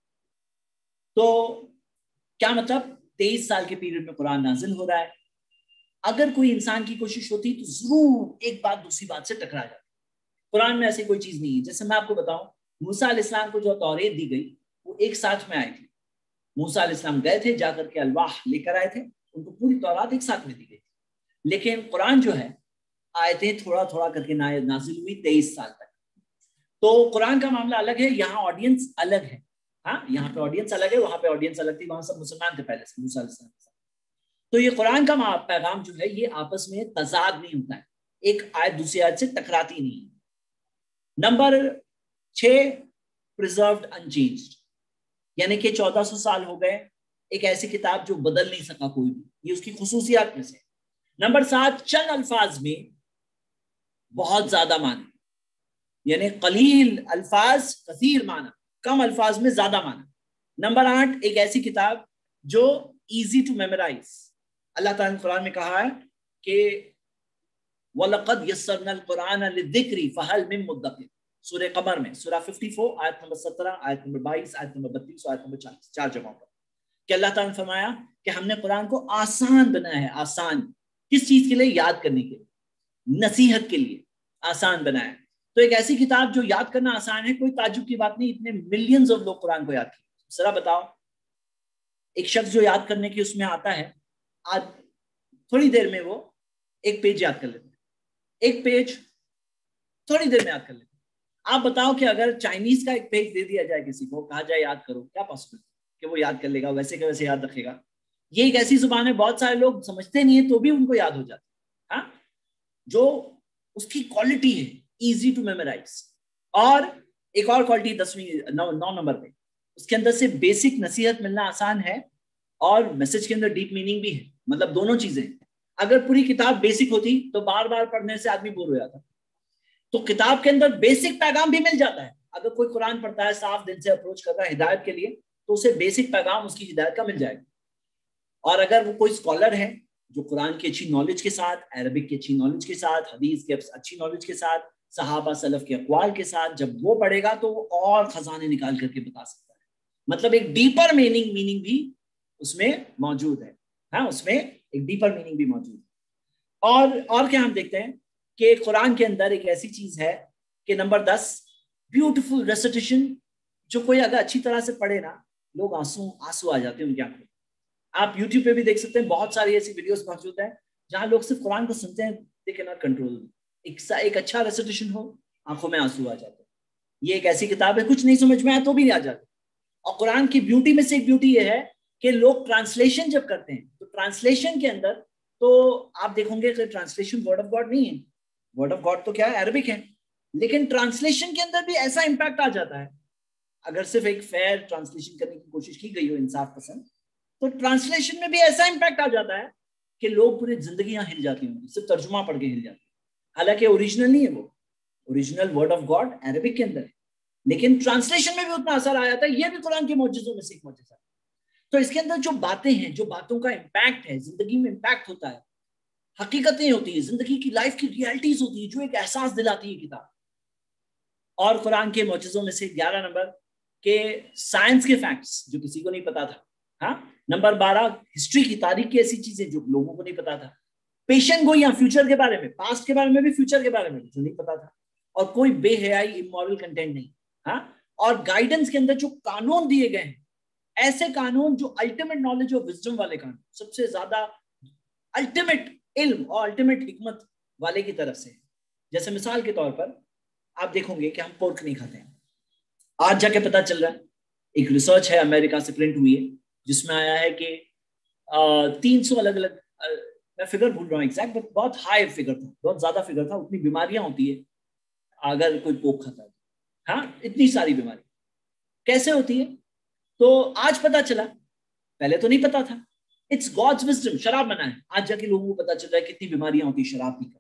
Speaker 1: तो क्या मतलब, तेईस साल के पीरियड में कुरान नाजिल हो रहा है। अगर कोई इंसान की कोशिश होती तो जरूर एक बात दूसरी बात से टकरा जाती। कुरान में ऐसी कोई चीज नहीं है। जैसे मैं आपको बताऊं, मूसा अलैहिस्सलाम को जो तौरेत दी गई वो एक साथ में आई थी। मूसा अलैहिस्सलाम गए थे, जाकर के अलवाह लेकर आए थे, उनको पूरी तौरात एक साथ में दी गई। लेकिन कुरान जो है, आयतें थोड़ा थोड़ा करके नाजिल हुई तेईस साल तक। तो कुरान का मामला अलग है, यहाँ ऑडियंस अलग है। हाँ, यहाँ पे ऑडियंस अलग है, वहां पे ऑडियंस अलग थी, वहां सब मुसलमान थे पहले से मूसा अलैहिस्सलाम के साथ। तो ये कुरान का पैगाम जो है, ये आपस में तजाद नहीं होता है, एक आयत दूसरी आयत से टकराती नहीं है। नंबर छह, प्रिजर्व्ड अनचेंज्ड, यानी कि चौदह सौ साल हो गए, एक ऐसी किताब जो बदल नहीं सका कोई भी, ये उसकी खुसूसियात में से। नंबर सात, चंद अल्फाज में बहुत ज्यादा माना, यानी कलील अल्फाज कसीर माना, कम अल्फाज में ज्यादा माना। नंबर आठ, एक ऐसी किताब जो इजी टू मेमोराइज। अल्लाह ताला ने कुरान में कहा है कि वलक़द यस्सरनल कुरान लिज़िक्रि फ़हल मिन मुद्दकिर, सूरह कमर में, सूरह चौवन, आयत नंबर सत्रह, आयत नंबर बाईस, आयत नंबर बत्तीस, आयत नंबर चालीस, चार जगहों पर कि अल्लाह ताला ने फरमाया कि हमने कुरान को आसान बनाया है। आसान किस चीज के लिए? याद करने के लिए, नसीहत के लिए आसान बनाया। तो एक ऐसी किताब जो याद करना आसान है, कोई ताज्जुब की बात नहीं, इतने मिलियंस ऑफ लोग कुरान को याद किए। जरा बताओ, एक शख्स जो याद करने की उसमें आता है, आज थोड़ी देर में वो एक पेज याद कर लेते हैं, एक पेज थोड़ी देर में याद कर लेते हैं। आप बताओ कि अगर चाइनीज का एक पेज दे दिया जाए किसी को, कहा जाए याद करो, क्या पॉसिबल कि वो याद कर लेगा, वैसे के वैसे याद रखेगा? ये एक ऐसी जुबान है, बहुत सारे लोग समझते नहीं है तो भी उनको याद हो जाता है। हाँ, जो उसकी क्वालिटी है, इजी टू मेमोराइज। और एक और क्वालिटी दसवीं नौ, नौ नंबर पे, उसके अंदर से बेसिक नसीहत मिलना आसान है और मैसेज के अंदर डीप मीनिंग भी है, मतलब दोनों चीजें। अगर पूरी किताब बेसिक होती तो बार बार पढ़ने से आदमी बोर हो जाता। तो किताब के अंदर बेसिक पैगाम भी मिल जाता है। अगर कोई कुरान पढ़ता है, साफ दिल से अप्रोच कर रहा है हिदायत के लिए, तो उसे बेसिक पैगाम उसकी हिदायत का मिल जाएगा। और अगर वो कोई स्कॉलर है जो कुरान की अच्छी नॉलेज के साथ, अरबिक की अच्छी नॉलेज के साथ, हदीस की अच्छी नॉलेज के साथ, सहाबा सलफ के अक़वाल के साथ, जब वो पढ़ेगा तो वो और खजाने निकाल करके बता सकता है। मतलब एक डीपर मीनिंग मीनिंग भी उसमें मौजूद है। हाँ, उसमें एक डीपर मीनिंग भी मौजूद है। और और क्या हम देखते हैं कि कुरान के अंदर एक ऐसी चीज है कि नंबर दस, ब्यूटीफुल रेसिटेशन, जो कोई अगर अच्छी तरह से पढ़े ना, लोग आंसू आंसू आ जाते हैं उनकी आंखों में। आप YouTube पे भी देख सकते हैं, बहुत सारी ऐसी वीडियोस मौजूद हैं जहां लोग सिर्फ कुरान को सुनते हैं, दे कैन नॉट कंट्रोल। एक एक अच्छा रेसिटेशन हो, आंखों में आंसू आ जाते हैं। ये एक ऐसी किताब है, कुछ नहीं समझ में आया तो भी आ जाते। और कुरान की ब्यूटी में से एक ब्यूटी ये है कि लोग ट्रांसलेशन जब करते हैं तो ट्रांसलेशन के अंदर, तो आप देखोगे कि ट्रांसलेशन वर्ड ऑफ गॉड नहीं है। वर्ड ऑफ गॉड तो क्या है? अरबिक है। लेकिन ट्रांसलेशन के अंदर भी ऐसा इंपैक्ट आ जाता है, अगर सिर्फ एक फेयर ट्रांसलेशन करने की कोशिश की गई हो, इंसाफ पसंद, तो ट्रांसलेशन में भी ऐसा इंपैक्ट आ जाता है कि लोग पूरी जिंदगियां हिल जाती हैं, सिर्फ तर्जुमा पढ़ के हिल जाती है। हालांकि ओरिजिनल नहीं है वो, original word of God Arabic के अंदर है, लेकिन ट्रांसलेशन में भी उतना असर आ जाता है। ये भी कुरान के मौजूदों में से एक मौजूदा है। तो इसके अंदर जो बातें हैं, जो बातों का इम्पैक्ट है, जिंदगी में इम्पैक्ट होता है, हकीकतें होती है, जिंदगी की लाइफ की रियलिटीज होती है, जो एक एहसास दिलाती है किताब। और कुरान के मौजूदों में से ग्यारह नंबर के साइंस के फैक्ट्स जो किसी को नहीं पता था। हाँ, नंबर बारह, हिस्ट्री की, तारीख की ऐसी चीजें जो लोगों को नहीं पता था। पेशन गोइयां, फ्यूचर के बारे में, पास्ट के बारे में भी, फ्यूचर के बारे में जो नहीं पता था। और कोई बेहयाई इमोरल कंटेंट नहीं। हाँ, और गाइडेंस के अंदर जो कानून दिए गए हैं, ऐसे कानून जो अल्टीमेट नॉलेज और विजडम वाले कानून, सबसे ज्यादा अल्टीमेट इल्म और अल्टीमेट हिकमत वाले की तरफ से। जैसे मिसाल के तौर पर आप देखोगे कि हम पोर्क नहीं खाते हैं। आज जाके पता चल रहा है, एक रिसर्च है अमेरिका से प्रिंट हुई है, जिसमें आया है कि तीन सौ अलग अलग, मैं फिगर भूल रहा हूँ एग्जैक्ट, बट बहुत हाई फिगर था, बहुत ज्यादा फिगर था। उतनी बीमारियां होती है अगर कोई पोक खाता है, हाँ, इतनी सारी बीमारी कैसे होती है? तो आज पता चला, पहले तो नहीं पता था। It's God's wisdom. शराब मना है, आज जाके लोगों को पता चल रहा है कितनी बीमारियां होती है शराब पीकर।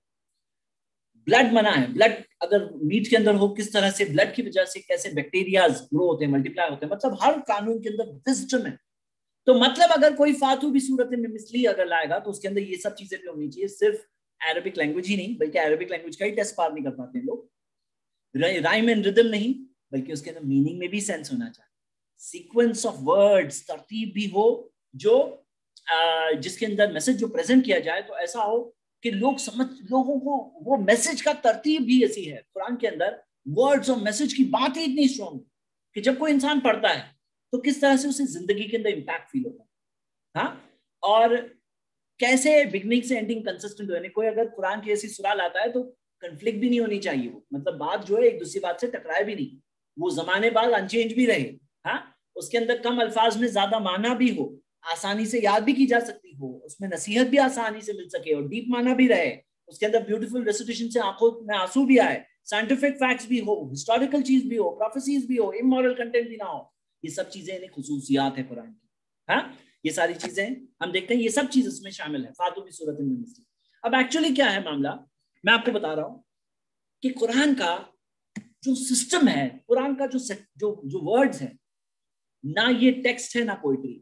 Speaker 1: ब्लड मना है, ब्लड अगर मीट के अंदर हो, किस तरह से ब्लड की वजह से कैसे बैक्टीरियाज ग्रो होते हैं, मल्टीप्लाई होते हैं। मतलब हर कानून के अंदर विजडम है। तो मतलब अगर कोई फातू भी सूरत में मिसली अगर लाएगा तो उसके अंदर ये सब चीजें भी होनी चाहिए। सिर्फ अरबिक लैंग्वेज ही नहीं, बल्कि अरबिक लैंग्वेज का ही टेस्ट पार नहीं कर पाते हैं लोग। राइम एंड रिदम नहीं, बल्कि उसके अंदर मीनिंग में भी सेंस होना चाहिए, सीक्वेंस ऑफ वर्ड्स, तरतीब भी हो, जो आ, जिसके अंदर मैसेज जो प्रेजेंट किया जाए तो ऐसा हो कि लोग समझ, लोगों को वो मैसेज का तरतीब भी ऐसी है। कुरान के अंदर वर्ड्स और मैसेज की बात ही इतनी स्ट्रॉन्ग है कि जब कोई इंसान पढ़ता है तो किस तरह से उसे जिंदगी के अंदर इम्पैक्ट फील होता है, हाँ, और कैसे बिगनिंग से एंडिंग कंसिस्टेंट होने। कोई अगर कुरान की ऐसी सुरा लाता है तो कंफ्लिक्ट भी नहीं होनी चाहिए, वो मतलब बात जो है एक दूसरी बात से टकराए भी नहीं, वो जमाने बाद अनचेंज भी रहे, हाँ, उसके अंदर कम अल्फाज में ज्यादा माना भी हो, आसानी से याद भी की जा सकती हो, उसमें नसीहत भी आसानी से मिल सके और डीप माना भी रहे, उसके अंदर ब्यूटीफुल रेसिटेशन से आंखों में आंसू भी आए, साइंटिफिक फैक्ट्स भी हो, हिस्टोरिकल चीज भी हो, प्रोफेसीज भी हो, इमोरल कंटेंट भी ना हो। ये सब चीजें इन्हें खुसूसियात है कुरान की, हाँ, ये सारी चीजें हम देखते हैं, ये सब चीज इसमें शामिल है फातू की सूरत में मिसली। अब एक्चुअली क्या है मामला, मैं आपको बता रहा हूं कि कुरान का जो सिस्टम है, कुरान का जो जो जो वर्ड्स है ना, ये टेक्स्ट है ना पोइट्री।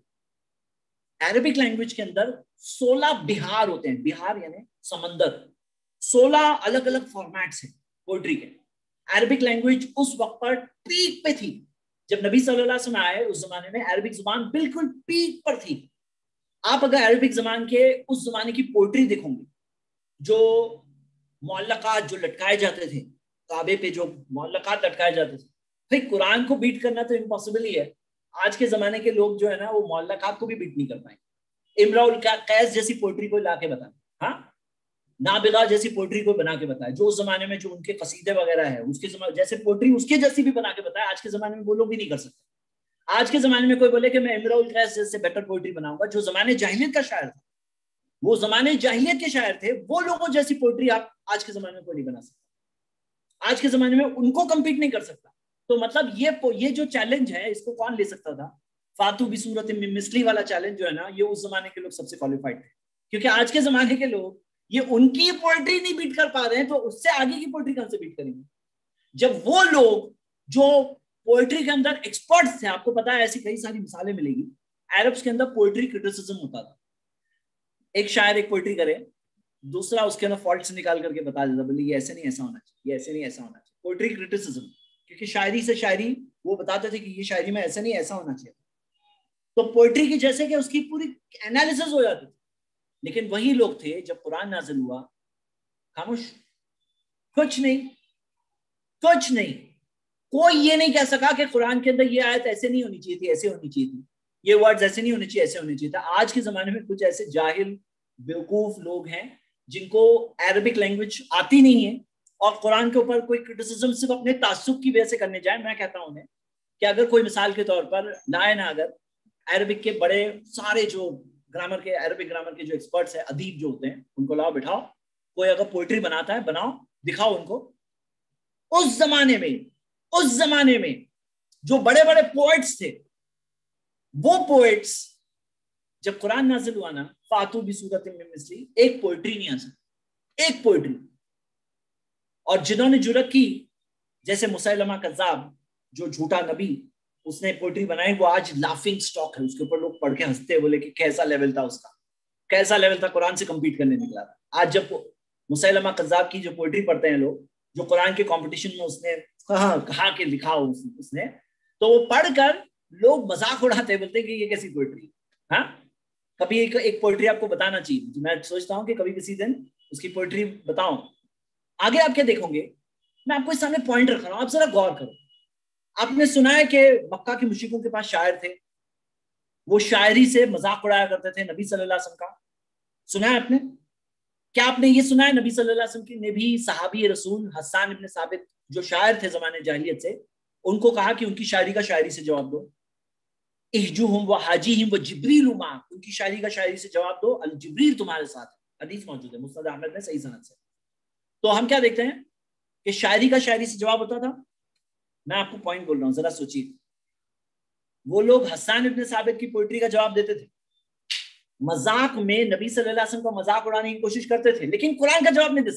Speaker 1: अरबिक लैंग्वेज के अंदर सोलह बिहार होते हैं, बिहार यानी समंदर, सोलह अलग अलग फॉर्मेट्स हैं पोइट्री के। अरबिक लैंग्वेज उस वक्त पर पीक पे थी जब नबी सल्लल्लाहु अलैहि वसल्लम आए। उस जमाने में अरबिक जुबान बिल्कुल पीक पर थी। आप अगर अरबिक जबान के उस जमाने की पोइट्री देखोगे, जो मुअल्लकात जो लटकाए जाते थे काबे पे, जो मुअल्लकात लटकाए जाते थे, भाई कुरान को बीट करना तो इम्पॉसिबल ही है। आज के जमाने के लोग जो है ना, वो मुअल्लकात को भी बीट नहीं कर पाएंगे। इमराउल कैस जैसी पोइट्री को ला के बताए, हाँ, नाबिगा जैसी पोइट्री को बना के बताए, जो उस जमाने में जो उनके कसीदे वगैरह है उसके जैसे पोइट्री उसके जैसी भी बना के बताए, आज के जमाने में वो लोग भी नहीं कर सकते। आज के जमाने में कोई बोले कि मैं इमराउल कैस जैसे बेटर पोइट्री बनाऊंगा, जो जमाने जाहिलियत का शायर था, वो जमाने जाहिलियत के शायर थे, वो लोगों जैसी पोइट्री आप आज के जमाने में कोई नहीं बना सकता। आज के जमाने में उनको कम्पीट नहीं कर सकता। तो मतलब ये ये जो चैलेंज है, इसको कौन ले सकता था? फातू भी सूरत में मिसली वाला चैलेंज जो है ना, ये उस जमाने के लोग सबसे क्वालिफाइड थे। क्योंकि आज के जमाने के लोग ये उनकी पोइट्री नहीं बीट कर पा रहे हैं, तो उससे आगे की पोइट्री कहां से बीट करेंगे? जब वो लोग जो पोइट्री के अंदर एक्सपर्ट्स थे, आपको पता है ऐसी कई सारी मिसालें मिलेगी, अरब्स के अंदर पोइट्री क्रिटिसिज्म होता था। एक शायर एक पोइट्री करे, दूसरा उसके अंदर फॉल्ट्स निकाल करके बता देता, बोले ये ऐसे नहीं ऐसा होना चाहिए, ये ऐसे नहीं ऐसा होना चाहिए। पोइट्री क्रिटिसिज्म, क्योंकि शायरी से शायरी वो बताते थे कि ये शायरी में ऐसा नहीं ऐसा होना चाहिए। तो पोइट्री की जैसे कि उसकी पूरी एनालिसिस हो जाती थी। लेकिन वही लोग थे, जब कुरान नाजिल हुआ, खामोश, कुछ नहीं, कुछ नहीं। कोई ये नहीं कह सका कि कुरान के अंदर ये आयत ऐसे नहीं होनी चाहिए थी, ऐसे होनी चाहिए थी, ये वर्ड्स ऐसे नहीं होने चाहिए, ऐसे होने चाहिए था। आज के जमाने में कुछ ऐसे जाहिल बेवकूफ लोग हैं जिनको अरबिक लैंग्वेज आती नहीं है और कुरान के ऊपर कोई क्रिटिसिज्म सिर्फ अपने तासुब की वजह से करने जाए। मैं कहता हूं उन्हें कि अगर कोई मिसाल के तौर पर लाए ना, अगर अरबिक के बड़े सारे जो ग्रामर के, अरबिक ग्रामर के जो एक्सपर्ट्स हैं, अदीब जो होते हैं, उनको लाओ बिठाओ, कोई अगर पोइट्री बनाता है बनाओ, दिखाओ उनको। उस जमाने में उस जमाने में जो बड़े बड़े पोएट्स थे, वो पोएट्स जब कुरान नाजिल हुआ ना, फातू भी सूरत में मिसली, एक पोइट्री नहीं आ सकती, एक पोइट्री। और जिन्होंने जुरत की, जैसे मुसैलमा कज़्ज़ाब जो झूठा नबी, उसने पोइट्री बनाई, वो आज लाफिंग स्टॉक है, उसके ऊपर लोग पढ़ के हंसते, बोले कि कैसा लेवल था उसका, कैसा लेवल था, कुरान से कम्पीट करने निकला था। आज जब मुसैलमा कज़्ज़ाब की जो पोइट्री पढ़ते हैं लोग, जो कुरान के कंपटीशन में उसने कहा कहा के लिखा उसने, तो वो पढ़कर लोग मजाक उड़ाते, बोलते हैं कि ये कैसी पोइट्री। हाँ, कभी एक, एक पोइट्री आपको बताना चाहिए। मैं सोचता हूँ कि कभी किसी दिन उसकी पोइट्री बताऊं। आगे आप क्या देखोगे, मैं आपको इस सामने पॉइंट रख रहा हूं, आप जरा गौर करो। आपने सुना है कि मक्का के मुशरिकों के पास शायर थे, वो शायरी से मजाक उड़ाया करते थे नबी सल्लल्लाहु अलैहि वसल्लम का। सुना है आपने? क्या आपने ये सुना है नबी सल्लल्लाहु अलैहि वसल्लम ने भी सहाबी रसूल हसन इब्न साबित जो शायर थे जमाने जाहिलियत से, उनको कहा कि उनकी शायरी का शायरी से जवाब दो? इहजुहुम व हाजीहिम व जिब्रील मा, उनकी शायरी का शायरी से जवाब दो, अल जिब्रील तुम्हारे साथ है। हदीस मौजूद है मुस्नद अहमद में सही सनद से। तो हम क्या देखते हैं कि शायरी का शायरी से जवाब होता था। मैं आपको पॉइंट बोल रहा हूं, जरा सोचिए। वो लोग हसन इब्न साबित की पोइट्री का जवाब देते थे, मजाक में नबी सल्लल्लाहु अलैहि वसल्लम का मजाक उड़ाने की कोशिश करते थे, लेकिन कुरान का जवाब नहीं दे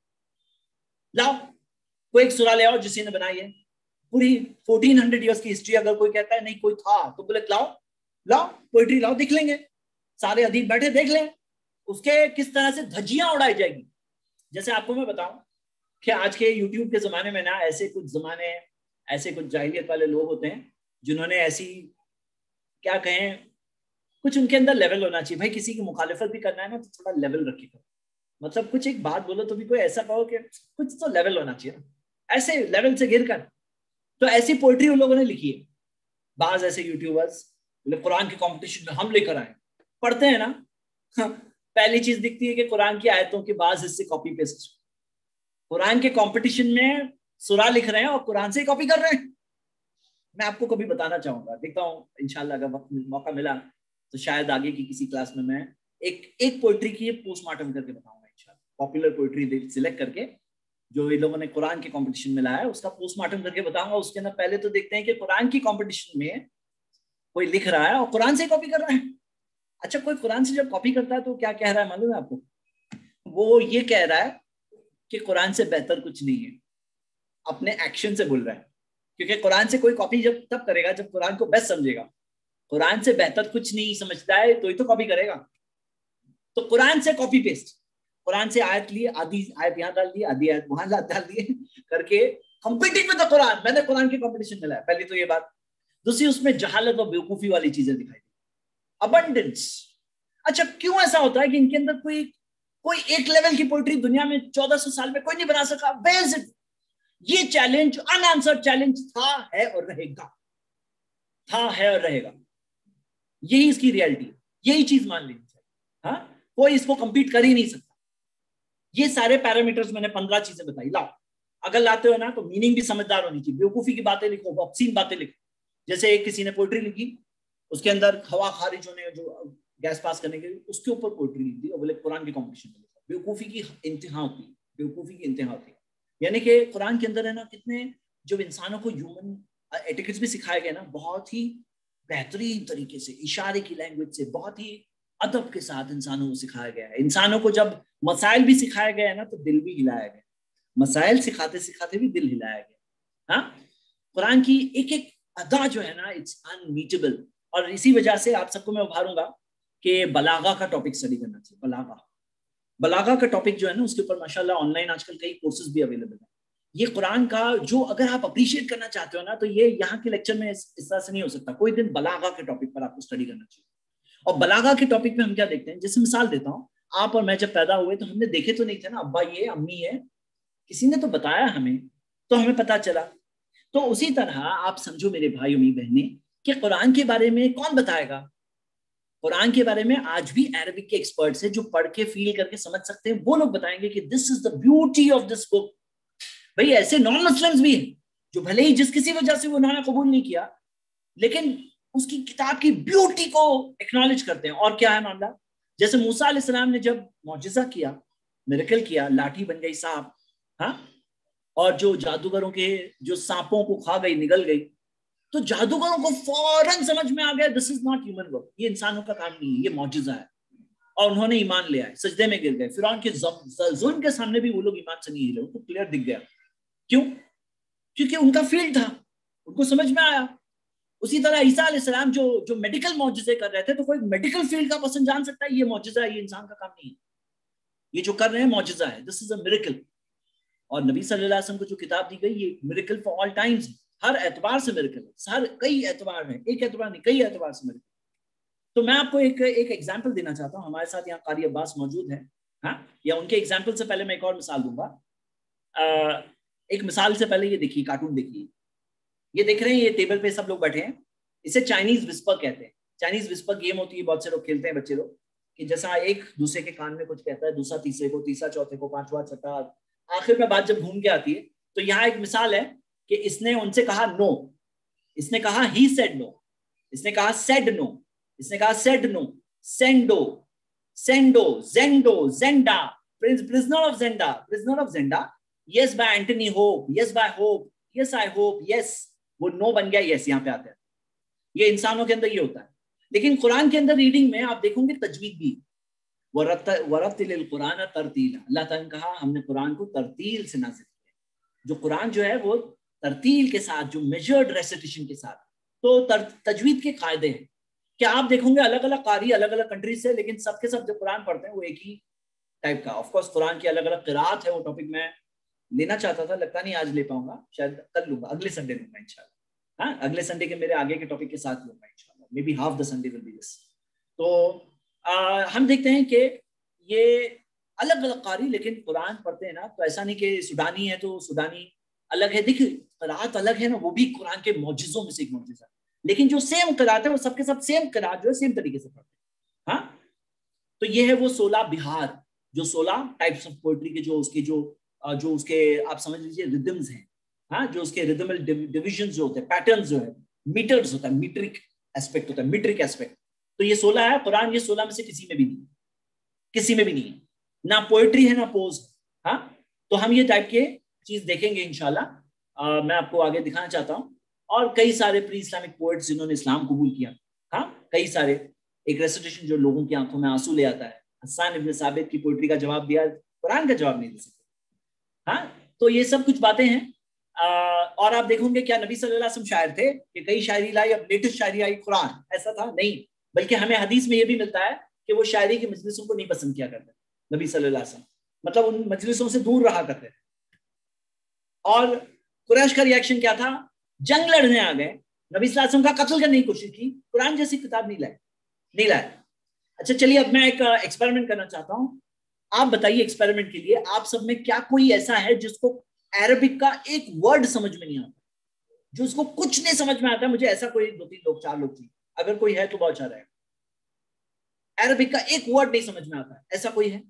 Speaker 1: सकते। लाओ कोई एक सूरा ले आओ जिसे ने बनाई है, पूरी फोर्टीन हंड्रेड ईयर्स की हिस्ट्री, अगर कोई कहता है नहीं कोई था तो बोले लाओ लाओ पोइट्री लाओ, देख लेंगे, सारे अदीब बैठे देख लें उसके किस तरह से धज्जियां उड़ाई जाएगी। जैसे आपको मैं बताऊं कि आज के यूट्यूब के जमाने में ना ऐसे कुछ जमाने ऐसे कुछ जाहिलियत वाले लोग होते हैं जिन्होंने ऐसी क्या कहें, कुछ उनके अंदर लेवल होना चाहिए। भाई किसी की मुखालिफत भी करना है ना तो थोड़ा लेवल रखिए करो, मतलब कुछ एक बात बोलो तो भी कोई ऐसा कहो कि कुछ तो लेवल होना चाहिए ना, ऐसे लेवल से गिर कर। तो ऐसी पोइट्री उन लोगों ने लिखी है। बाज ऐसे यूट्यूबर्स बोले कुरान के कंपटीशन में हम लेकर आए, पढ़ते हैं ना, हाँ, पहली चीज दिखती है कि कुरान की आयतों के बाज हिस्से कॉपी पेस्ट, कुरान के कंपटीशन में सूरा लिख रहे हैं और कुरान से कॉपी कर रहे हैं। मैं आपको कभी बताना चाहूंगा, देखता हूँ इंशाल्लाह अगर वक्त मौका मिला तो शायद आगे की किसी क्लास में मैं एक एक पोइट्री की पोस्टमार्टम करके बताऊंगा इंशाल्लाह। पॉपुलर पोइट्री सिलेक्ट करके जो ये लोगों ने कुरान के कंपटीशन में लाया है उसका पोस्टमार्टम करके बताऊंगा। उसके अंदर पहले तो देखते हैं कि कुरान की कंपटीशन में कोई लिख रहा है और कुरान से कॉपी कर रहा है। अच्छा, कोई कुरान से जब कॉपी करता है तो क्या कह रहा है मालूम है आपको? वो ये कह रहा है कि कुरान से बेहतर कुछ नहीं है, अपने एक्शन से बोल रहा है। क्योंकि कुरान से कोई कॉपी जब तब करेगा जब कुरान को बेस्ट समझेगा। कुरान से बेहतर कुछ नहीं समझता है तो ही तो कॉपी करेगा। तो कुरान से कॉपी पेस्ट, कुरान से आयत लिए, आधी आयत यहाँ डाल दी, आधी आयत वहां डाल दिए करके कंपीटिंग विद द कुरान। मैंने कुरान के कंपटीशन में लाया, पहली तो ये बात। दूसरी, उसमें जहालत और बेवकूफी वाली चीजें दिखाई दी, अबंडेंस। अच्छा, क्यों ऐसा होता है कि इनके अंदर कोई कोई एक लेवल की पोइट्री दुनिया में चौदह सौ साल में कोई नहीं बना सका? बेसिक ये चैलेंज, अनआंसर्ड चैलेंज था, है और रहेगा, था है और रहेगा। यही इसकी रियलिटी है, यही चीज मान लेनी चाहिए। हाँ, कोई इसको कंपीट कर ही नहीं सकता। ये सारे पैरामीटर्स मैंने पंद्रह चीजें बताई। लाओ, अगर लाते हो ना तो मीनिंग भी समझदार होनी चाहिए। बेवकूफी की बातें लिखो, ऑब्सीन बातें लिखो। जैसे एक किसी ने पोइट्री लिखी, उसके अंदर हवा खारिज होने जो गैस पास करने के लिए उसके ऊपर पोइट्री लिख दी और बोले कुरान के कॉम्पिटिशन में लिखा। बेवकूफी की इंतहा होती है, बेवकूफी की इंतहा होती है। यानी कि कुरान के अंदर है ना, कितने जो इंसानों को ह्यूमन एटिकेट्स भी सिखाए गए ना, बहुत ही बेहतरीन तरीके से, इशारे की लैंग्वेज से, बहुत ही अदब के साथ इंसानों को सिखाया गया है। इंसानों को जब मसाइल भी सिखाया गया है ना तो दिल भी हिलाया गया। मसाइल सिखाते सिखाते भी दिल हिलाया गया। हाँ, कुरान की एक एक अदा जो है ना, इट्स अनमीटेबल। और इसी वजह से आप सबको मैं उभारूंगा कि बलागा का टॉपिक स्टडी करना चाहिए। बलागा बलागा का टॉपिक जो है ना, उसके ऊपर माशाल्लाह ऑनलाइन आजकल कई कोर्सेज भी अवेलेबल है। ये कुरान का जो अगर आप अप्रिशिएट करना चाहते हो ना, तो ये यहाँ के लेक्चर में इस, इस तरह से नहीं हो सकता। कोई दिन बलागा के टॉपिक पर आपको स्टडी करना चाहिए। और बलागा के टॉपिक में हम क्या देखते हैं, जैसे मिसाल देता हूँ, आप और मैं जब पैदा हुए तो हमने देखे तो नहीं थे ना, अब्बा ये अम्मी है, किसी ने तो बताया हमें, तो हमें पता चला। तो उसी तरह आप समझो मेरे भाई और बहने कि कुरान के बारे में कौन बताएगा? कुरान के बारे में आज भी अरबिक के एक्सपर्ट्स हैं जो पढ़ के फील करके समझ सकते हैं। वो लोग बताएंगे कि this is the beauty of this book. भाई ऐसे नॉन मुस्लिम्स भी हैं जो भले ही जिस किसी वजह से वो उन्होंने कबूल नहीं किया, लेकिन उसकी किताब की ब्यूटी को एक्नॉलेज करते हैं। और क्या है मामला, जैसे मूसा अलैहिस्सलाम ने जब मौजिजा किया, मिरेकल किया, लाठी बन गई सांप, हाँ, और जो जादूगरों के जो सांपों को खा गई, निगल गई, तो जादूगरों को फौरन समझ में आ गया this is not human work, ये इंसानों का काम नहीं है, ये मौजिजा है। और उन्होंने ईमान ले आए, सजदे में गिर गए। फिरौन के जुल्म के सामने भी वो लोग ईमान से नहीं हिले, उनको क्लियर दिख गया। क्यों? क्योंकि उनका फील्ड था, उनको समझ में आया। उसी तरह ईसा अलैहिस्सलाम जो जो मेडिकल मौजिजे कर रहे थे, तो कोई मेडिकल फील्ड का पर्सन जान सकता है ये मौजिजा है, ये इंसान का काम नहीं है, ये जो कर रहे हैं मौजिजा है, दिस इज अ मिरेकल। और नबी सल्लल्लाहु अलैहि वसल्लम को जो किताब दी गई, ये मिरेकल फॉर ऑल टाइम्स, हर एतबार से मिरेकल है, हर कई एतबार है, एक एतबार नहीं, कई एतबार से मिरेकल। तो मैं आपको एक एक एग्जाम्पल देना चाहता हूँ। हमारे साथ यहाँ कारी अब्बास मौजूद है, हाँ, या उनके एग्जाम्पल से पहले मैं एक और मिसाल दूंगा। आ, एक मिसाल से पहले ये देखिए, कार्टून देखिए, ये देख रहे हैं, ये टेबल पे सब लोग बैठे हैं, इसे चाइनीज विस्पर कहते हैं। चाइनीज विस्पर गेम होती है, बहुत से लोग खेलते हैं बच्चे लोग, कि जैसा एक दूसरे के कान में कुछ कहता है, दूसरा तीसरे को, तीसरा चौथे को, पांचवा छठा, आखिर में बात जब घूम के आती है। तो यहाँ एक मिसाल है कि इसने उनसे कहा नो, इसने कहा ही सेड नो, इसने कहा सेड नो, इसने कहा सेड नो, सेंडो, सेंडो, जेंडो, Zenda, prisoner of Zenda, prisoner of Zenda, yes by Anthony Hope, yes by Hope, yes I hope, yes, वो नो बन गया यस, यहाँ पे आता है। ये इंसानों के अंदर ये होता है। लेकिन कुरान के अंदर रीडिंग में आप देखोगे तजवीद भी, वरत्तिलिल कुरान तरतीला, अल्लाह ताला ने कहा हमने कुरान को तरतील से नाज़िल किया। जो कुरान जो है वो तरतील के साथ, जो मेजर्ड रेसिटेशन के साथ, तो तजवीद के कायदे हैं। क्या आप देखोगे अलग अलग कारी अलग अलग कंट्री से, लेकिन सबके सब जो कुरान पढ़ते हैं वो एक ही टाइप का। ऑफ कोर्स कुरान की अलग अलग किरात है, वो टॉपिक मैं लेना चाहता था, लगता नहीं आज ले पाऊंगा, शायद कल लूंगा, अगले संडे लूंगा इंशाल्लाह। हाँ, अगले संडे के मेरे आगे के टॉपिक के साथ लूंगा इंशाल्लाह, may be half the Sunday will be this. तो आ, हम देखते हैं कि ये अलग अलग कारी, लेकिन कुरान पढ़ते हैं ना, तो ऐसा नहीं कि सुडानी है तो सुडानी अलग है। देखिए किरात अलग है ना, वो भी कुरान के मौजिज़ों में से एक मौजिज़ा, लेकिन जो सेम किरात है वो सबके सब सेम किरात जो है सेम तरीके से पढ़ते हैं। हाँ, तो ये है वो सोलह बिहार, जो सोलह टाइप्स ऑफ पोएट्री के जो उसके जो जो उसके आप समझ लीजिए रिदम्स हैं। हाँ, जो उसके रिदमल डिविजन्स जो होते हैं, पैटर्न्स जो है, मीटर्स होता है, मीट्रिक एस्पेक्ट होता है, मीट्रिक एस्पेक्ट। तो ये सोलह है, कुरान ये सोलह में से किसी में भी नहीं, किसी में भी नहीं है, ना पोएट्री है ना पोज। हाँ, तो हम ये टाइप के चीज देखेंगे इंशाल्लाह। मैं आपको आगे दिखाना चाहता हूँ। और कई सारे प्री इस्लामिक पोएट्स जिन्होंने इस्लाम कबूल किया, हाँ, कई सारे, एक रेसिटेशन जो लोगों की आंखों में आंसू ले आता है। हस्सान इब्न साबित की पोएट्री का जवाब दिया, कुरान का जवाब नहीं दे सकते। हाँ, तो ये सब कुछ बातें हैं। आ, और आप देखोगे क्या नबी सल्लल्लाहु अलैहि वसल्लम शायर थे कि कई शायरी लाई, अब लेटेस्ट शायरी आई कुरान, ऐसा था नहीं। बल्कि हमें हदीस में ये भी मिलता है कि वो शायरी की मजलिसों को नहीं पसंद किया करते नबी सल्लल्लाहु अलैहि वसल्लम, मतलब उन मजलिसों से दूर रहा करते थे। और कुरैश का रिएक्शन क्या था? जंग लड़ने आ गए, नबी सल्लल्लाहु अलैहि वसल्लम का कत्ल करने की कोशिश की, कुरान जैसी किताब नहीं लाए, नहीं लाए। अच्छा चलिए, अब मैं एक एक्सपेरिमेंट करना चाहता हूँ। आप बताइए एक्सपेरिमेंट के लिए आप सब में क्या कोई ऐसा है जिसको अरबिक का एक वर्ड समझ में नहीं आता, जो उसको कुछ नहीं समझ में आता? मुझे ऐसा कोई दो तीन लोग चार लोग चाहिए, अगर कोई है तो बहुत अच्छा रहेगा। अरबिक का एक वर्ड नहीं समझ में आता, ऐसा कोई है?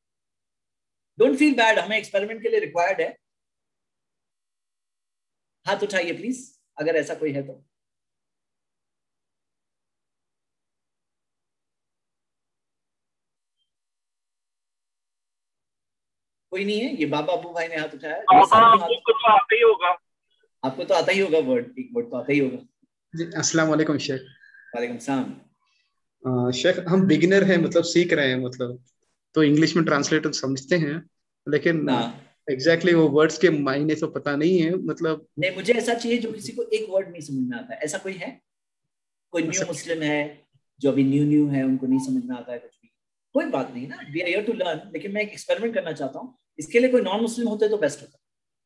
Speaker 1: डोंट फील बैड, हमें एक्सपेरिमेंट के लिए रिक्वायर्ड है। हाथ उठाइए प्लीज अगर ऐसा कोई है तो। कोई नहीं है? ये बाबा अबू भाई ने हाथ उठाया। आपको तो आता ही होगा, आपको तो आता ही होगा वर्ड, एक वर्ड तो आता ही होगा।
Speaker 11: जी अस्सलाम वालेकुम शेख।
Speaker 1: वालेकुम सलाम।
Speaker 11: शेख हम बिगिनर हैं, मतलब सीख रहे हैं, मतलब तो इंग्लिश में ट्रांसलेट समझते हैं, लेकिन एग्जैक्टली वो वर्ड्स के मायने तो पता नहीं है। मतलब
Speaker 1: नहीं, मुझे ऐसा चाहिए जो किसी को एक वर्ड नहीं समझ में आता है। ऐसा कोई है? कोई न्यू मुस्लिम है जो अभी न्यू न्यू है, उनको नहीं समझ में आता है कुछ भी? कोई बात नहीं ना, we are here to learn. लेकिन मैं एक एक्सपेरिमेंट करना चाहता हूँ, इसके लिए कोई नॉन मुस्लिम होते तो बेस्ट होता,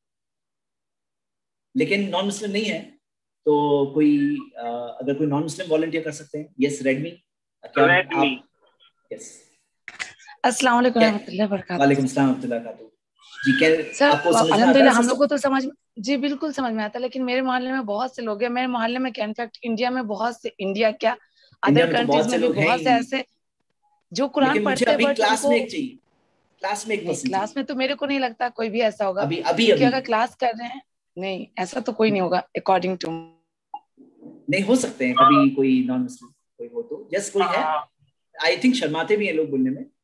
Speaker 1: लेकिन नॉन मुस्लिम नहीं है तो कोई आ, अगर कोई नॉन मुस्लिम वॉलंटियर कर सकते हैं। Yes Redmi, Redmi yes.
Speaker 12: अस्सलाम वालेकुम रहमतुल्लाहि व बरकातहू।
Speaker 1: वालेकुम सलाम रहमतुल्लाहि व बरकातहू। जी क्या आपको समझ में आता है?
Speaker 12: अल्हम्दुलिल्लाह हम लोग को तो समझ, जी बिल्कुल समझ में आता है, लेकिन मेरे मोहल्ले में बहुत से लोग हैं, मेरे मोहल्ले में क्या इनफैक्ट इंडिया में बहुत से, इंडिया क्या अदर कंट्रीज में भी बहुत से ऐसे जो कुरान पढ़ते हैं, बट
Speaker 1: क्लास में एक चाहिए, क्लास में एक पर्सन।
Speaker 12: क्लास में तो मेरे को नहीं लगता कोई भी ऐसा होगा
Speaker 1: अभी अभी
Speaker 12: क्योंकि अगर क्लास कर रहे हैं, नहीं ऐसा तो कोई नहीं होगा अकॉर्डिंग टू।
Speaker 1: नहीं हो सकते हैं कभी कोई नॉन मुस्लिम कोई हो तो, जस्ट कोई है। आई थिंक शर्माते भी हैं लोग बोलने में।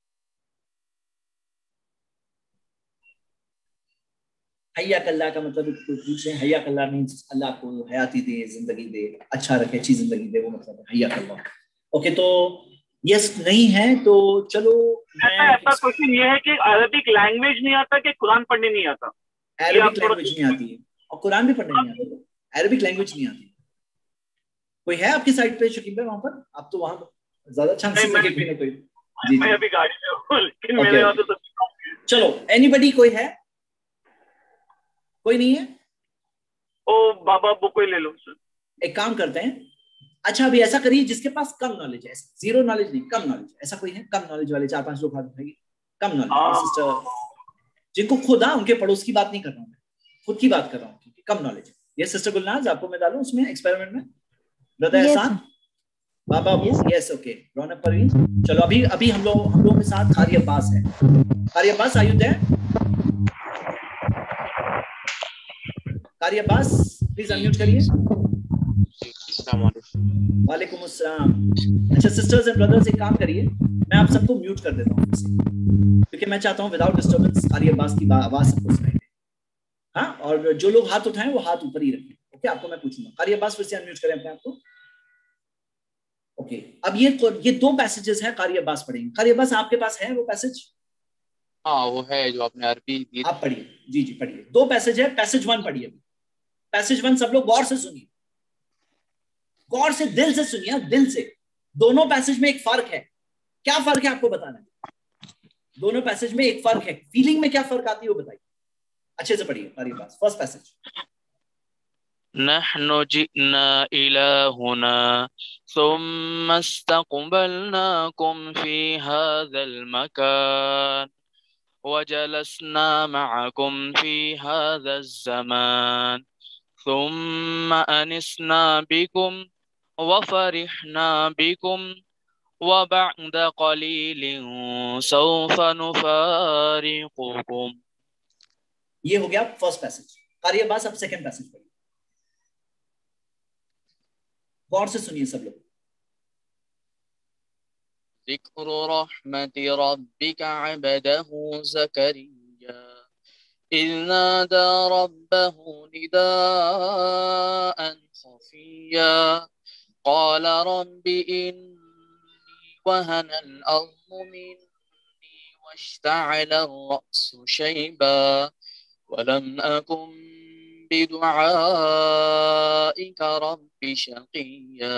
Speaker 1: हया कल्ला का मतलब कोई पूछ रहे हैं, हया कल्ला मींस अल्लाह को हयाती दे, जिंदगी दे, अच्छा रखे, अच्छी जिंदगी दे, वो मतलब है हया कल्ला। ओके, तो यस नहीं है तो चलो।
Speaker 13: ऐसा क्वेश्चन ये है कि अरबिक लैंग्वेज नहीं आता कि कुरान पढ़ने नहीं आता?
Speaker 1: अरबिक लैंग्वेज नहीं आती है और कुरान भी पढ़ने नहीं आता, अरबिक लैंग्वेज नहीं आती। कोई है आपकी साइड पे शकीब भाई वहां पर? आप तो वहां ज्यादा चांसेस है कि कोई। जी
Speaker 13: मैं अभी गाड़ी में हूं, लेकिन मेरे वहां तो
Speaker 1: चलो एनीबॉडी कोई है? कोई नहीं है?
Speaker 13: ओ बाबा बुक कोई ले लो।
Speaker 1: एक काम करते हैं, अच्छा अभी ऐसा करिए जिसके पास कम नॉलेज है, जीरो नॉलेज नहीं, कम नॉलेज, ऐसा कोई है? कम नॉलेज वाले चार पांच लोग हाथ उठाइए। कम नॉलेज सिस्टर, जिनको खुद, हाँ उनके पड़ोस की बात नहीं कर रहा हूँ, खुद की बात कर रहा हूँ क्योंकि कम नॉलेज है। ये सिस्टर गुलनाज आपको मैं डालूं उसमें एक्सपेरिमेंट में? ब्रदर एहसान, बाबा अबू, यस ओके, रौनक परवीन। चलो अभी अभी हम लोग हम लोगों के साथ कारी अब्बास है। कारी अब्बास आर यू देयर? कारी अब्बास प्लीज अनम्यूट करिए।
Speaker 14: अस्सलाम वालेकुम।
Speaker 1: वालेकुम अस्सलाम। अच्छा सिस्टर्स एंड ब्रदर्स, एक काम करिए, मैं आप सबको म्यूट कर देता हूँ क्योंकि मैं चाहता हूँ विदाउट डिस्टर्बेंस कारी अब्बास की आवाज सबको सुनाई दे। हाँ, और जो लोग हाथ उठाएं वो हाथ ऊपर ही रखें। ओके, आपको मैं पूछूंगा। कारी अब्बास फिर से अनम्यूट करें अपने आप को। ओके, अब ये ये दो पैसेजेस हैं, कारी अब्बास पढ़ेंगे। कारी अब्बास आपके पास है वो पैसेज?
Speaker 14: हाँ वो है जो आपने अरबी दी।
Speaker 1: आप पढ़िए। जी जी पढ़िए। दो पैसेज है, पैसेज वन पढ़िए। पैसेज वन सब लोग गौर से सुनिए, गौर से, दिल से सुनिए, दिल से। दोनों पैसेज में एक फर्क है। क्या फर्क है आपको बताना है। दोनों पैसेज में एक फर्क है, फीलिंग में क्या फर्क आती है वो बताइए। अच्छे से पढ़िए कारी अब्बास। फर्स्ट पैसेज,
Speaker 14: नहनु जिना इला हुना सुम्मा इस्तक़बलनाकुम फी हाज़ल मकान वजलसना मअकुम फी हाज़ल ज़मान सुम्मा अनिसना बिकुम वफरिहना बिकुम वबअद क़लीलिन सौफ़ा नुफ़ारिक़ुकुम।
Speaker 1: ये हो गया फर्स्ट पैसेज। कारी अब्बास अब सेकंड पैसेज पढ़िए, गौर से सुनिए सब लोग।
Speaker 14: ज़िक्रु रहमति रब्बिका अबदहु ज़करिया इज़ नादा रब्बहु निदाअन ख़फ़िय्या क़ाल रब्बि इन्नी वहनल अज़्मु मिन्नी वश्तअला अर्रअसु शैबा वलम अकुन बिदुआइक रब्बि शक़िय्या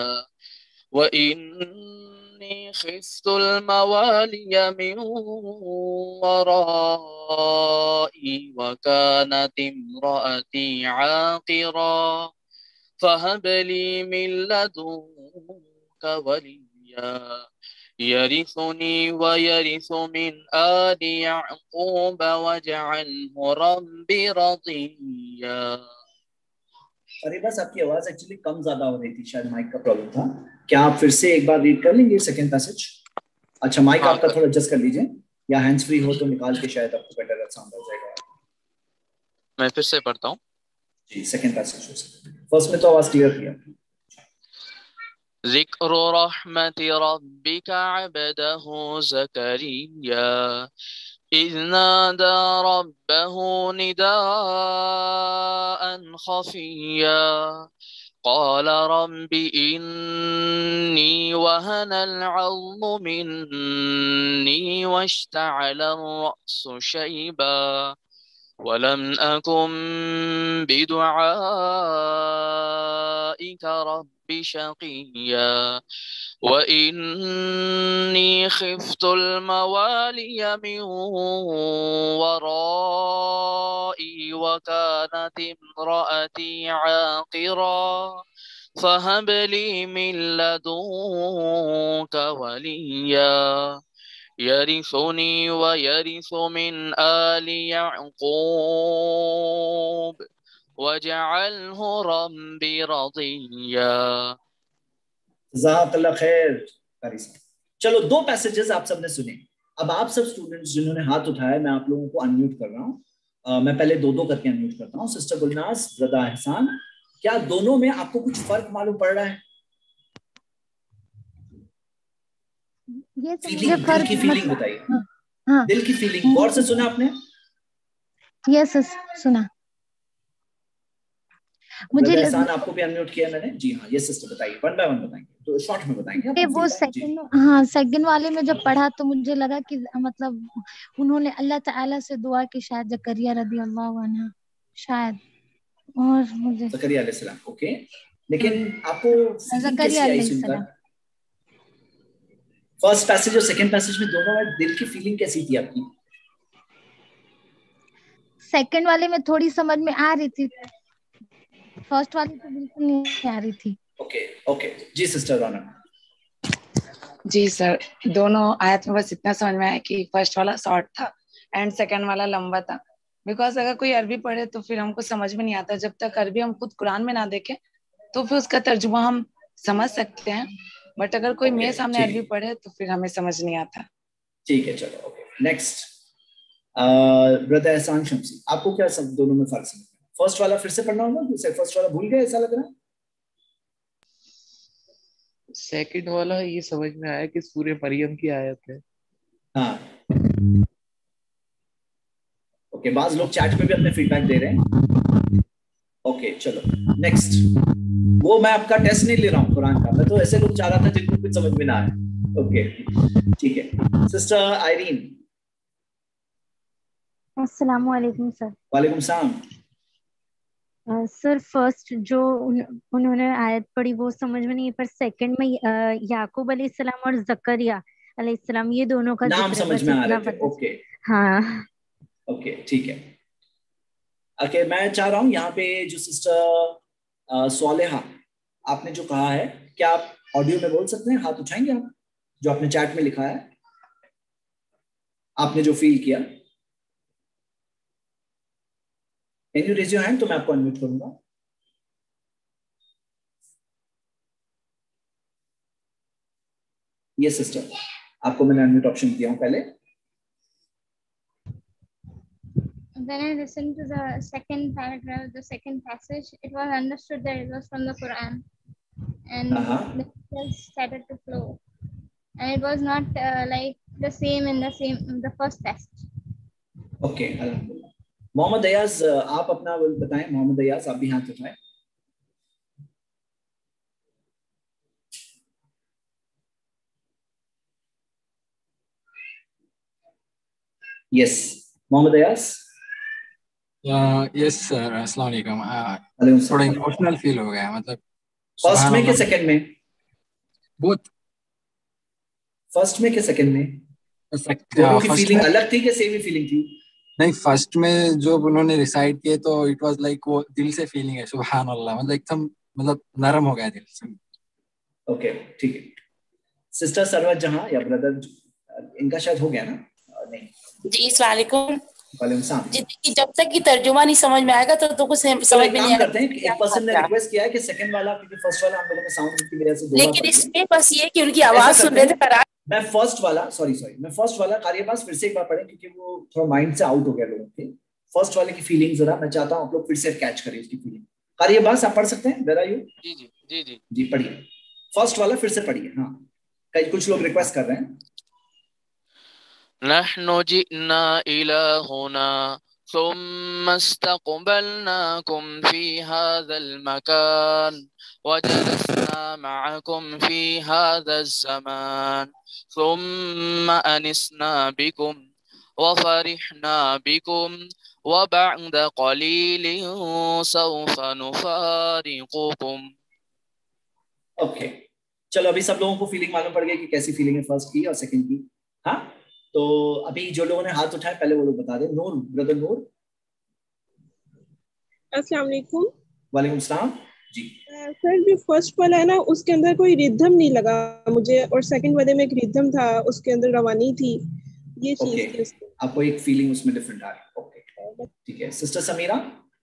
Speaker 14: वइन्नी खिफ्तुल मवालिय मिन वराई वकानत इम्रअती आक़िरा फहब ली मिन लदुन्क वलिय्या यरिसुनी व यरिसु मिन आलि याक़ूब वजअल्हु रब्बी रज़िय्या।
Speaker 1: अरे बस आपकी आवाज एक्चुअली कम ज्यादा हो रही थी, शायद माइक का प्रॉब्लम था। क्या आप फिर से एक बार रीड कर लेंगे सेकंड पैसेज? अच्छा, माइक
Speaker 14: हाँ,
Speaker 1: आपका थोड़ा एडजस्ट कर लीजिए, या हैंड्स फ्री हो तो निकाल के शायद आपको बेटर साउंड आ जाएगा।
Speaker 14: मैं फिर से पढ़ता हूँ
Speaker 1: जी, सेकंड पैसेज। फर्स्ट में तो आवाज क्लियर थी आपकी।
Speaker 14: ज़िक्रु रहमति रब्बिका अबदहु ज़करिया इज़ नादा रब्बहु निदाअन ख़फ़िय्या क़ाल रब्बि इन्नी वहनल अज़्मु मिन्नी वश्तअला अर्रअसु शैबा वलम अकुन बिदुआइक रब्बि शक़िय्या वइन्नी खिफ्तुल मवालिय मिन वराई वकानत इम्रअती आक़िरा फहब ली मिन लदुन्क वलिय्या यरिसुनी व यरिसु मिन आलि याक़ूब वजअल्हु रब्बी रज़िय्या।
Speaker 1: जज़ाकल्लाह खैर कारी साहब। चलो, दो पैसेजेस आप सबने सुने। अब आप सब स्टूडेंट्स जिन्होंने हाथ उठाया, मैं आप लोगों को अनम्यूट कर रहा हूँ। मैं पहले दो दो करके अनम्यूट करता हूँ। सिस्टर गुलनाज, ब्रदर एहसान, क्या दोनों में आपको कुछ फर्क मालूम पड़ रहा है?
Speaker 15: ये
Speaker 1: फीलिंग, दिल की फीलिंग बताइए।
Speaker 15: हाँ,
Speaker 1: दिल की फीलिंग गौर से सुना आपने?
Speaker 15: यस सुना। मुझे
Speaker 1: एहसान आपको भी अनम्यूट किया मैंने। जी हाँ, ये सिस्टर बताइए, वन बाय वन बताएंगे, तो शॉर्ट में बताएंगे।
Speaker 15: वो सेकंड, हाँ सेकंड वाले में जब पढ़ा तो मुझे लगा कि मतलब उन्होंने अल्लाह ताला से दुआ की, शायद जकरिया रदी अल्लाह अन्हा, शायद। और मुझे
Speaker 1: जकरिया अलैहिस्सलाम, ओके। लेकिन आपको
Speaker 15: जकरिया अलैहिस्सलाम
Speaker 1: फर्स्ट पैसेज और सेकंड पैसेज में दोनों में दिल की फीलिंग कैसी थी आपकी?
Speaker 15: सेकंड वाले में थोड़ी समझ में आ रही थी, फर्स्ट वाली तो बिल्कुल नहीं आ रही थी।
Speaker 1: ओके ओके जी सिस्टर रौनक।
Speaker 12: जी सर, दोनों आयत में बस इतना समझ में आया कि फर्स्ट वाला शॉर्ट था एंड सेकंड वाला लंबा था। बिकॉज अगर कोई अरबी पढ़े तो फिर हमको समझ में नहीं आता, जब तक अरबी हम खुद कुरान में ना देखें तो फिर उसका तर्जुमा हम समझ सकते हैं, बट अगर कोई मेरे सामने अरबी पढ़े तो फिर हमें समझ नहीं आता।
Speaker 1: ठीक है, चलो ओके। नेक्स्ट ब्रदर एहसान शम्सी, आपको क्या सब दोनों में फर्क समझ में? फर्स्ट वाला फिर से पढ़ना होगा, दूसरे फर्स्ट वाला भूल गए ऐसा लग रहा है?
Speaker 10: सेकंड वाला ये समझ में आया कि सूर्य मरियम की आयत है।
Speaker 1: हाँ ओके okay, बाज लोग चैट पे भी अपने फीडबैक दे रहे हैं। ओके okay, चलो नेक्स्ट। वो मैं आपका टेस्ट नहीं ले रहा हूँ कुरान का, मैं तो ऐसे लोग चाह रहा था जिनको कुछ समझ में ना आए। ओके ठीक है। Sister Irene.
Speaker 3: अस्सलाम वालेकुम सर।
Speaker 1: वालेकुम सलाम।
Speaker 3: सर फर्स्ट जो उन, उन्होंने आयत पढ़ी वो समझ में नहीं है, पर सेकंड में uh, याकूब अलैहिस्सलाम और जकरिया अलैहिस्सलाम ये दोनों का
Speaker 1: नाम
Speaker 3: जिक्र
Speaker 1: समझ में आ रहे थे। ओके
Speaker 3: हाँ
Speaker 1: ओके ठीक है। ओके मैं चाह रहा हूँ यहाँ पे जो सिस्टर सोलेहा आपने जो कहा है, क्या आप ऑडियो में बोल सकते हैं? हाथ उठाएंगे आप, जो आपने चैट में लिखा है, आपने जो फील किया। Can you raise your hand? तो मैं आपको अनम्यूट करूंगा। ये सिस्टर आपको मैंने अनम्यूट ऑप्शन दिया हूं पहले।
Speaker 16: When I listened to the second paragraph, the second passage, it was understood that it was from the Quran, and
Speaker 1: uh-huh.
Speaker 16: the words started to flow, and it was not uh, like the same in the same in the first passage.
Speaker 1: Okay, अल्हम्दुलिल्लाह। मोहम्मद अयाज आप अपना बताएं। मोहम्मद अयाज आप भी हाथ उठाएं। Yes Mohammad Ayaz.
Speaker 17: Yes sir अस्सलाम वालेकुम। थोड़ा इमोशनल फील हो गया, मतलब
Speaker 1: फर्स्ट में के सेकंड में?
Speaker 17: बोथ।
Speaker 1: फर्स्ट में के सेकंड में? दोनों की फीलिंग अलग थी कि सेम ही फीलिंग थी?
Speaker 17: नहीं, फर्स्ट में जो उन्होंने रिसाइट किए तो इट वाज लाइक वो दिल से फीलिंग है, सुभान अल्लाह, मतलब एकदम मतलब नरम हो गया दिल से।
Speaker 1: ओके ठीक है। सिस्टर सरवत जहां या ब्रदर, इनका शायद हो गया ना? नहीं
Speaker 18: जी अस्सलाम वालेकुम।
Speaker 1: जी
Speaker 18: जब तक की तर्जुमा नहीं समझ में आएगा तो तो कुछ समझ में नहीं
Speaker 1: करते हैं। एक पर्सन ने रिक्वेस्ट किया है कि सेकंड वाला, क्योंकि फर्स्ट वाला हम लोगों ने साउंड की वजह से दो बार,
Speaker 18: लेकिन इसमें बस ये कि उनकी आवाज सुन रहे थे करार।
Speaker 1: मैं फर्स्ट वाला सॉरी सॉरी मैं फर्स्ट वाला कार्य पास फिर से एक बार पढ़ें, क्योंकि वो थोड़ा माइंड से आउट हो गया लोगों के। फर्स्ट वाले की फीलिंग जरा मैं चाहता हूं आप लोग फिर से कैच करें उसकी फीलिंग। कार्य पास आप पढ़ सकते हैं? Where are you?
Speaker 14: जी जी जी जी
Speaker 1: जी पढ़िए फर्स्ट वाला फिर से पढ़िए। हाँ कई कुछ लोग रिक्वेस्ट कर रहे हैं।
Speaker 14: नहनु जिना इलाहुना ثم استقبلناكم في هذا المكان وجلسنا معكم في هذا الزمان ثم أنسنا بكم وفرحنا بكم وبعد قليل سوف نفارقكم।
Speaker 1: ओके चलो अभी सब लोगों को फीलिंग मालूम पड़ गई कि कैसी फीलिंग है फर्स्ट की और सेकंड की। हाँ तो अभी जो लोगों ने हाथ उठाए पहले वो लोग बता दें। नूर, ब्रदर नूर।
Speaker 19: अस्सलाम वालेकुम।
Speaker 1: वालेकुम सलाम जी।
Speaker 19: सर जो फर्स्ट वाला है ना उसके अंदर कोई रिदम नहीं लगा मुझे, और सेकंड वाले में एक रिदम था, उसके अंदर रवानी थी, ये चीज
Speaker 1: okay. थी उसमें। आपको एक फीलिंग उसमें डिफरेंट आ रही है। ओके ठीक है। सिस्टर समीरा।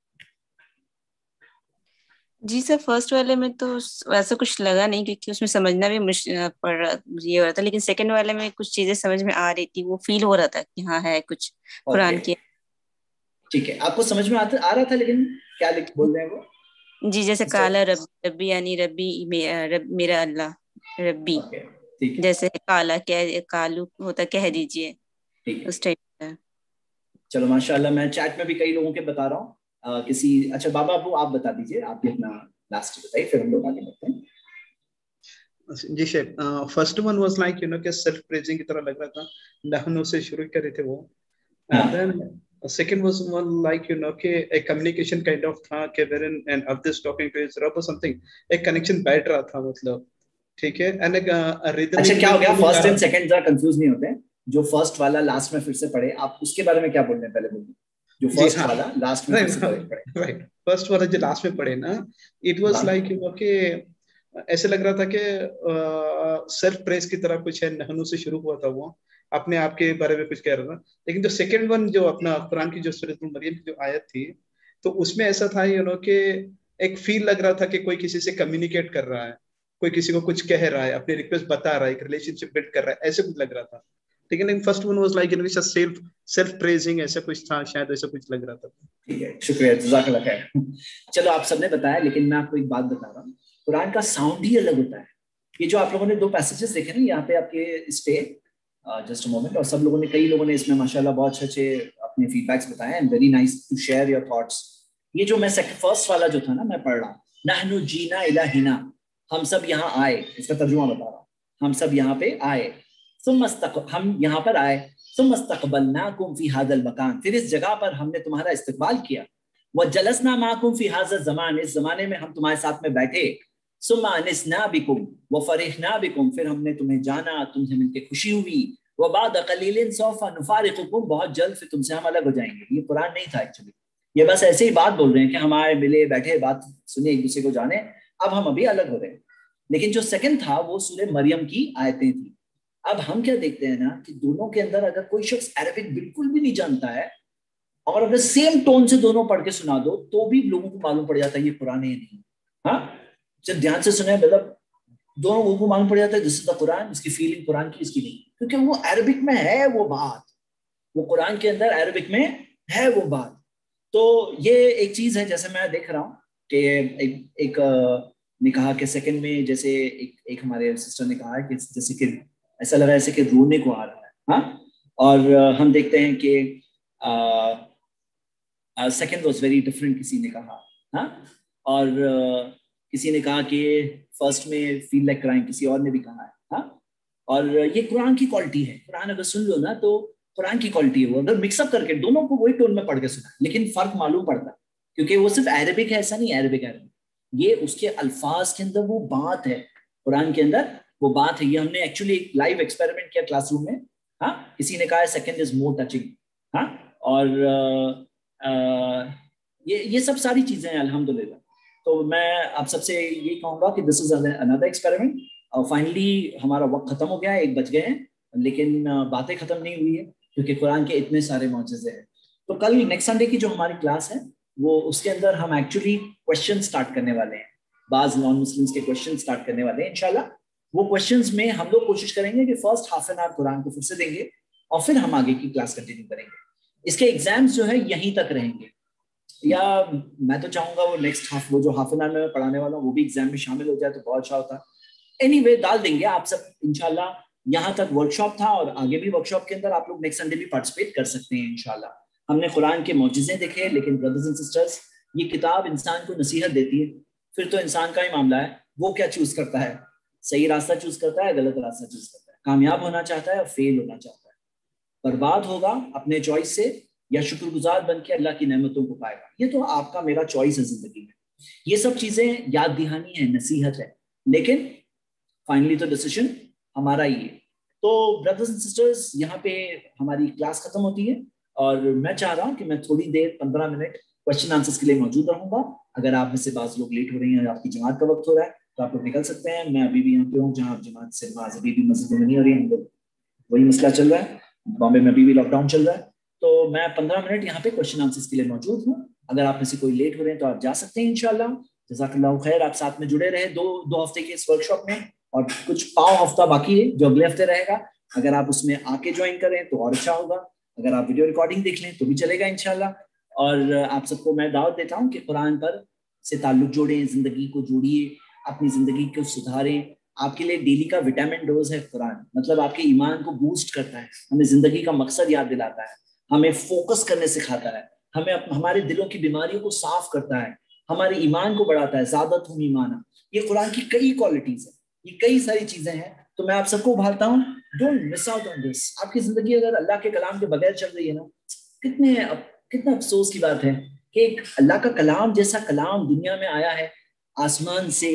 Speaker 2: जी सर फर्स्ट वाले में तो वैसा कुछ लगा नहीं, क्योंकि उसमें समझना भी मुश्किल पड़ ये हो रहा था, लेकिन सेकंड वाले में कुछ चीजें समझ में आ रही थी, वो फील हो रहा था कि हाँ है कुछ कुरान की।
Speaker 1: ठीक है आपको समझ में आता आ रहा था, लेकिन क्या लिख बोल रहे हैं वो?
Speaker 2: जी जैसे काला रब रब्बी यानी रब्बी रब, मेरा अल्लाह रब्बी, जैसे काला कह कालू होता कह दीजिए उस टाइप का।
Speaker 1: चलो माशाल्लाह। मैं चैट में भी कई लोगों के बता रहा हूँ। Uh, किसी अच्छा बाबा अबू आप बता दीजिए, आप भी अपना लास्ट बताइए फिर हम लोग आगे बढ़ते हैं।
Speaker 11: जी Sheikh first one was like you know कि सेल्फ प्रेजिंग की तरह लग रहा था, नहनु से शुरू कर रहे थे वो। And then second was one like you know कि एक कम्युनिकेशन काइंड ऑफ था कि वेरन एंड अब्दुस टॉकिंग टू हिज रब और समथिंग, एक कनेक्शन बैठ रहा था मतलब। ठीक है। एंड एक रिदम।
Speaker 1: अच्छा क्या हो गया फर्स्ट एंड सेकंड जरा कंफ्यूज नहीं होते? जो फर्स्ट वाला लास्ट में फिर से पढ़े आप, उसके बारे में क्या बोल रहे हैं पहले बोलिए। जो फर्स्ट वाला लास्ट में पढ़े,
Speaker 11: राइट फर्स्ट वाला जो लास्ट में पढ़े ना, it was like you know कि ऐसे लग रहा था कि सेल्फ प्रेज की तरह कुछ है, नहनु से शुरू हुआ था, वो अपने आप के बारे में कुछ कह रहा था। लेकिन जो सेकंड वन जो अपना कुरान की जो सूरह मरियम की जो आयत थी, तो उसमें ऐसा था यू नो कि एक फील लग रहा था कि कोई किसी से कम्युनिकेट कर रहा है, कोई किसी को कुछ कह रहा है, अपनी रिक्वेस्ट बता रहा है, एक रिलेशनशिप बिल्ड कर रहा है, ऐसे कुछ लग रहा था। लेकिन first one was like in which self self praising, ऐसा कुछ था, शायद ऐसा कुछ लग रहा था।
Speaker 1: ठीक है शुक्रिया जज़ाकल्लाह खैर। चलो आप सबने बताया, लेकिन मैं आपको एक बात बता रहा हूँ, कुरान का साउंड ही अलग होता है। ये जो आप लोगों ने दो पैसेजेस देखे ना यहाँ पे आपके इस पे, जस्ट अ मोमेंट, और सब लोगों ने, कई लोगों ने इसमें माशाल्लाह बहुत अच्छे अच्छे अपने फीडबैक्स बताए and very nice to share your thoughts. ये जो मैं फर्स्ट वाला जो था ना मैं पढ़ रहा हूँ, नहनु जीना इला हिना, हम सब यहाँ आए, इसका तर्जुमा बता रहा हूँ, हम सब यहाँ पे आए, सुम्मस्तक, हम यहाँ पर आए, सुम्मस्तकबलनाकुम फी हादल मकान, फिर इस जगह पर हमने तुम्हारा इस्तकबाल किया, व जलसना माकुम फी हाज़ल ज़मान, इस जमाने में हम तुम्हारे साथ में बैठे, सुम्मा अनिसना बिकुम व फरिहना बिकुम, फिर हमने तुम्हें जाना, तुमसे मिलके खुशी हुई, व बाद क़लीलिन सौफा नुफ़ारिकुकुम, बहुत जल्द फिर तुमसे हम अलग हो जाएंगे। ये कुरान नहीं था एक्चुअली, ये बस ऐसे ही बात बोल रहे हैं कि हम आए, मिले, बैठे, बात सुने, एक दूसरे को जाने, अब हम अभी अलग हो रहे हैं। लेकिन जो सेकंड था वो सूरह मरियम की आयतें थी। अब हम क्या देखते हैं ना कि दोनों के अंदर अगर कोई शख्स अरबिक बिल्कुल भी नहीं जानता है और अगर सेम टोन से दोनों पढ़ के सुना दो तो भी लोगों को मालूम पड़ जाता है ये कुरान है नहीं। हाँ, जब ध्यान से सुने, मतलब दोनों लोगों को मालूम पड़ जाता है दिस इज द कुरान, इसकी फीलिंग कुरान की, इसकी नहीं, क्योंकि वो अरबिक में है वो बात, वो कुरान के अंदर अरबिक में है वो बात। तो ये एक चीज है, जैसे मैं देख रहा हूँ कि एक, एक ने कहा कि सेकंड में, जैसे एक एक हमारे सिस्टर ने कहा कि जैसे कि ऐसा लगा जैसे कि रोने को आ रहा है। हाँ, और हम देखते हैं कि सेकंड वाज वेरी डिफरेंट, किसी ने कहा। हाँ, और uh, किसी ने कहा कि फर्स्ट में फील लाइक क्राइंग, किसी और ने भी कहा है। हाँ, और ये कुरान की क्वालिटी है, कुरान अगर सुन लो ना तो कुरान की क्वालिटी है वो, अगर मिक्सअप करके दोनों को वही टोन में पढ़ के सुना, लेकिन फर्क मालूम पड़ता है क्योंकि वो सिर्फ अरबिक है, ऐसा नहीं अरबिक अरबिक, ये उसके अल्फाज के अंदर वो बात है, कुरान के अंदर वो बात है। ये हमने एक्चुअली एक लाइव एक्सपेरिमेंट किया क्लासरूम में। हाँ, किसी ने कहा है सेकंड इज मोर टचिंग। हाँ, और आ, आ, ये ये सब सारी चीजें हैं अल्हम्दुलिल्लाह। तो मैं आप सबसे ये कहूँगा कि दिस इज अनदर एक्सपेरिमेंट। और फाइनली हमारा वक्त खत्म हो गया है, एक बज गए हैं, लेकिन बातें खत्म नहीं हुई है क्योंकि कुरान के इतने सारे मौजज़े हैं। तो कल नेक्स्ट संडे की जो हमारी क्लास है वो, उसके अंदर हम एक्चुअली क्वेश्चन स्टार्ट करने वाले हैं, बाज नॉन मुस्लिम्स के क्वेश्चन स्टार्ट करने वाले हैं इंशाल्लाह। वो क्वेश्चंस में हम लोग कोशिश करेंगे कि first half an hour Quran को फिर से देंगे और फिर हम आगे की क्लास कंटिन्यू करेंगे। इसके एग्जाम्स जो है यहीं तक रहेंगे, या मैं तो चाहूंगा वो नेक्स्ट हाफ, वो जो हाफ एन आवर में मैं पढ़ाने वाला हूँ वो भी एग्जाम में शामिल हो जाए तो बहुत अच्छा होता। एनीवे डाल देंगे आप सब इंशाल्लाह। यहाँ तक वर्कशॉप था और आगे भी वर्कशॉप के अंदर आप लोग नेक्स्ट संडे भी पार्टिसिपेट कर सकते हैं इंशाल्लाह। हमने कुरान के मौजज़े देखे, लेकिन ब्रदर्स एंड सिस्टर्स ये किताब इंसान को नसीहत देती है, फिर तो इंसान का ही मामला है वो क्या चूज करता है, सही रास्ता चूज करता है, गलत रास्ता चूज करता है, कामयाब होना चाहता है और फेल होना चाहता है, बर्बाद होगा अपने चॉइस से या शुक्रगुजार बन के अल्लाह की नेमतों को पाएगा। ये तो आपका मेरा चॉइस है जिंदगी में। ये सब चीजें याद दहानी है, नसीहत है, लेकिन फाइनली तो डिसीजन हमारा ही है। तो ब्रदर्स एंड सिस्टर्स, यहाँ पे हमारी क्लास खत्म होती है और मैं चाह रहा हूँ कि मैं थोड़ी देर पंद्रह मिनट क्वेश्चन आंसर्स के लिए मौजूद रहूंगा। अगर आप में से बाज लोग लेट हो रही हैं, आपकी जमात का वक्त हो रहा है तो आप लोग निकल सकते हैं। मैं अभी भी यहाँ पे हूँ जहाँ जमात से नमाज अभी भी मस्जिद में नहीं हो रही है, हम लोग वही मसला चल रहा है, बॉम्बे में अभी भी लॉकडाउन चल रहा है। तो मैं पंद्रह मिनट यहाँ पे क्वेश्चन आंसर्स के लिए मौजूद हूँ। अगर आप में से कोई लेट हो रहे हैं तो आप जा सकते हैं इंशाल्लाह। जज़ाकल्लाहु खैर, आप साथ में जुड़े रहे दो दो हफ्ते के इस वर्कशॉप में, और कुछ पाव हफ्ता बाकी है जो अगले हफ्ते रहेगा। अगर आप उसमें आके ज्वाइन करें तो और अच्छा होगा, अगर आप वीडियो रिकॉर्डिंग देख लें तो भी चलेगा इंशाल्लाह। और आप सबको मैं दावत देता हूँ कि कुरान पर से ताल्लुक जोड़ें, जिंदगी को जोड़िए, अपनी जिंदगी को सुधारें। आपके लिए डेली का विटामिन डोज है कुरान, मतलब आपके ईमान को बूस्ट करता है, हमें जिंदगी का मकसद याद दिलाता है, हमें फोकस करने सिखाता है, हमें हमारे दिलों की बीमारियों को साफ करता है, हमारे ईमान को बढ़ाता है। ज़ादत हुम ईमाना, ये कुरान की कई क्वालिटीज है, ये कई सारी चीजें हैं। तो मैं आप सबको उभारता हूँ, don't miss out on this. आपकी जिंदगी अगर अल्लाह के कलाम के बगैर चल रही है ना, कितने कितना अफसोस की बात है कि एक अल्लाह का कलाम जैसा कलाम दुनिया में आया है, आसमान से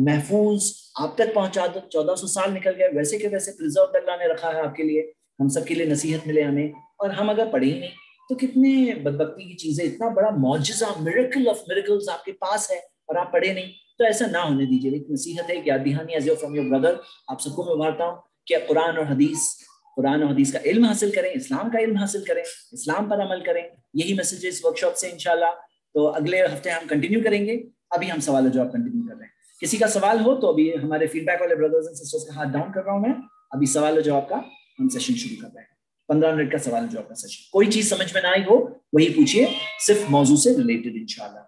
Speaker 1: महफूज आप तक पहुंचा दो, चौदह सौ साल निकल गए, वैसे के वैसे प्रिजर्व अल्लाह ने रखा है आपके लिए, हम सब के लिए नसीहत मिले हमें, और हम अगर पढ़े ही नहीं तो कितने बदबख्ती की चीजें, इतना बड़ा मौजज़ा, मिरेकल ऑफ मिरेकल्स आपके पास है और आप पढ़े नहीं। तो ऐसा ना होने दीजिए। एक नसीहत है, याद दहानी एज फ्रॉम योर ब्रदर, आप सबको मैं उभारता हूँ कि कुरान और हदीस कुरान और हदीस का इल्म हासिल करें, इस्लाम का इल्म हासिल करें, इस्लाम पर अमल करें। यही मैसेज है इस वर्कशॉप से इंशाल्लाह। तो अगले हफ्ते हम कंटिन्यू करेंगे। अभी हम सवाल जवाब कंटिन्यू कर रहे हैं। किसी का सवाल हो तो अभी हमारे फीडबैक वाले ब्रदर्स एंड सिस्टर्स का हाथ डाउन कर रहा हूँ मैं। अभी सवाल जवाब का हम सेशन शुरू कर रहे हैं, पंद्रह मिनट का सवाल जवाब का सेशन। कोई चीज समझ में ना आई हो वही पूछिए, सिर्फ मौजू से रिलेटेड इंशाल्लाह।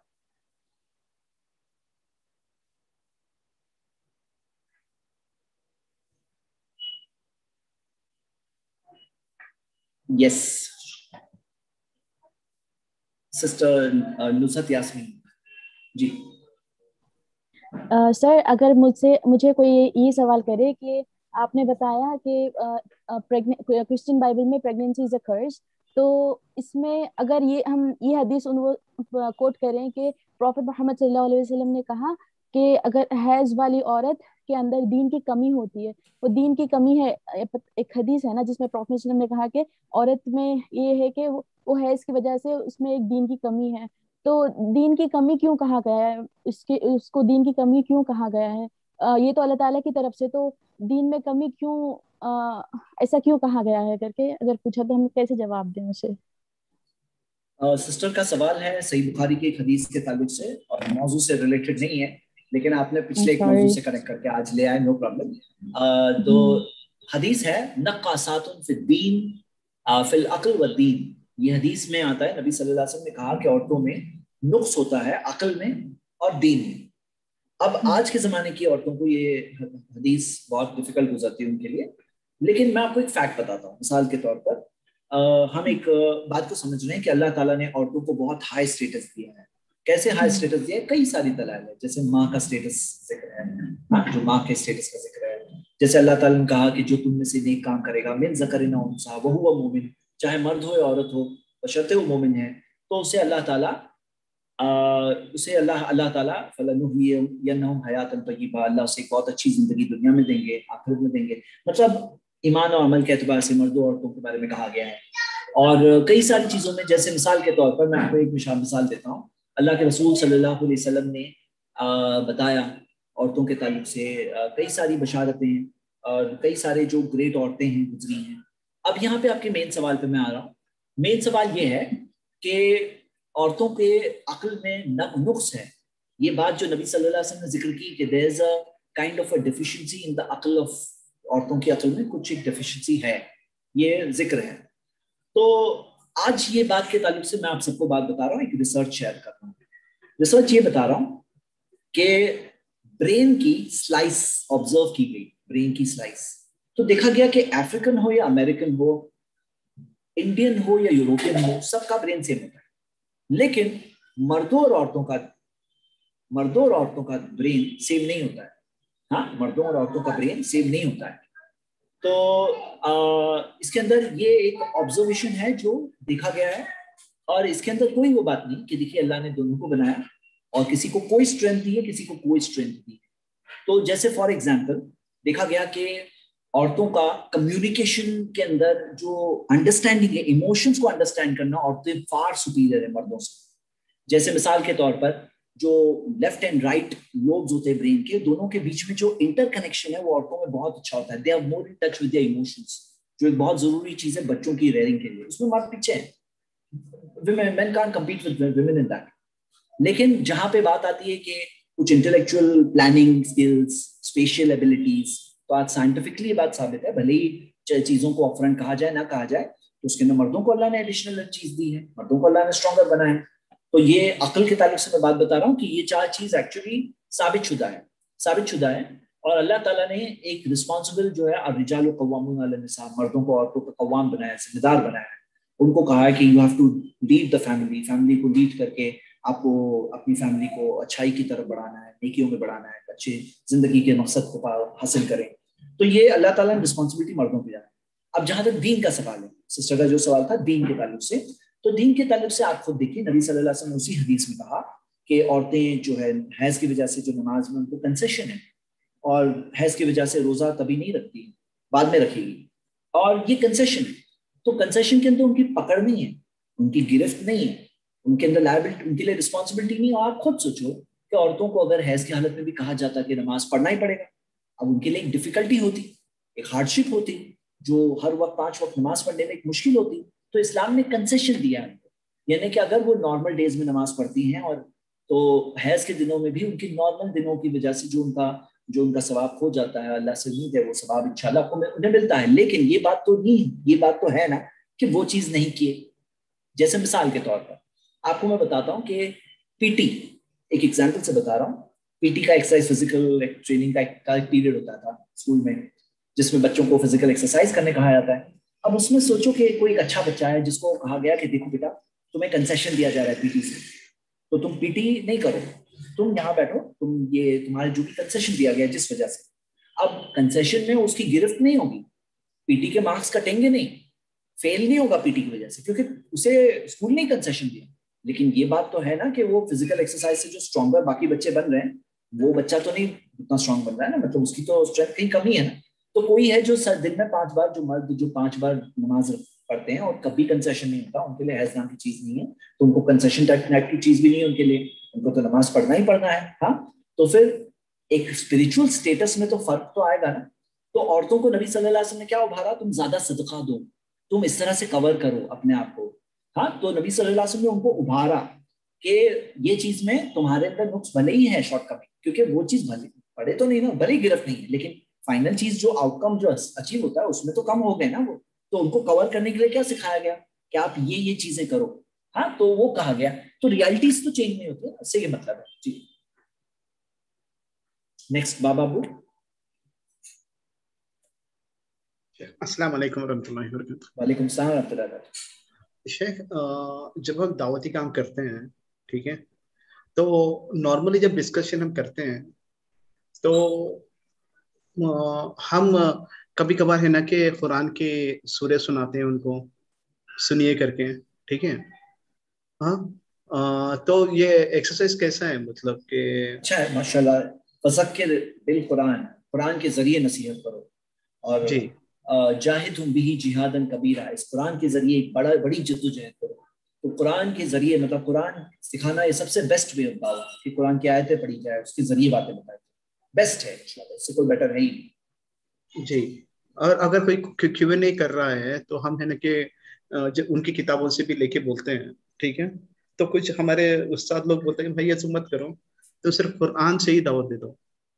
Speaker 1: Yes sister Nusrat Yasmeen ji.
Speaker 20: uh, sir अगर मुझसे मुझे कोई ये सवाल करे कि आपने बताया कि क्रिश्चियन बाइबल में प्रेगनेंसी इज अ कर्स, तो इसमें अगर ये हम ये हदीस उनको कोट करें कि प्रॉफेट मोहम्मद सल्लल्लाहु अलैहि वसल्लम ने कहा कि अगर हैज वाली औरत के अंदर दीन की कमी होती है, वो दीन की कमी है, एक हदीस है ना जिसमें प्रॉफेट वसल्लम ने कहा कि औरत में ये है कि वो, वो हैज की वजह से उसमें एक दीन की कमी है, तो दीन की कमी क्यों कहा गया है, उसके उसको दीन की कमी क्यों कहा गया है? आ, ये तो अल्लाह ताला की तरफ से, तो दीन में कमी क्यों, आ, ऐसा क्यों कहा गया है करके अगर पूछा तो हम कैसे जवाब दें उसे?
Speaker 1: सिस्टर का सवाल है सही बुखारी के एक हदीस के ताल्लुक से और मौजू से रिलेटेड नहीं है, लेकिन आपने पिछले एक मौजू से कनेक्ट करके आज ले आए, नो प्रॉब्लम। तो हदीस है नक्कासातुन फिद दीन फिल अक्ल व दीन। ये हदीस में आता है नबी सल्लल्लाहु अलैहि वसल्लम ने कहा कि औरतों में नुक्स होता है अक्ल में और दीन में। अब आज के जमाने की औरतों को ये हदीस बहुत डिफिकल्ट गुजरती है उनके लिए, लेकिन मैं आपको एक फैक्ट बताता हूँ। मिसाल के तौर पर आ, हम एक बात को समझ रहे हैं कि अल्लाह ताला ने औरतों को बहुत हाई स्टेटस दिया है। कैसे हाई स्टेटस दिया है? कई सारी दलाइल है, जैसे माँ का स्टेटस जिक्र है, जो माँ के स्टेटस का जिक्र है। जैसे अल्लाह ताला ने कहा कि जो तुम में से नेक काम करेगा मिन ज़करिन औ उन्सा वहुव मोमिन, चाहे मर्द हो या औरत हो बशर्ते वो मोमिन है, तो उसे अल्लाह ताला उसे अल्लाह अल्लाह ताला फलनुहियन्नहुम हयातन तय्यिबा, अल्लाह उसे एक बहुत अच्छी जिंदगी दुनिया में देंगे, आखिरत में देंगे। मतलब ईमान और अमल के एतबार से मर्दों औरतों के बारे में कहा गया है। और कई सारी चीजों में, जैसे मिसाल के तौर पर मैं आपको एक मिसाल मिसाल देता हूँ। अल्लाह के रसूल सल्लल्लाहु अलैहि वसल्लम ने आ, बताया औरतों के ताल्लुक से आ, कई सारी बशारतें और कई सारे जो ग्रेट औरतें हैं गुजरी हैं। अब यहाँ पे आपके मेन सवाल पे मैं आ रहा हूँ। मेन सवाल ये है कि औरतों के अक्ल में नुक्स है। ये बात जो नबी सल्लल्लाहु अलैहि वसल्लम ने जिक्र की कि there is a kind of a deficiency in the अक्ल ऑफ, औरतों की अक्ल में कुछ एक डेफिशिएंसी है, ये जिक्र है। तो आज ये बात के ताल्लुक से मैं आप सबको बात बता रहा हूँ, एक रिसर्च शेयर कर रहा हूँ। रिसर्च ये बता रहा हूँ कि ब्रेन की स्लाइस ऑब्जर्व की गई, ब्रेन की स्लाइस, तो देखा गया कि अफ्रीकन हो या अमेरिकन हो, इंडियन हो या यूरोपियन हो, सबका ब्रेन सेम होता है। लेकिन मर्दों और औरतों का मर्दों और औरतों का ब्रेन सेम नहीं होता है। हाँ, मर्दों और औरतों का ब्रेन सेम नहीं होता है। तो आ, इसके अंदर ये एक ऑब्जर्वेशन है जो देखा गया है, और इसके अंदर कोई वो बात नहीं कि देखिए अल्लाह ने दोनों को बनाया और किसी को कोई स्ट्रेंथ दी है, किसी को कोई स्ट्रेंथ दी है। तो जैसे फॉर एग्जाम्पल देखा गया कि औरतों का कम्युनिकेशन के अंदर जो अंडरस्टैंडिंग है, इमोशंस को अंडरस्टैंड करना, औरतें फार सुपीरियर है मर्दों से। जैसे मिसाल के तौर पर जो लेफ्ट एंड राइट लोब्स होते हैं ब्रेन के, दोनों के बीच में जो इंटरकनेक्शन है वो औरतों में बहुत अच्छा होता है। They are more in touch with their emotions, जो एक बहुत जरूरी चीज है बच्चों की रेयरिंग के लिए। उसमें मर्द पीछे है, women men can't compete with women in that। लेकिन जहां पे बात आती है कि कुछ intellectual planning skills, special abilities, तो आज साइंटिफिकली बात साबित है, भले ही चीजों को अपफ्रंट कहा जाए ना कहा जाए, तो उसके अंदर मर्दों को अल्लाह ने एडिशनल चीज दी है, मर्दों को अल्लाह ने स्ट्रॉन्गर बनाया है। तो ये अकल के ताल्लुक से मैं बात बता रहा हूँ कि ये चार चीज एक्चुअली साबित शुदा है, साबित शुदा है। और अल्लाह ताला ने एक रिस्पॉन्सिबल जो है अर्रिजालु क़व्वामून अला निसा, मर्दों को औरतों को कव्वाम बनाया, जिम्मेदार बनाया है। उनको कहा है कि you have to lead the family, family को लीड करके आपको अपनी फैमिली को अच्छाई की तरफ बढ़ाना है, नेकियों में बढ़ाना है, अच्छे जिंदगी के मकसद को हासिल करें। तो ये अल्लाह ताला ने रिस्पॉन्सिबिलिटी मर्दों पे जाना है। अब जहां तक दीन का सवाल है, सिस्टर का जो सवाल था दीन के ताल्लुक से, तो दीन के ताल्लुक से आप खुद देखिए, नबी सल्लल्लाहु अलैहि वसल्लम ने उसी हदीस में कहा कि औरतें जो है हैज की वजह से जो नमाज में उनको कंसेशन है, और हैज की वजह से रोजा तभी नहीं रखती, बाद में रखेगी, और ये कंसेशन है। तो कंसेशन के अंदर उनकी पकड़ नहीं है, उनकी गिरफ्त नहीं है, उनके अंदर लायबिलिटी, उनके लिए रिस्पॉन्सिबिलिटी नहीं है। और आप खुद सोचो कि औरतों को अगर हैज की हालत में भी कहा जाता कि नमाज पढ़ना ही पड़ेगा, अब उनके लिए एक डिफिकल्टी होती, एक हार्डशिप होती, जो हर वक्त पांच वक्त नमाज पढ़ने में एक मुश्किल होती। तो इस्लाम ने कंसेशन दिया है, यानी कि अगर वो नॉर्मल डेज में नमाज पढ़ती हैं, और तो हैज के दिनों में भी उनकी नॉर्मल दिनों की वजह से जो उनका जो उनका सवाब खो जाता है, अल्लाह से उम्मीद है वो सवाब इंशाल्लाह आपको उन्हें मिलता है। लेकिन ये बात तो नहीं, ये बात तो है ना कि वो चीज नहीं किए। जैसे मिसाल के तौर पर आपको मैं बताता हूँ कि पीटी, एक एग्जाम्पल से बता रहा हूँ, पीटी का एक्सरसाइज फिजिकल ट्रेनिंग का एक पीरियड होता था स्कूल में, जिसमें बच्चों को फिजिकल एक्सरसाइज करने कहा जाता है। अब उसमें सोचो कि कोई एक अच्छा बच्चा है जिसको कहा गया कि देखो बेटा तुम्हें कंसेशन दिया जा रहा है पीटी से, तो तुम पीटी नहीं करो, तुम यहाँ बैठो, तुम ये तुम्हारे जो भी कंसेशन दिया गया जिस वजह से, अब कंसेशन में उसकी गिरफ्त नहीं होगी, पीटी के मार्क्स कटेंगे नहीं, फेल नहीं होगा पीटी की वजह से, क्योंकि उसे स्कूल ने कंसेशन दिया। लेकिन ये बात तो है ना कि वो फिजिकल एक्सरसाइज से जो स्ट्रॉन्गर बाकी बच्चे बन रहे हैं, वो बच्चा तो नहीं उतना स्ट्रॉन्ग बन रहा है ना, मतलब उसकी तो स्ट्रेंथ कहीं कमी है ना। तो कोई है जो दिन में पांच बार, जो मर्द जो पांच बार नमाज पढ़ते हैं और कभी कंसेशन नहीं होता, उनके लिए हैज नाम की चीज नहीं है, तो उनको कंसेशन टाइप की चीज भी नहीं है उनके लिए, उनको तो नमाज पढ़ना ही पढ़ना है। हाँ, तो फिर एक स्पिरिचुअल स्टेटस में तो फर्क तो आएगा ना। तो औरतों को नबी सल्लल्लाहु अलैहि वसल्लम ने क्या उभारा, तुम ज्यादा सदका दो, तुम इस तरह से कवर करो अपने आप को। हाँ, तो नबी सल्लल्लाहु अलैहि वसल्लम ने उनको उभारा कि ये चीज में तुम्हारे अंदर नुक्स भले ही है, शॉर्टकमिंग, क्योंकि वो चीज भले पढ़े तो नहीं ना, भले ही गिरफ्त नहीं है, लेकिन फाइनल चीज जो आउटकम जो अचीव होता है उसमें तो कम हो गए ना वो। तो उनको कवर करने के लिए क्या सिखाया गया कि आप ये ये चीजें करो। हाँ, तो वो कहा गया। तो रियलिटीज तो चेंज नहीं होती है, इससे ये मतलब है जी। नेक्स्ट बाबा बू।
Speaker 11: अस्सलाम वालेकुम रहमतुल्लाहि व बरकातहू।
Speaker 1: वालेकुम सलाम रहमतुल्लाहि व बरकातहू।
Speaker 11: शेख, जब हम दावती काम करते हैं, ठीक है, तो नॉर्मली जब डिस्कशन हम करते हैं तो हम कभी कभार है ना कि कुरान के सूरे सुनाते हैं उनको, सुनिए करके, ठीक है। हाँ, तो ये एक्सरसाइज कैसा है, मतलब कि
Speaker 1: अच्छा है माशाल्लाह। फज़क्किर बिल कुरान, कुरान के जरिए नसीहत करो, और
Speaker 11: जी
Speaker 1: जाहिदुम बिही जिहादन कबीरा, इस कुरान के जरिए एक बड़ा बड़ी जद्दोजहद करो। तो कुरान के जरिए मतलब कुरान सिखाना ये सबसे बेस्ट वे होता है कि कुरान की आयतें पढ़ी जाए, उसके जरिए बातें बताई जाए, बेस्ट है, इससे कोई बेटर है ही
Speaker 11: जी। और अगर कोई क्यू एन ए कर रहा है तो हम है ना कि उनकी किताबों से भी लेके बोलते हैं, ठीक है। तो कुछ हमारे उस्ताद लोग बोलते हैं कि भाई ऐसा मत करो, तो सिर्फ कुरान से ही दावत दे दो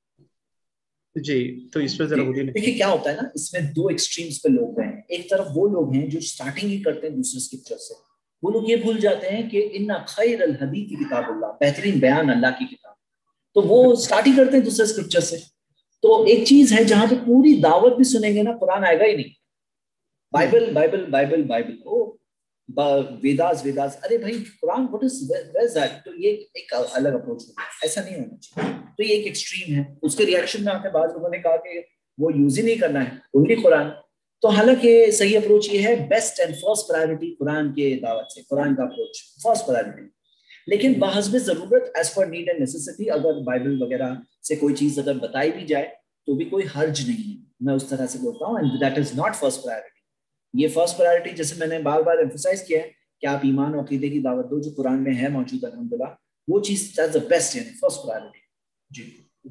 Speaker 11: जी। तो इसमें जरा
Speaker 1: देखिए क्या होता है ना, इसमें दो एक्सट्रीम्स पे लोग हैं। एक तरफ वो लोग हैं जो स्टार्टिंग ही करते हैं दूसरे स्क्रिप्चर से, वो लोग ये भूल जाते हैं कि इन्ना खैरुल हदीस किताबुल्लाह, बेहतरीन बयान अल्लाह की किताब, तो वो स्टार्ट ही करते हैं दूसरे स्क्रिप्चर से। तो एक चीज है जहां पे पूरी दावत भी सुनेंगे ना, कुरान आएगा ही नहीं। बाइबल बाइबल बाइबल बाइबल ओ वेदास वेदास, अरे भाई Quran what is where is that. तो ये एक अलग अप्रोच होगा, ऐसा नहीं होना चाहिए। तो ये एक एक्सट्रीम है। उसके रिएक्शन में आके बाद लोगों ने कहा कि वो यूज ही नहीं करना है, ओनली कुरान। तो हालांकि सही अप्रोच ये है, best and first priority Quran के दावत से, कुरान का अप्रोच फर्स्ट प्रायोरिटी। लेकिन बहस्ब जरूरत, as per need and necessity, अगर बाइबल वगैरह से कोई चीज अगर बताई भी जाए तो भी कोई हर्ज नहीं है, मैं उस तरह से बोलता हूँ। And that is not first priority. ये फर्स्ट प्रायोरिटी, जैसे मैंने बार बार एम्फसाइज किया है कि आप ईमान और अकीदे की दावत दो जो कुरान में है मौजूद, अल्हम्दुलिल्लाह, वो चीज दैट्स द बेस्ट, यानी फर्स्ट प्रायोरिटी जी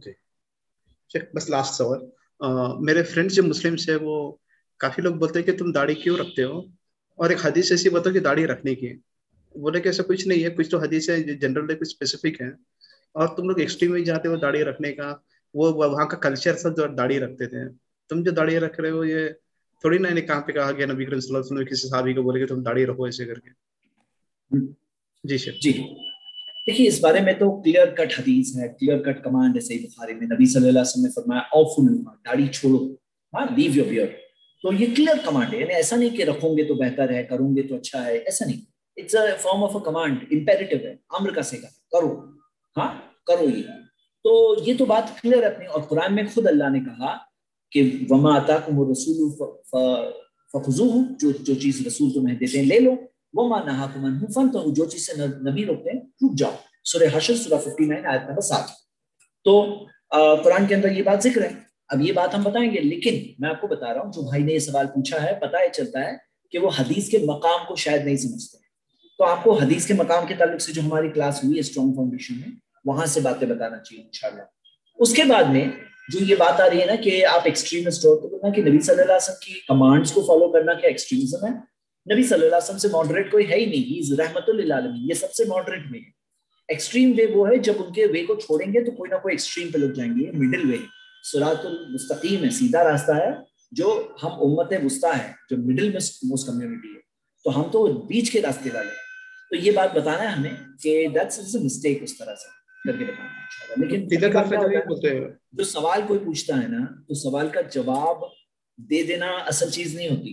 Speaker 11: जी। बस लास्ट सवाल, मेरे फ्रेंड्स जो मुस्लिम्स है वो काफी लोग बोलते हैं कि तुम दाढ़ी क्यों रखते हो, और एक हदीस ऐसी बताओ कि दाढ़ी रखने की। बोले कि ऐसा कुछ नहीं है, कुछ तो हदीस है जनरल है, कुछ स्पेसिफिक है, और तुम लोग एक्सट्रीम में जाते हो दाढ़ी रखने का। वो वहाँ का कल्चर सब जो दाढ़ी रखते थे, तुम जो दाढ़ी रख रहे हो ये थोड़ी ना, इन्हें कहाँ पे कहा गया नबी करीम सल्लल्लाहु अलैहि वसल्लम किसी सहाबी को बोले कि तुम दाढ़ी रखो ऐसे करके। जी सर
Speaker 1: जी। देखिए इस बारे में तो क्लियर कट हदीस है, क्लियर कट कमांड है सही बुखारी में। नबी सल्लल्लाहु अलैहि वसल्लम ने फरमाया औफुल, दाढ़ी छोड़ो, हाँ, लीव योर बियर्ड। तो ये क्लियर कमांड है, यानी ऐसा नहीं कि रखोगे तो बेहतर है, करोगे तो अच्छा है, ऐसा नहीं। It's a form of a command, imperative है, अम्र का सेगा, करो, हाँ करो ये। तो ये तो बात क्लियर है अपनी। और कुरान में खुद अल्लाह ने कहा कि वमा अताकुमुर रसूलु फखुज़ूहु, जो जो चीज रसूल तुम्हें देते हैं ले लो, वमा नहाकुम अन्हु फंतहू, जो चीज से नबी रोकते हैं रुक जाओ। सूरह हश्र सूरह उनसठ आयत नंबर सात। तो कुरान के अंदर ये बात जिक्र है। अब ये बात हम बताएंगे, लेकिन मैं आपको बता रहा हूँ जो भाई ने ये सवाल पूछा है, पता है चलता है कि वो हदीस के मकाम को शायद नहीं समझते। तो आपको हदीस के मकाम के ताल्लुक से जो हमारी क्लास हुई है स्ट्रॉन्ग फाउंडेशन में, वहां से बातें बताना चाहिए इंशाल्लाह। उसके बाद में जो ये बात आ रही है ना कि आप एक्सट्रीमिस्ट हो, तो बोलना कि नबी सल्लल्लाहु अलैहि वसल्लम की कमांड्स को फॉलो करना क्या एक्सट्रीमिज्म है? नबी सल्लल्लाहु अलैहि वसल्लम से मॉडरेट कोई है ही नहीं, ही इज रहमतुल लिल आलमीन। ये सबसे मॉडरेट वे है। एक्सट्रीम वे वो है जब उनके वे को छोड़ेंगे तो कोई ना कोई एक्सट्रीम पे लग जाएंगे। मिडिल वे सिरातुल मुस्तकीम है, सीधा रास्ता है, जो हम उम्मत वुस्ता है, जो मिडिल मोस्ट कम्युनिटी है। तो हम तो बीच के रास्ते वाले हैं। तो ये बात बताना है हमें कि दैट्स अ मिस्टेक, उस तरह से करके बताना है इंशाल्लाह। लेकिन जो सवाल कोई पूछता है ना, तो सवाल का जवाब दे देना असल चीज नहीं होती।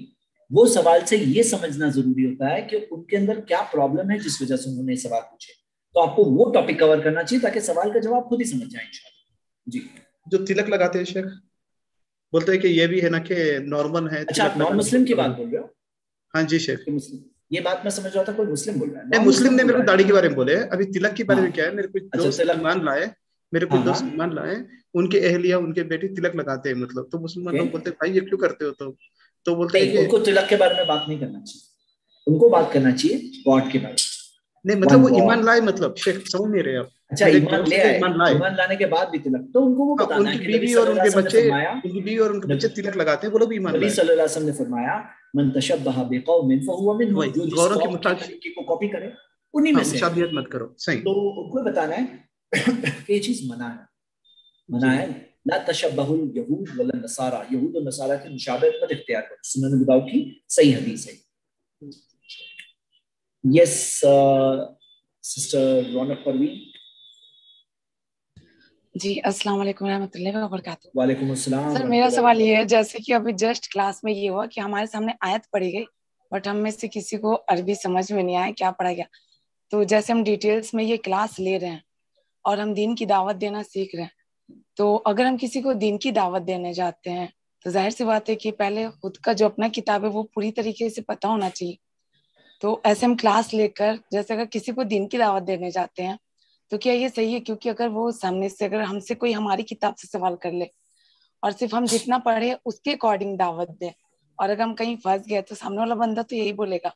Speaker 1: वो सवाल से ये समझना जरूरी होता है कि उनके अंदर क्या प्रॉब्लम है जिस वजह से उन्होंने सवाल पूछे। तो आपको वो टॉपिक कवर करना चाहिए ताकि सवाल का जवाब खुद ही समझ जाए इंशाल्लाह। जी,
Speaker 11: जो तिलक लगाते हैं शेख, बोलते हैं कि ये भी है ना कि नॉर्मल है।
Speaker 1: अच्छा, आप नॉन मुस्लिम की बात बोल रहे हो?
Speaker 11: हाँ जी शेख,
Speaker 1: ये बात मैं समझ रहा था कोई मुस्लिम बोल रहा है।
Speaker 11: नहीं, मुस्लिम ने मेरे को दाढ़ी के बारे में बोले। अभी तिलक के बारे में क्या है, मेरे कुछ
Speaker 1: अच्छा,
Speaker 11: दोस्त
Speaker 1: तिलक।
Speaker 11: ईमान लाए मेरे कुछ दोस्त ईमान लाए, उनके अहलिया उनके बेटी तिलक लगाते हैं, मतलब तो मुसलमान लोग बोलते हैं भाई ये क्यों करते हो? तो तो बोलते हैं कि
Speaker 1: उनको तिलक के बारे में बात नहीं करना चाहिए, उनको बात करना चाहिए गॉड के बारे में।
Speaker 11: नहीं, मतलब वो ईमान लाए, मतलब शेख समझ नहीं रहे आप।
Speaker 1: अच्छा, ईमान ले आए, ईमान लाने के बाद भी तिलक, तो उनको वो बताना है कि
Speaker 11: बीवी और उनके बच्चे उनकी बीवी और उनके बच्चे तिलक लगाते हैं, वो लोग भी ईमान लाए।
Speaker 1: नबी सल्लल्लाहु अलैहि वसल्लम ने फरमाया मन तशब्बह बिकौमिन फहुवा मिनहुम, जो जिस
Speaker 11: गौरों की
Speaker 1: कौम के
Speaker 11: मुताबिक
Speaker 1: तरीके को कॉपी करे उन्हीं में से।
Speaker 11: मुशाबिहत मत करो, सही।
Speaker 1: तो उनको बताना है कि ये चीज मना है, मना है। ला तशब्बहुल यहूद वल नसारा, यहूद और नसारा की मुशाबिहत मत इख्तियार करो। सुनन नबी दाऊद की सही हदीस है। Yes sister Raunak Parveen.
Speaker 12: जी, अस्सलाम वालेकुम रहमतुल्लाहि व बरकातहू।
Speaker 1: वालेकुम अस्सलाम।
Speaker 12: सर, मेरा सवाल ये है, जैसे कि अभी जस्ट क्लास में ये हुआ कि हमारे सामने आयत पढ़ी गई, बट हम में से किसी को अरबी समझ में नहीं आया क्या पढ़ा गया। तो जैसे हम डिटेल्स में ये क्लास ले रहे हैं और हम दीन की दावत देना सीख रहे हैं, तो अगर हम किसी को दीन की दावत देने जाते हैं तो जाहिर सी बात है कि पहले खुद का जो अपना किताब है वो पूरी तरीके से पता होना चाहिए। तो ऐसे हम क्लास लेकर जैसे अगर किसी को दीन की दावत देने जाते हैं तो क्या ये सही है? क्योंकि अगर वो सामने से अगर हमसे कोई हमारी किताब से सवाल कर ले और सिर्फ हम जितना पढ़े उसके अकॉर्डिंग दावत दें, और अगर हम कहीं फंस गए तो सामने वाला बंदा तो यही बोलेगा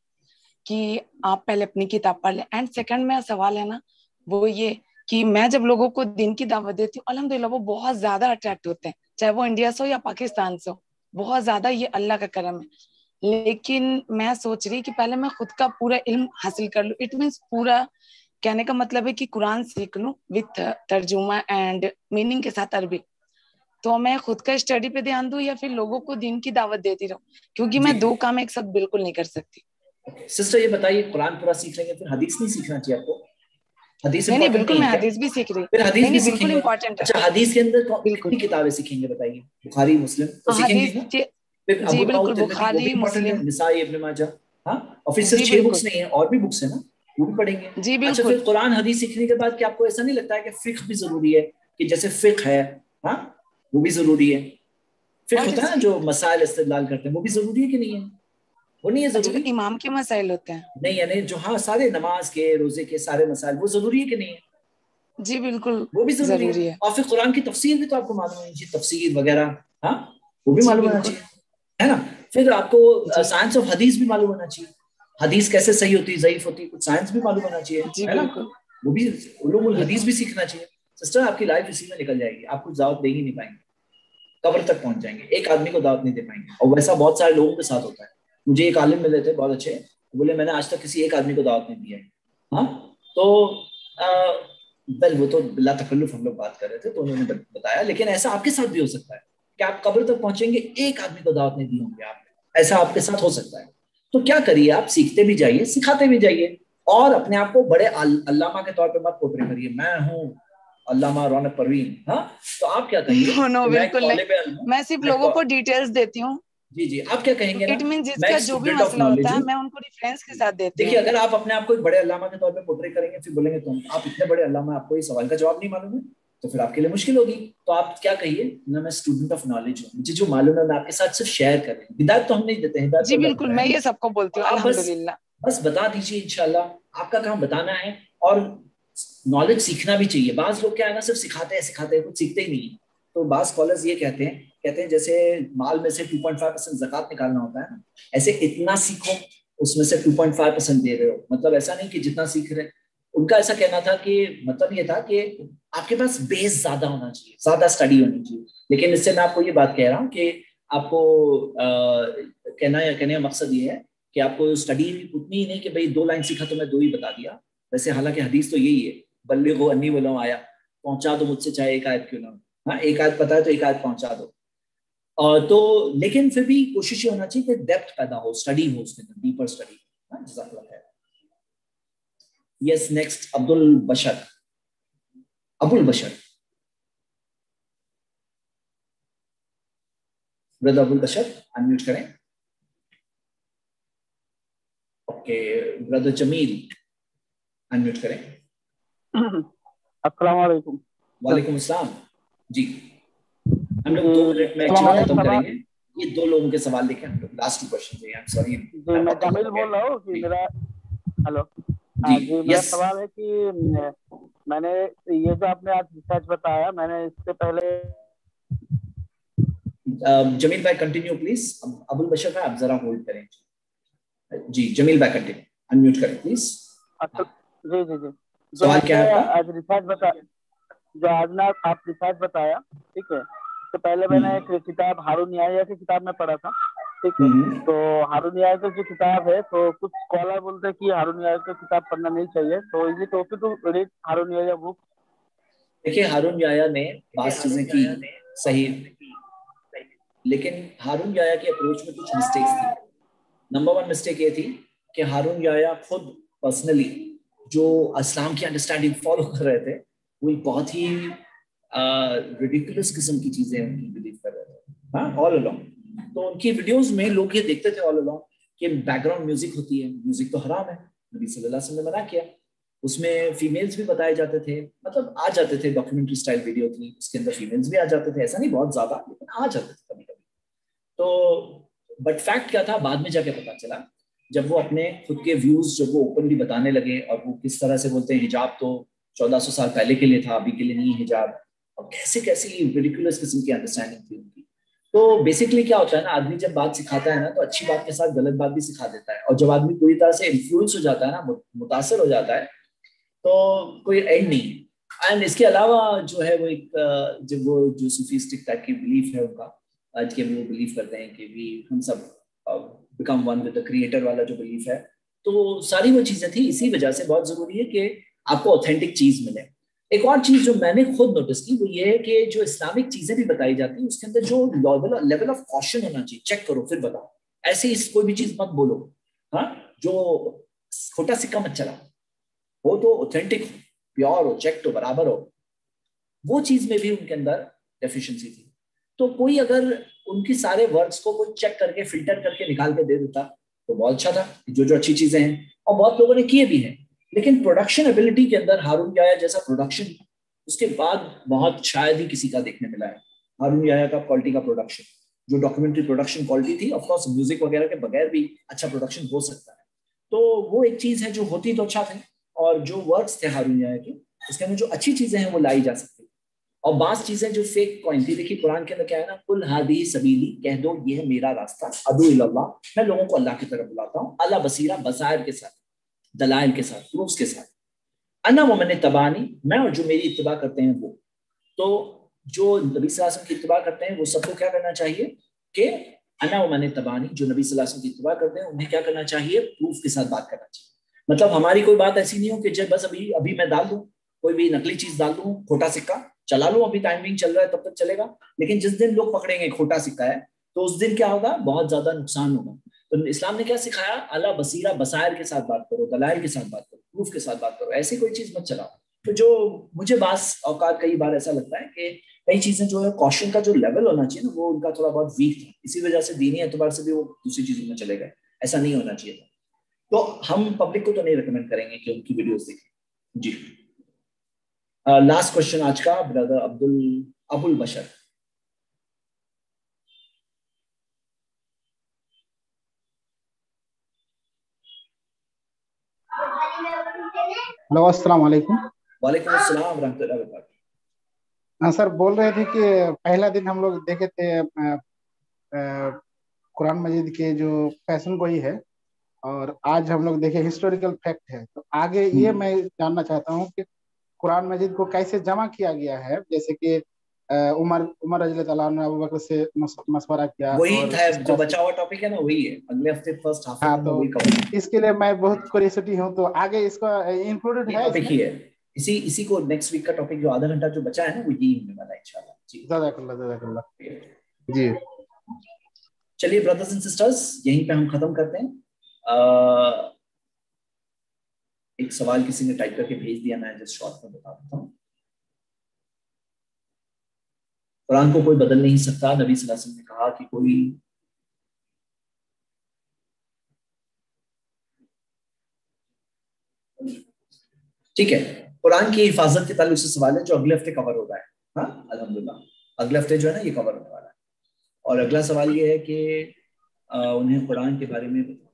Speaker 12: कि आप पहले अपनी किताब पढ़ ले। एंड सेकंड में सवाल है ना वो ये कि मैं जब लोगों को दिन की दावत देती हूँ अल्हम्दुलिल्लाह वो बहुत ज्यादा अट्रैक्ट होते हैं, चाहे वो इंडिया से हो या पाकिस्तान से हो, बहुत ज्यादा, ये अल्लाह का करम है। लेकिन मैं सोच रही कि पहले मैं खुद का पूरा इल्म हासिल कर लूं। इट मीन्स पूरा कहने का मतलब है कि कुरान सीख लूं विथ तर्जुमा एंड मीनिंग के साथ अरबी। तो मैं खुद का स्टडी पे ध्यान दूं या फिर लोगों को दिन की दावत देती रहूं, क्योंकि मैं दो काम एक साथ बिल्कुल नहीं कर सकती।
Speaker 1: सिस्टर ये बताइए, कुरान पूरा सीख लेंगे फिर हदीस नहीं सीखना चाहिए आपको? हदीस
Speaker 12: नहीं नहीं
Speaker 1: इंपॉर्टेंट
Speaker 12: बिल्कुल,
Speaker 1: नहीं
Speaker 12: मैं
Speaker 1: है क्या?
Speaker 12: हदीस भी सीख रही
Speaker 1: फिर हदीस
Speaker 12: नहीं
Speaker 1: भी
Speaker 12: नहीं बिल्कुल
Speaker 1: सीखेंगे।
Speaker 12: इम्पोर्टेंट है।
Speaker 1: अच्छा, हदीस के अंदर कौन- कितनी किताबें सीखेंगे बताइए? बुखारी, मुस्लिम तो सीखेंगे
Speaker 12: हदीस
Speaker 1: ना?
Speaker 12: के
Speaker 1: फिर
Speaker 12: जी
Speaker 1: अबू
Speaker 12: बिल्कुल,
Speaker 1: दाऊद, तिरमिज़ी, वो भी
Speaker 12: बुखारी,
Speaker 1: इंपॉर्टेंट है,
Speaker 12: मुस्लिम,
Speaker 1: निसाई, इब्न माजा। हाँ, और फिर
Speaker 12: जी
Speaker 1: सिर्फ छह
Speaker 12: बिल्कुल
Speaker 1: बुक्स नहीं है, और भी बुक्स है ना, वो भी पढ़ेंगे।
Speaker 12: जी
Speaker 1: अच्छा,
Speaker 12: बिल्कुल।
Speaker 1: फिर कुरान हदीस सीखने के बाद क्या आपको ऐसा नहीं लगता है कि फिक्र भी जरूरी है? कि जैसे फिक्र है, हाँ, वो भी जरूरी है। फिक्र
Speaker 12: What
Speaker 1: होता
Speaker 12: is
Speaker 1: है ना जो मसाइल इस्तेदलाल करते हैं, वो भी जरूरी है कि नहीं है? वो नहीं है
Speaker 12: अच्छा,
Speaker 1: जरूरी?
Speaker 12: तो इमाम के मसाइल होते हैं?
Speaker 1: नहीं, यानी जो हाँ सारे नमाज के, रोजे के सारे मसाइल, वो जरूरी है कि नहीं है?
Speaker 12: जी बिल्कुल
Speaker 1: वो भी जरूरी
Speaker 12: जरूरी
Speaker 1: है।
Speaker 12: है।
Speaker 1: और फिर कुरान की तफसीर भी तो आपको मालूम होनी चाहिए, तफसीर वगैरह, हाँ, वो भी
Speaker 12: जी
Speaker 1: मालूम होना
Speaker 12: बिल्कुल।
Speaker 1: चाहिए, है ना? फिर आपको साइंस ऑफ हदीस भी मालूम होना चाहिए, हदीस कैसे सही होती है, ज़ईफ होती है, कुछ साइंस भी मालूम होना चाहिए,
Speaker 12: जी
Speaker 1: है ना?
Speaker 12: बिल्कुल।
Speaker 1: वो भी उलूमुल हदीस
Speaker 12: बिल्कुल।
Speaker 1: भी सीखना चाहिए। सिस्टर, आपकी लाइफ इसी में निकल जाएगी, आप कुछ दावत दे ही नहीं पाएंगे, कब्र तक पहुंच जाएंगे, एक आदमी को दावत नहीं दे पाएंगे। और वैसा बहुत सारे लोगों के साथ होता है। मुझे एक आलिम मिले थे बहुत अच्छे, बोले मैंने आज तक किसी एक आदमी को दावत नहीं दी है। हाँ, तो वेल वो तो बिला तकल्लुफ हम लोग बात कर रहे थे, तो उन्होंने बताया, लेकिन ऐसा आपके साथ भी हो सकता है कि आप कब्र तक पहुंचेंगे, एक आदमी को दावत नहीं दी होंगे आप, ऐसा आपके साथ हो सकता है। तो क्या करिए, आप सीखते भी जाइए, सिखाते भी जाइए, और अपने आप को बड़े अल्लामा के तौर पे मत पोर्ट्रे करिए, मैं हूँ अल्लामा रौनक परवीन। हाँ, तो आप क्या कहिए?
Speaker 12: नो नो
Speaker 1: मैं
Speaker 12: बिल्कुल नहीं, मैं सिर्फ लोगों को डिटेल्स देती हूँ।
Speaker 1: जी जी, आप क्या कहेंगे ना,
Speaker 12: इट मीन
Speaker 1: मैं
Speaker 12: जिसका
Speaker 1: एक
Speaker 12: जो भी
Speaker 1: स्टूडेंट ऑफ
Speaker 12: मसला
Speaker 1: नॉलेज
Speaker 12: होता है
Speaker 1: हूँ।
Speaker 12: मैं उनको रेफरेंस के साथ देती
Speaker 1: देखिए,
Speaker 12: हूँ।
Speaker 1: अगर आप अपने आप को एक बड़े अल्लामा के तौर पे पोर्ट्रे करेंगे, फिर बोलेंगे तुम आप इतने बड़े अल्लामा, आपको ये सवाल का जवाब नहीं मालूम है, तो फिर आपके लिए मुश्किल होगी। तो आप क्या कहिए ना, मैं स्टूडेंट ऑफ नॉलेज हूँ, मुझे जो मालूम है मैं आपके साथ सिर्फ शेयर कर रही हूँ। हिदायत तो हम नहीं देते, हिदायत
Speaker 12: जी
Speaker 1: तो
Speaker 12: बिल्कुल, मैं ये सबको बोलती हूँ
Speaker 1: आप बस
Speaker 12: अल्हम्दुलिल्लाह।
Speaker 1: बस बता दीजिए, इंशाल्लाह आपका काम बताना है। और नॉलेज सीखना भी चाहिए। बाज लोग क्या है ना, सिर्फ सिखाते हैं सिखाते हैं, कुछ सीखते ही नहीं। तो बाज स्कॉलर्स ये कहते हैं कहते हैं जैसे माल में से टू पॉइंट फाइव परसेंट ज़कात निकालना होता है ना, ऐसे इतना सीखो उसमें से टू पॉइंट फाइव परसेंट दे रहे हो। मतलब ऐसा नहीं कि जितना सीख रहे, उनका ऐसा कहना था कि मतलब ये था कि आपके पास बेस ज्यादा होना चाहिए, ज्यादा स्टडी होनी चाहिए। लेकिन इससे मैं आपको ये बात कह रहा हूँ कि आपको आ, कहना या कहने का मकसद ये है कि आपको स्टडी उतनी ही नहीं कि भाई दो लाइन सीखा तो मैं दो ही बता दिया। वैसे हालांकि हदीस तो यही है, बल्लिगो अन्नी वलो आया, पहुंचा दो मुझसे चाहे एक आयत क्यों ना हो। हाँ, एक आयत पता है तो एक आयत पहुंचा दो। और तो लेकिन फिर भी कोशिश ये होना चाहिए कि डेप्थ पैदा हो, स्टडी हो उसके अंदर, डीपर स्टडी। हाँ, जज़ाकल्लाह खैर। Yes, next Abdul Bashar, Abul Bashar, brother Abul Bashar, unmute करें। ओके, ब्रदर जमील अनम्यूट करें।
Speaker 9: अस्सलाम वालेकुम।
Speaker 1: वालेकुम अस्सलाम जी। हम लोग दो मिनट में एक्चुअली खत्म करेंगे, ये दो लोगों के सवाल लेके हम लोग लास्ट टू क्वेश्चन है। आई एम सॉरी
Speaker 9: जी, मैं जमील बोल रहा हूँ कि मेरा हेलो हाँ जी, मेरा
Speaker 1: yes.
Speaker 9: सवाल है कि मैंने ये जो आपने आज रिसर्च बताया, मैंने इससे पहले
Speaker 1: जमील भाई कंटिन्यू प्लीज। अबुल बशर भाई आप जरा होल्ड करें जी। जमील भाई कंटिन्यू, अनम्यूट करें प्लीज।
Speaker 9: जी जी जी
Speaker 1: जो क्या है आपका?
Speaker 9: आज रिसर्च बता जो आज ना आप रिसर्च बताया, ठीक है, तो पहले मैंने एक किताब हारून याह्या की किताब में पढ़ा था, ठीक है। तो हारून याह्या की जो किताब है, तो कुछ स्कॉलर बोलते हैं कि हारून याह्या की किताब पढ़ना नहीं चाहिए, तो is it okay to read Harun Yahya book?
Speaker 1: देखिए, हारून याह्या ने पांच चीजें की सही, लेकिन हारून याह्या की अप्रोच में कुछ मिस्टेक्स थी। नंबर वन मिस्टेक ये थी कि हारून याह्या खुद पर्सनली जो इस्लाम की अंडरस्टैंडिंग फॉलो कर रहे थे, वो बहुत ही रिडिकुलस किस्म की चीजें उनकी बिलीव कर रहे थे, हाँ, ऑल अलोंग। तो उनकी वीडियोस में लोग ये देखते थे ऑल अलोंग कि बैकग्राउंड म्यूजिक होती है, म्यूजिक तो हराम है, नबी सल्लल्लाहु अलैहि वसल्लम ने मना किया। उसमें फीमेल्स भी बताए जाते थे, मतलब आ जाते थे, डॉक्यूमेंट्री स्टाइल वीडियो थी, उसके अंदर फीमेल्स भी आ जाते थे, ऐसा नहीं बहुत ज्यादा, लेकिन आ जाते थे कभी कभी। तो बट फैक्ट क्या था, बाद में जाके पता चला, जब वो अपने खुद के व्यूज जब वो ओपनली बताने लगे, और वो किस तरह से बोलते हैं हिजाब तो चौदह सौ साल पहले के लिए था, अभी के लिए नहीं हिजाब, और कैसे कैसे रिडिकुलस किस्म की अंडरस्टैंडिंग थी उनकी। तो बेसिकली क्या होता है ना, आदमी जब बात सिखाता है ना, तो अच्छी बात के साथ गलत बात भी सिखा देता है, और जब आदमी पूरी तरह से इन्फ्लुएंस हो जाता है ना, मुतासर हो जाता है, तो कोई एंड नहीं है। एंड इसके अलावा जो है वो एक जब वो जो सूफिस्टिक टाइप की बिलीफ है उनका, आज के वो बिलीव करते हैं कि भी हम सब become one with the creator वाला जो बिलीफ है, तो सारी वो चीजें थी। इसी वजह से बहुत जरूरी है कि आपको ऑथेंटिक चीज मिले। एक और चीज जो मैंने खुद नोटिस की वो ये है कि जो इस्लामिक चीजें भी बताई जाती है, उसके अंदर जो लेवल लेवल ऑफ कॉशन होना चाहिए, चेक करो फिर बताओ, ऐसे ही कोई भी चीज मत बोलो, हाँ, जो खोटा सिक्का मत चला, वो तो ऑथेंटिक प्योर हो, चेक तो बराबर हो, वो चीज में भी उनके अंदर डेफिशिएंसी थी। तो कोई अगर उनकी सारे वर्ड्स को कोई चेक करके फिल्टर करके निकाल के दे देता तो बहुत अच्छा था, जो जो अच्छी चीजें हैं, और बहुत लोगों ने किए भी हैं। लेकिन प्रोडक्शन एबिलिटी के अंदर हारून याह्या जैसा प्रोडक्शन उसके बाद बहुत शायद ही किसी का देखने मिला है। हारून याह्या का क्वालिटी का प्रोडक्शन, जो डॉक्यूमेंट्री प्रोडक्शन क्वालिटी थी, ऑफ कोर्स म्यूजिक वगैरह के बगैर भी अच्छा प्रोडक्शन हो सकता है, तो वो एक चीज है जो होती तो अच्छा था। और जो वर्ड्स थे हारून याह्या के, उसके अंदर जो अच्छी चीजें हैं वो लाई जा सकती, और बास चीजें जो फेक कॉइन थी। देखिए कुरान के अंदर क्या है ना, कुल हादी सबीली, कह दो ये है मेरा रास्ता, अदु इल्लल्लाह, मैं लोगों को अल्लाह की तरफ बुलाता हूँ, अला बसीरा, बसायर के साथ, दलाइल के साथ, प्रूफ्स के साथ, अन्ना वो मैंने तबानी, मैं और जो मेरी इत्तिबा करते हैं वो। तो जो नबी सल्लल्लाहु अलैहि वसल्लम की इत्तिबा करते हैं वो सबको क्या करना चाहिए कि अन्ना वो मैंने तबानी, जो नबी सल्लल्लाहु अलैहि वसल्लम की इत्तिबा करते हैं उन्हें क्या करना चाहिए, प्रूफ के साथ बात करना चाहिए। मतलब हमारी कोई बात ऐसी नहीं हो कि जब बस अभी अभी मैं डाल दूं, कोई भी नकली चीज डाल दूं, खोटा सिक्का चला लूं, अभी टाइमिंग चल रहा है तब तक चलेगा, लेकिन जिस दिन लोग पकड़ेंगे खोटा सिक्का है तो उस दिन क्या होगा, बहुत ज्यादा नुकसान होगा। तो इस्लाम ने क्या सिखाया, अला बसीरा, बसायर के साथ बात करो, दलाइल के साथ बात करो, प्रूफ के साथ बात करो, ऐसी कोई चीज मत चलाओ। तो जो मुझे बास औकात कई बार ऐसा लगता है कि कई चीजें जो है कॉशन का जो लेवल होना चाहिए ना, वो उनका थोड़ा बहुत वीक था, इसी वजह से दीनी एतबार से भी वो दूसरी चीजों में चले गए, ऐसा नहीं होना चाहिए था। तो हम पब्लिक को तो नहीं रिकमेंड करेंगे कि उनकी वीडियोस देखें जी। लास्ट क्वेश्चन आज का, ब्रदर अब्दुल अबुल बशर।
Speaker 8: हेलो, अस्सलाम वालेकुम।
Speaker 1: वालेकुम अस्सलाम रहमतुल्लाहि व बरकातहू।
Speaker 8: हाँ सर, बोल रहे थे कि पहला दिन हम लोग देखे थे कुरान मजीद के जो फैशन को ही है, और आज हम लोग देखे हिस्टोरिकल फैक्ट है। तो आगे ये मैं जानना चाहता हूँ कि कुरान मजीद को कैसे जमा किया गया है, जैसे कि उमर उमर रज़ी अल्लाह अन्हु ने अबू बकर से मशवरा किया,
Speaker 1: वही
Speaker 8: और
Speaker 1: था जो बचा हुआ टॉपिक है ना, वही है, अगले हफ्ते फर्स्ट हाफ
Speaker 8: हाँ,
Speaker 1: में
Speaker 8: तो
Speaker 1: वही कवर।
Speaker 8: इसके लिए मैं बहुत क्यूरियोसिटी हूँ, तो आगे इसका इंक्लूडेड है
Speaker 1: टॉपिक
Speaker 8: इसमें?
Speaker 1: ही है, इसी इसी को नेक्स्ट वीक का टॉपिक जो आधा घंटा जो बचा है ना, वो यही होने वाला है इंशाल्लाह जी।
Speaker 8: जज़ाकल्लाह जज़ाकल्लाह जी।
Speaker 1: चलिए ब्रदर्स एंड सिस्टर्स, यहीं पे हम खत्म करते हैं। आ, एक सवाल किसी ने टाइप करके भेज दिया, मैं जस्ट शॉर्ट में बता देता हूँ। कुरान को कोई बदल नहीं सकता, नबी सल्लल्लाहु अलैहि वसल्लम ने कहा कि कोई ठीक है, कुरान की हिफाजत के ताल्लुक से सवाल है जो अगले हफ्ते कवर हो रहा है। हाँ अल्हम्दुलिल्लाह अगले हफ्ते जो है ना ये कवर होने वाला है। और अगला सवाल ये है कि उन्हें कुरान के बारे में बताओ।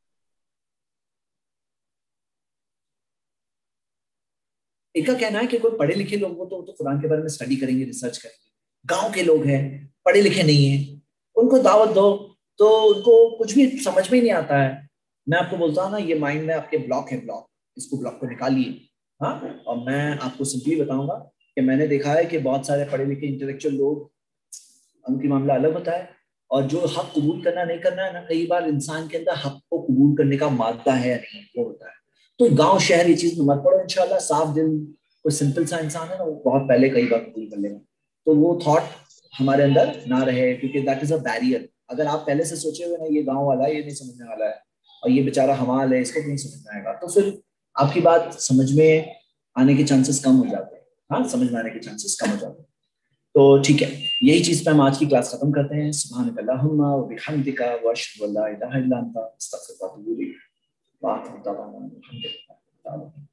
Speaker 1: इनका कहना है कि कोई पढ़े लिखे लोग हो तो, तो कुरान के बारे में स्टडी करेंगे, रिसर्च करेंगे। गांव के लोग हैं, पढ़े लिखे नहीं हैं, उनको दावत दो तो उनको कुछ भी समझ में ही नहीं आता है। मैं आपको बोलता हूँ ना, ये माइंड में आपके ब्लॉक है, ब्लॉक, इसको ब्लॉक को निकालिए। हाँ, और मैं आपको सिंपली बताऊंगा कि मैंने देखा है कि बहुत सारे पढ़े लिखे इंटेलेक्चुअल लोग, उनकी मामला अलग होता है। और जो हक कबूल करना नहीं करना है ना, कई बार इंसान के अंदर हक को कबूल करने का मादा है या नहीं, वो होता है। तो गांव शहर ये चीज में मत पड़ो, इंशाल्लाह साफ दिल कोई सिंपल सा इंसान है ना, वो बहुत पहले कई बार कबूल कर लेगा। तो वो थॉट हमारे अंदर ना रहे, क्योंकि दैट इज अ बैरियर। अगर आप पहले से सोचे हुए ना ये गांव वाला है, ये नहीं समझने वाला है, और ये बेचारा हमाल है, इसको नहीं समझ में आएगा, तो फिर आपकी बात समझ में आने के चांसेस कम हो जाते हैं। हाँ, समझ में आने के चांसेस कम हो जाते हैं। तो ठीक है, यही चीज पे हम आज की क्लास खत्म करते हैं। सुभानक अल्लाहुम्मा व बिहम्दिका व अशहदु अल्ला इलाहा इल्ला अंता अस्तगफिरुका व अतूबु इलैक।